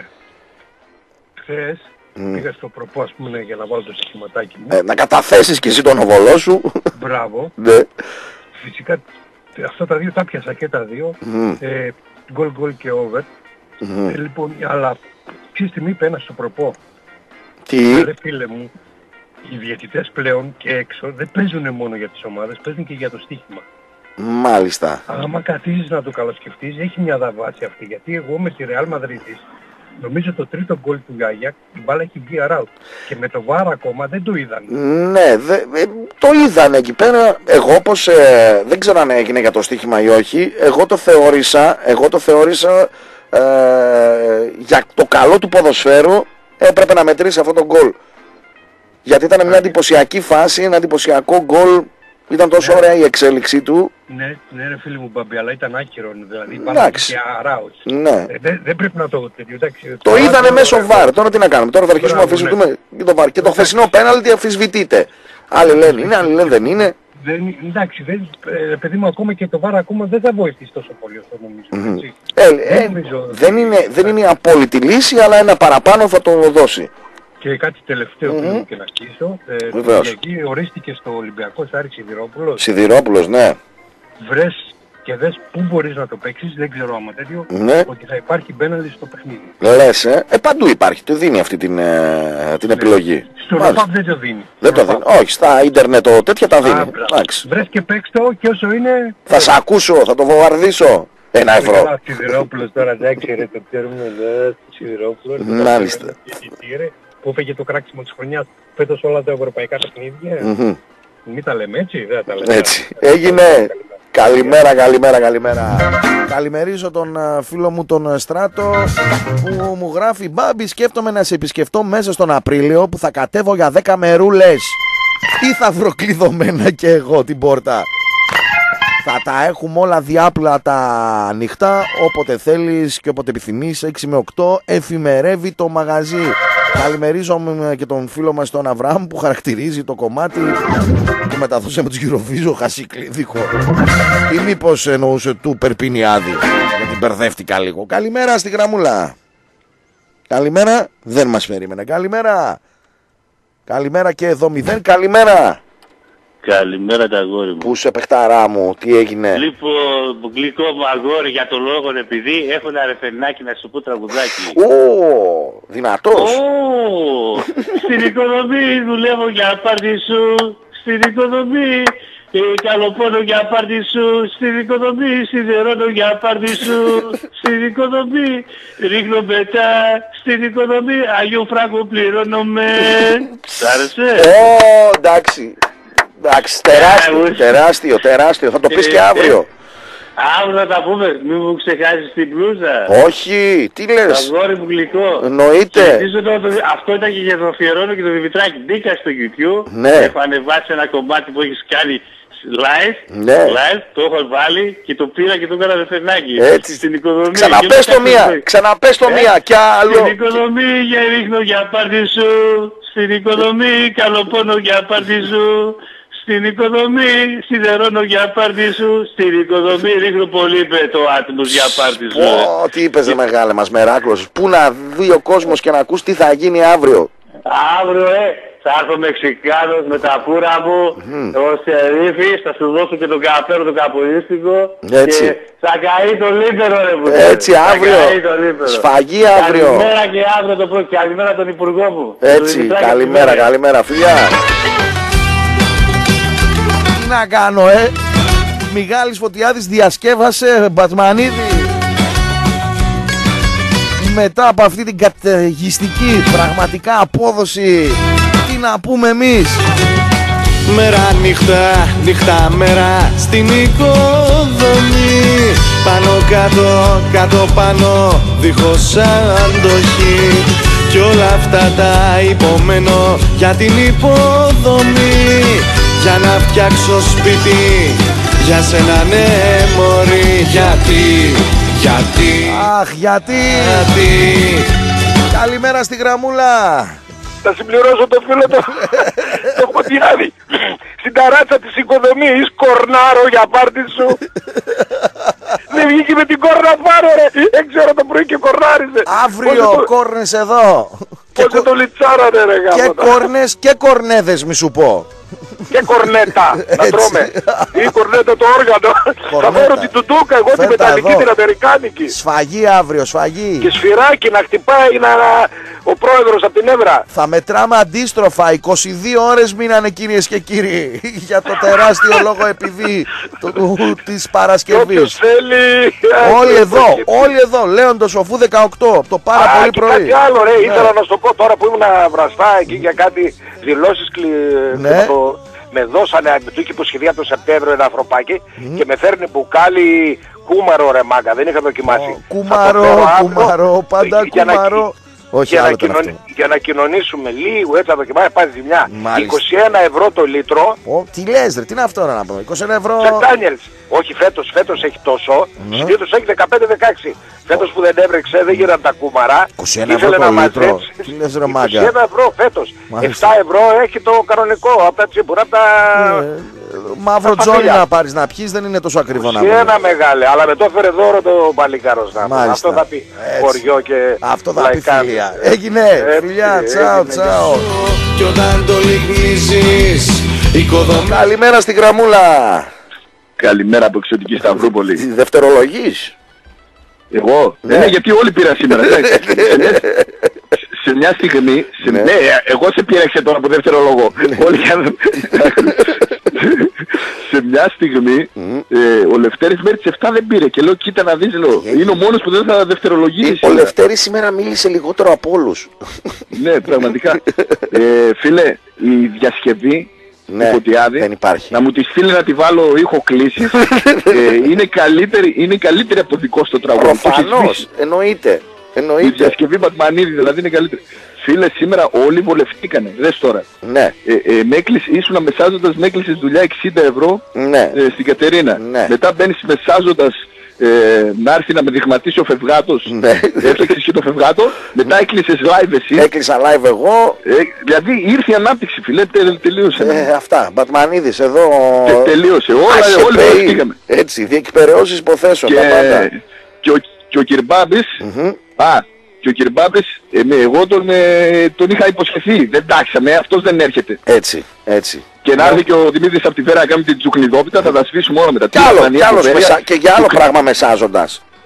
Χθες mm. πήγα στο προπό, ας πούμε, για να βάλω το στοιχηματάκι μου. Ε, να καταθέσεις και εσύ τον οβολό σου. Μπράβο. Ναι. Φυσικά αυτά τα δύο τα πιάσα και τα δύο. Mm. Ε, goal, goal και over. Mm. Ε, λοιπόν, αλλά ποια στιγμή είπε ένα στο προπό. Τι. Ρε φίλε μου, οι διαιτητές πλέον και έξω δεν παίζουν μόνο για τις ομάδες, παίζουν και για το στοίχημα. Μάλιστα. Άμα καθίσεις να το καλοσκεφτείς, έχει μια δαβάση αυτή. Γιατί εγώ με τη Real Madrid, νομίζω το τρίτο γκολ του Γιάγια, η μπάλα έχει βγει αράουτ. Και με το βάρο ακόμα δεν το είδαν. Ναι, δε, ε, το είδαν εκεί πέρα. Εγώ όπως ε, δεν ξέρω αν έγινε για το στοίχημα ή όχι, εγώ το θεώρησα, εγώ το θεώρησα ε, για το καλό του ποδοσφαίρου έπρεπε να μετρήσει αυτό το γκολ. Γιατί ήταν μια εντυπωσιακή φάση, ένα εντυπωσιακό γκολ. Ήταν τόσο ναι. ωραία η εξέλιξή του. Ναι, ναι ρε φίλε μου Μπαμπή, αλλά ήταν άκυρο. Δηλαδή πάνω και αράους. Ναι. Ε, δεν, δεν πρέπει να το τέτοιο. Το, το είδανε μέσω βαρ. Τώρα τι να κάνουμε. Τώρα θα αρχίσουμε να αφισβητούμε ναι. το βαρ. Και το χθεσινό πέναλτι αφισβητείται. Άλλοι λένε είναι, άλλοι λένε δεν είναι. Δεν, εντάξει, δεν, ε, παιδί μου, ακόμα και το βαρ ακόμα δεν θα βοηθήσει τόσο πολύ όσο νομίζω. Mm-hmm. Ε, ε, νομίζω δεν, είναι, δεν είναι η απόλυτη λύση, αλλά ένα παραπάνω θα το δώσει. Και κάτι τελευταίο mm-hmm. που και να αρχίσω. Ε, εκεί ορίστηκε στο Ολυμπιακό Άρης Σιδηρόπουλος. Σιδηρόπουλος, ναι. Βρες και δες πού μπορείς να το παίξεις, δεν ξέρω άμα τέτοιο, ναι. ότι θα υπάρχει πέναλτι στο παιχνίδι. Λες, ε, ε παντού υπάρχει, του δίνει αυτή την, ε, την ναι. επιλογή. Στο ΡΟΠΑΠ δεν το δίνει. Δεν το δίνει, όχι, στα ίντερνετ τέτοια τα δίνει. Βρες και παίξ το και όσο είναι... Θα σ' ακούσω, θα το βομβαρδίσω. Ένα ευρώ. Καλά, Σιδηρόπουλος τώρα, εντάξει ρε, το ξέρουμε, Σιδηρόπουλος. Μάλιστα. Που έφεγε το κράξιμο της χρονιάς φέτος όλα τα ευρωπαϊκά παιχνίδια. Mm-hmm. Μην τα λέμε έτσι, δεν τα λέμε. Έτσι. Έγινε. Καλημέρα, καλημέρα, καλημέρα. Καλημερίζω τον φίλο μου τον Στράτο που μου γράφει Μπάμπη, σκέφτομαι να σε επισκεφτώ μέσα στον Απρίλιο που θα κατέβω για δέκα μερούλες. Τι θα βρω κλειδωμένα και εγώ την πόρτα. Θα τα έχουμε όλα διάπλατα ανοιχτά όποτε θέλεις και όποτε επιθυμείς. Έξι με οκτώ εφημερεύει το μαγαζί. Καλημερίζομαι και τον φίλο μας τον Αβραάμ που χαρακτηρίζει το κομμάτι που μεταδώσε με τους Eurovision χασικλίδικο. Ή μήπως εννοούσε του Περπινιάδη, γιατί μπερδεύτηκα λίγο. Καλημέρα στη γραμμούλα. Καλημέρα, δεν μας περίμενε. Καλημέρα. Καλημέρα και εδώ μηδέν. Καλημέρα. Καλημέρα τα αγόρι μου. Πού σε παιχταρά μου, τι έγινε. Λοιπόν, γλυκό μου αγόρι για το λόγο επειδή έχω ένα ρεφερνάκι να σου πω τραγουδάκι. Ω, δυνατός. Ω, στην οικοδομή δουλεύω για πάρτι σου. Στην οικοδομή καλοπώνω για πάρτι σου, στην οικοδομή, σιδερώνω για πάρτι σου, στην οικοδομή, ρίχνω μετά, στην οικοδομή, Αγίου Φράγκου πληρώνομαι. Σ' άρεσε? Ω, εντάξει. Εντάξει, τεράστιο, τεράστιο, τεράστιο. Θα το πεις και αύριο. Αύριο θα τα πούμε, μην μου ξεχάσεις την μπλούζα. Όχι, τι λες? Αγόρι μου γλυκό. Εννοείται. Αυτό ήταν και για το αφιερώνω και το Δημητράκη. Μπήκα στο YouTube, ναι. Έχω ανεβάσει ένα κομμάτι που έχεις κάνει live, ναι. live, το έχω βάλει και το πήρα και το έκανα ρεφερνάκι. Έτσι. Στην οικοδομή. Ξαναπες το μία, ξαναπες το μία κι άλλο. Στην οικοδομή για ρίχνω για πάρτι σου, στην οικοδομή καλοπώνω για πάρτι σου. Στην οικοδομή σιδερώνω για πάρτι σου, στην οικοδομή ρίχνω πολύ είπε το άτμος για πάρτι σου. Ω, τι είπες ρε μεγάλε μας Μεράκλος, πού να δει ο κόσμος και να ακούς τι θα γίνει αύριο. Αύριο ε, θα έρθω Μεξικάνος με τα πουρα μου, mm. ο Σερίφης, θα σου δώσω και τον καπέρο το καπολίστικο και θα καεί το λίπερο ρε που έτσι θα αύριο, σφαγή αύριο. Καλημέρα και αύριο το πρωί, καλημέρα τον υπουργό μου. Έτσι, καλημέρα, καλημέρα φιλιά. Τι να κάνω ε, Μιγάλης Φωτιάδης διασκεύασε Μπατμανίδη. Μετά από αυτή την καταιγιστική πραγματικά απόδοση, τι να πούμε εμείς. Μέρα νύχτα, νύχτα μέρα στην οικοδομή. Πάνω κάτω, κάτω πάνω, δίχως αντοχή. Κι όλα αυτά τα υπομένω για την υποδομή. Για να φτιάξω σπίτι, για σένα ναι μωρή. Γιατί, γιατί, αχ γιατί, γιατί. Καλημέρα στη γραμμούλα. Θα συμπληρώσω το φίλο το, το Φωτιάδη. Στην ταράτσα της οικοδομής κορνάρω για πάρτι σου. Δεν βγήκε με την κόρνα πάρω ρε. Δεν ξέρω το πρωί και κορνάριζε. Αύριο το... κόρνες εδώ. Πώς και... το λιτσάρανε ρε γάμο. Και κόρνες και κορνέδες μη σου πω. Και κορνέτα να τρώμε. Ή κορνέτα το όργανο. Θα φέρω την τουτούκα εγώ την μεταλλική την αμερικάνικη. Σφαγή αύριο, σφαγή. Και σφυράκι να χτυπάει να... ο πρόεδρος από την Εύρα. Θα μετράμε αντίστροφα. είκοσι δύο ώρες μείνανε κυρίες και κύριοι για το τεράστιο λόγο επειδή της Παρασκευής. Όποιος θέλει. Όλοι εδώ, όλοι εδώ. Λέοντος Σοφού δεκαοκτώ. Το πάρα πολύ πρωί. Κάτι άλλο ρε, ήθελα να σου το πω τώρα που ήμουν βραστά εκεί για κάτι δηλώσεις κλει... ναι. το... με δώσανε του είχε υποσχεδία το Σεπτέμβριο ένα ανθρωπάκι mm. και με φέρνει μπουκάλι κούμαρο ρε μάγκα, δεν είχα δοκιμάσει. Oh, κούμαρο, κούμαρο, πάντα για κούμαρο. Να... Όχι, για, να κοινων... για να κοινωνήσουμε λίγο έτσι να δοκιμάσει πάει ζημιά. είκοσι ένα ευρώ το λίτρο. Oh, τι λες ρε, τι είναι αυτό να πω, είκοσι ένα ευρώ. Σετάνιελς. Όχι φέτος, φέτος έχει τόσο. Mm. Συνήθως έχει δεκαπέντε δεκαέξι. Φέτος που δεν έβρεξε δεν γίναν τα κούμαρα. είκοσι ένα ευρώ το λίτρο. Τι λες ρε μάγκα. είκοσι ένα ευρώ φέτος. Μάλιστα. επτά ευρώ έχει το κανονικό από τα τσίπουρα, από τα... Μαύρο τζόνι να πάρεις να πιείς δεν είναι τόσο ακριβό να πει. ένα μεγάλε, αλλά με το έφερε δώρο το παλικάρος να πει. Αυτό θα πει χωριό και αυτό θα πει φιλία. Έγινε, φιλιά, τσάω, τσάω. Κι όταν το λυγνίζεις, οικοδομή. Καλημέρα στην γραμμούλα. Καλημέρα από Εξωτική Σταυρούπολη. Δευτερολογής. Εγώ, ναι, ναι γιατί όλοι πήρα σήμερα. Σε μια στιγμή, σε... ναι. ναι, εγώ σε πήραξε τώρα από δεύτερο λόγο. Όλοι σε μια στιγμή mm. ε, ο Λευτέρης μέχρι τις εφτά δεν πήρε και λέω κοίτα να δεις, λέω, είναι ο μόνος που δεν θα δευτερολογήσει. Ο Λευτέρης σήμερα μίλησε λιγότερο από όλους. Ναι, πραγματικά. ε, φίλε, η διασκευή ναι, Φωτιάδη, δεν υπάρχει. Να μου τη στείλει να τη βάλω ήχο κλήσεις. ε, είναι, καλύτερη, είναι καλύτερη από δικό στο τραγούδι. Προφανώς, εννοείται. Εννοείται. Η διασκευή Μπατμανίδη δηλαδή είναι καλύτερη. Φίλε, σήμερα όλοι βολευτήκανε, δες τώρα. Ναι. Ε, ε, με έκλεισε, ήσουνα μεσάζοντας, με έκλεισες δουλειά εξήντα ευρώ ναι. ε, στην Κατερίνα. Ναι. Μετά μπαίνεις μεσάζοντας ε, να έρθει να με δειγματίσει ο Φευγάτος. Ναι. Έφτιαξες και το Φευγάτο. Μετά έκλεισες live εσύ. Έκλεισα live εγώ. Ε, δηλαδή ήρθε η ανάπτυξη, φίλε, τε, τελείωσε. Ε, αυτά. Μπατμανίδης εδώ. Τε, τελείωσε. Όλα, όλοι βολευτήκαμε. Έτσι, διεκπαιρεώσεις υποθέσεων. Και, και, ο, και ο Κυρμπάμπης. Mm-hmm. Α, και ο Κυρμπάμπης, ε, εγώ τον, ε, τον είχα υποσχεθεί. Δεν τάξαμε, αυτός δεν έρχεται. Έτσι, έτσι. Και να έρθει και ο Δημήτρης από τη Βέρα να κάνει την τσουκλιδόπιτα, θα τα σβήσουμε όλα μετά. Και, άλλο, και, μεσα... και για άλλο πράγμα μεσάζοντας.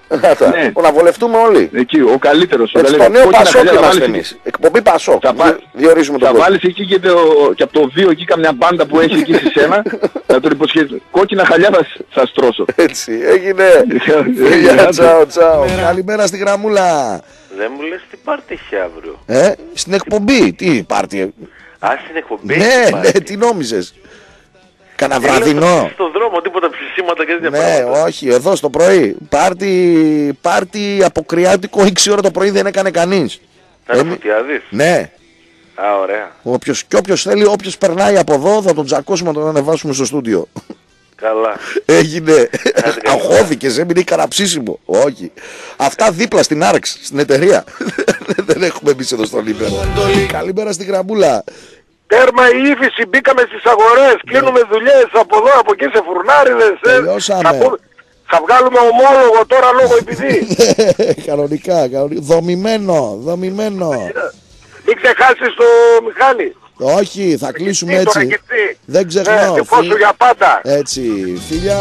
Ναι. Να βολευτούμε όλοι. Εκεί, ο καλύτερος. Έτσι, το νέο Πασόκ είμαστε εμείς. Εκπομπή Πασόκ. Διορίζουμε τον θα βάλεις εκεί και, το, και από το δύο εκεί καμιά μπάντα που έχει εκεί σε σένα. Θα τον υποσχέσεις. Κόκκινα χαλιά θα, θα στρώσω. Έτσι, έγινε. Τσάω, τσάω. Καλημέρα στη γραμμούλα. Δεν μου λες τι πάρτι έχει αύριο. Ε, στην εκπομπή. Τι πάρτι. Α, στην εκπομπή. Ναι, ναι, τι νόμιζες. Κανα βραδινό. Στον δρόμο, τίποτα ψησίματα και τέτοια ναι, πράγματα. όχι, εδώ στο πρωί. Πάρτι, πάρτι αποκριάτικο έξι ώρα το πρωί δεν έκανε κανείς. Θα είναι φωτιάδης. Ναι. Α, ωραία. Όποιος, και όποιος θέλει, όποιος περνάει από εδώ θα τον τζακώσουμε να τον ανεβάσουμε στο στούντιο. Καλά. Έγινε. Αγχώθηκες, έμεινε καναψίσιμο. Όχι. Αυτά δίπλα στην Άρξ, στην εταιρεία. Δεν έχουμε εμείς εδώ στο Λίπερο. Καλημέρα στην γραμμούλα. Τέρμα η ύφηση, μπήκαμε στις αγορές, κλείνουμε δουλειές από εδώ, από εκεί σε φουρνάριδες. Τελειώσαμε. Θα, πω, θα βγάλουμε ομόλογο τώρα λόγω επειδή. Κανονικά, κανονικά. Δομημένο, δομημένο. Μην ξεχάσεις το Μιχάλη. Όχι, θα κλείσουμε έτσι. Δεν ξεχνώ. Ναι, Φι... για πάντα. Έτσι, φιλιά.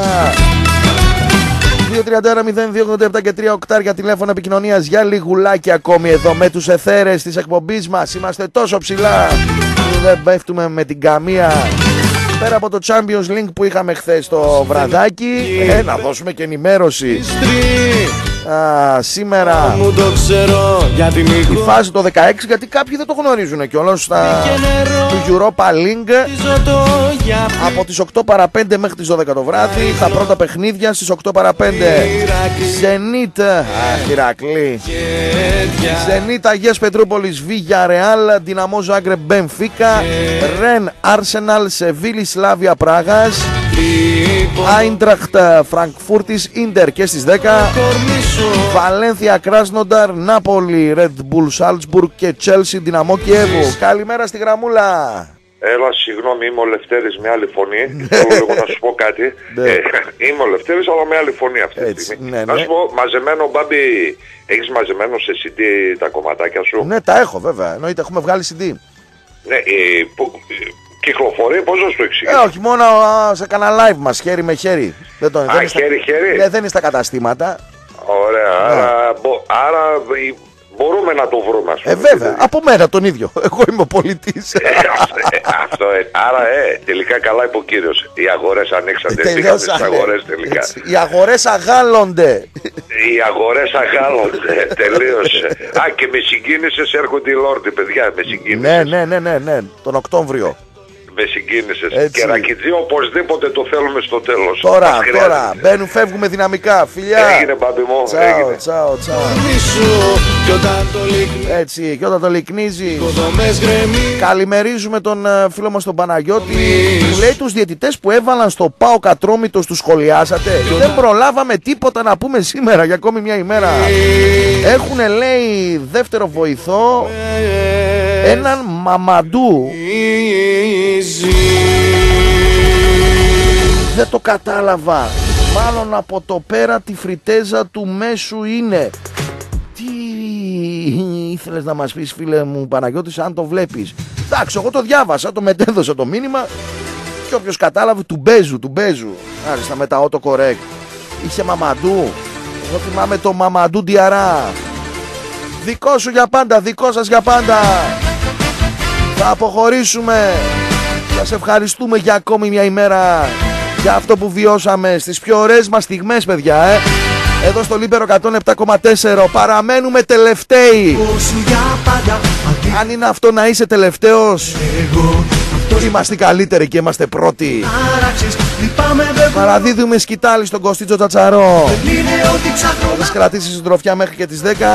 δύο τρία ένα μηδέν δύο ογδόντα επτά και τρία οκτάρια τηλέφωνα επικοινωνίας για λιγουλάκι ακόμη εδώ με τους εθέρες της εκπομπής μας. Είμαστε τόσο ψηλά που δεν πέφτουμε με την καμία. Πέρα από το Champions League που είχαμε χθες το βραδάκι, ε, να δώσουμε και ενημέρωση. Α, σήμερα η φάση το δεκαέξι, γιατί κάποιοι δεν το γνωρίζουν κιόλας, στα... του Europa League από τις οκτώ παρά πέντε μέχρι τις δώδεκα το βράδυ. Τα πρώτα παιχνίδια στις οκτώ παρά πέντε. Zenit, Ηρακλή, Zenit Αγίας Πετρούπολης Villarreal, Δυναμό Ζάγκρεπ Μπενφίκα, Ρεν Arsenal, Σεβίλη Σλάβια Πράγας, Άιντραχτ Φραγκφούρτης Ίντερ και στις δέκα, Βαλένθια Κράσνονταρ, Νάπολη Red Bull Salzburg και Chelsea Δυναμό Κιέβου. Καλημέρα στη γραμμούλα. Έλα, συγγνώμη, είμαι ο Λευτέρης με άλλη φωνή. Θέλω λίγο να σου πω κάτι. ε, είμαι ο Λευτέρης, αλλά με άλλη φωνή αυτή τη στιγμή. Ναι, ναι. Να σου πω, μαζεμένο, Μπάμπη, έχεις μαζεμένο σε σι ντι τα κομματάκια σου? Ναι, τα έχω βέβαια. Εννοείται, έχουμε βγάλει σι ντι. Ναι, ε, που, ε, κυκλοφορεί, πώς να σου το εξηγήσω? Ε, όχι, μόνο α, σε κανένα live μας, χέρι με χέρι. Δεν το, α, δεν χέρι, στα... χέρι. Ναι, δεν είναι στα καταστήματα. Ωραία, ναι. άρα, μπο, άρα μπορούμε να το βρούμε, ας πούμε. Ε, βέβαια, δηλαδή. Από μένα τον ίδιο. Εγώ είμαι ο πολιτής. Ε, αυτό, ε, άρα, ε, τελικά καλά είπε ο κύριος. Οι αγορές ανοίξατε, πήγαμε στις αγορές τελικά. Έτσι. Οι αγορές αγάλλονται. Οι αγορές αγάλλονται, τελείωσε. Α, και με συγκίνησες, έρχονται οι Λόρδοι, παιδιά, με συγκίνησες. Ναι, ναι, ναι, ναι, ναι, τον Οκτώβριο. Με συγκίνησες. Και Ρακιτζή οπωσδήποτε το θέλουμε στο τέλος. Τώρα, τώρα, μπαίνουν, φεύγουμε δυναμικά. Φιλιά. Έγινε, μπάμπη μου. Τσάω, έγινε. τσάω, τσάω. Έτσι, και όταν το λυκνίζει. Καλημερίζουμε τον φίλο μας τον Παναγιώτη. Μου λέει τους διαιτητές που έβαλαν στο ΠΑΟΚ Ατρόμητος τους σχολιάσατε? Δεν προλάβαμε τίποτα να πούμε σήμερα για ακόμη μια ημέρα. Έχουνε, λέει, δεύτερο βοηθό έναν Μαμαντού. Δεν το κατάλαβα. Μάλλον από το πέρα τη φριτέζα του μέσου είναι. Τι ήθελες να μας πεις, φίλε μου Παναγιώτης, αν το βλέπεις? Εντάξει, εγώ το διάβασα, το μετέδωσα το μήνυμα. Και όποιος κατάλαβε, του μπέζου, του μπέζου. Άριστα με τα autocorrect. Είχε Μαμαντού. Εγώ θυμάμαι το Μαμαντού Διαρά. Δικό σου για πάντα, δικό σας για πάντα. Θα αποχωρήσουμε. Σας ευχαριστούμε για ακόμη μια ημέρα, για αυτό που βιώσαμε στις πιο ωραίες μας στιγμές, παιδιά, ε. Εδώ στο Λίπερο εκατόν επτά κόμμα τέσσερα παραμένουμε τελευταίοι. Αν είναι αυτό να είσαι τελευταίος, είμαστε καλύτεροι και είμαστε πρώτοι. Παραδίδουμε σκητάλη στον Κωστίτσο Τσατσαρό. Θα σας κρατήσει συντροφιά μέχρι και τις δέκα.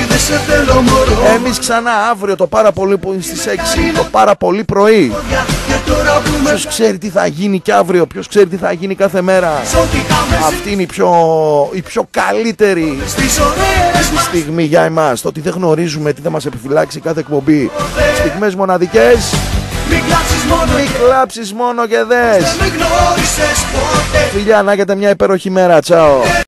Εμείς ξανά αύριο το πάρα πολύ που είναι στις έξι, το πάρα πολύ πρωί. Ποιος ξέρει τι θα γίνει και αύριο, ποιος ξέρει τι θα γίνει κάθε μέρα. Αυτή είναι η πιο, η πιο καλύτερη στιγμή για εμάς. Το ότι δεν γνωρίζουμε τι θα μας επιφυλάξει κάθε εκπομπή. Στιγμές μοναδικές. Μην κλάψεις μόνο, Μην κλάψεις μόνο και δες. Φιλιά, να έχετε μια υπέροχη μέρα. Τσάω.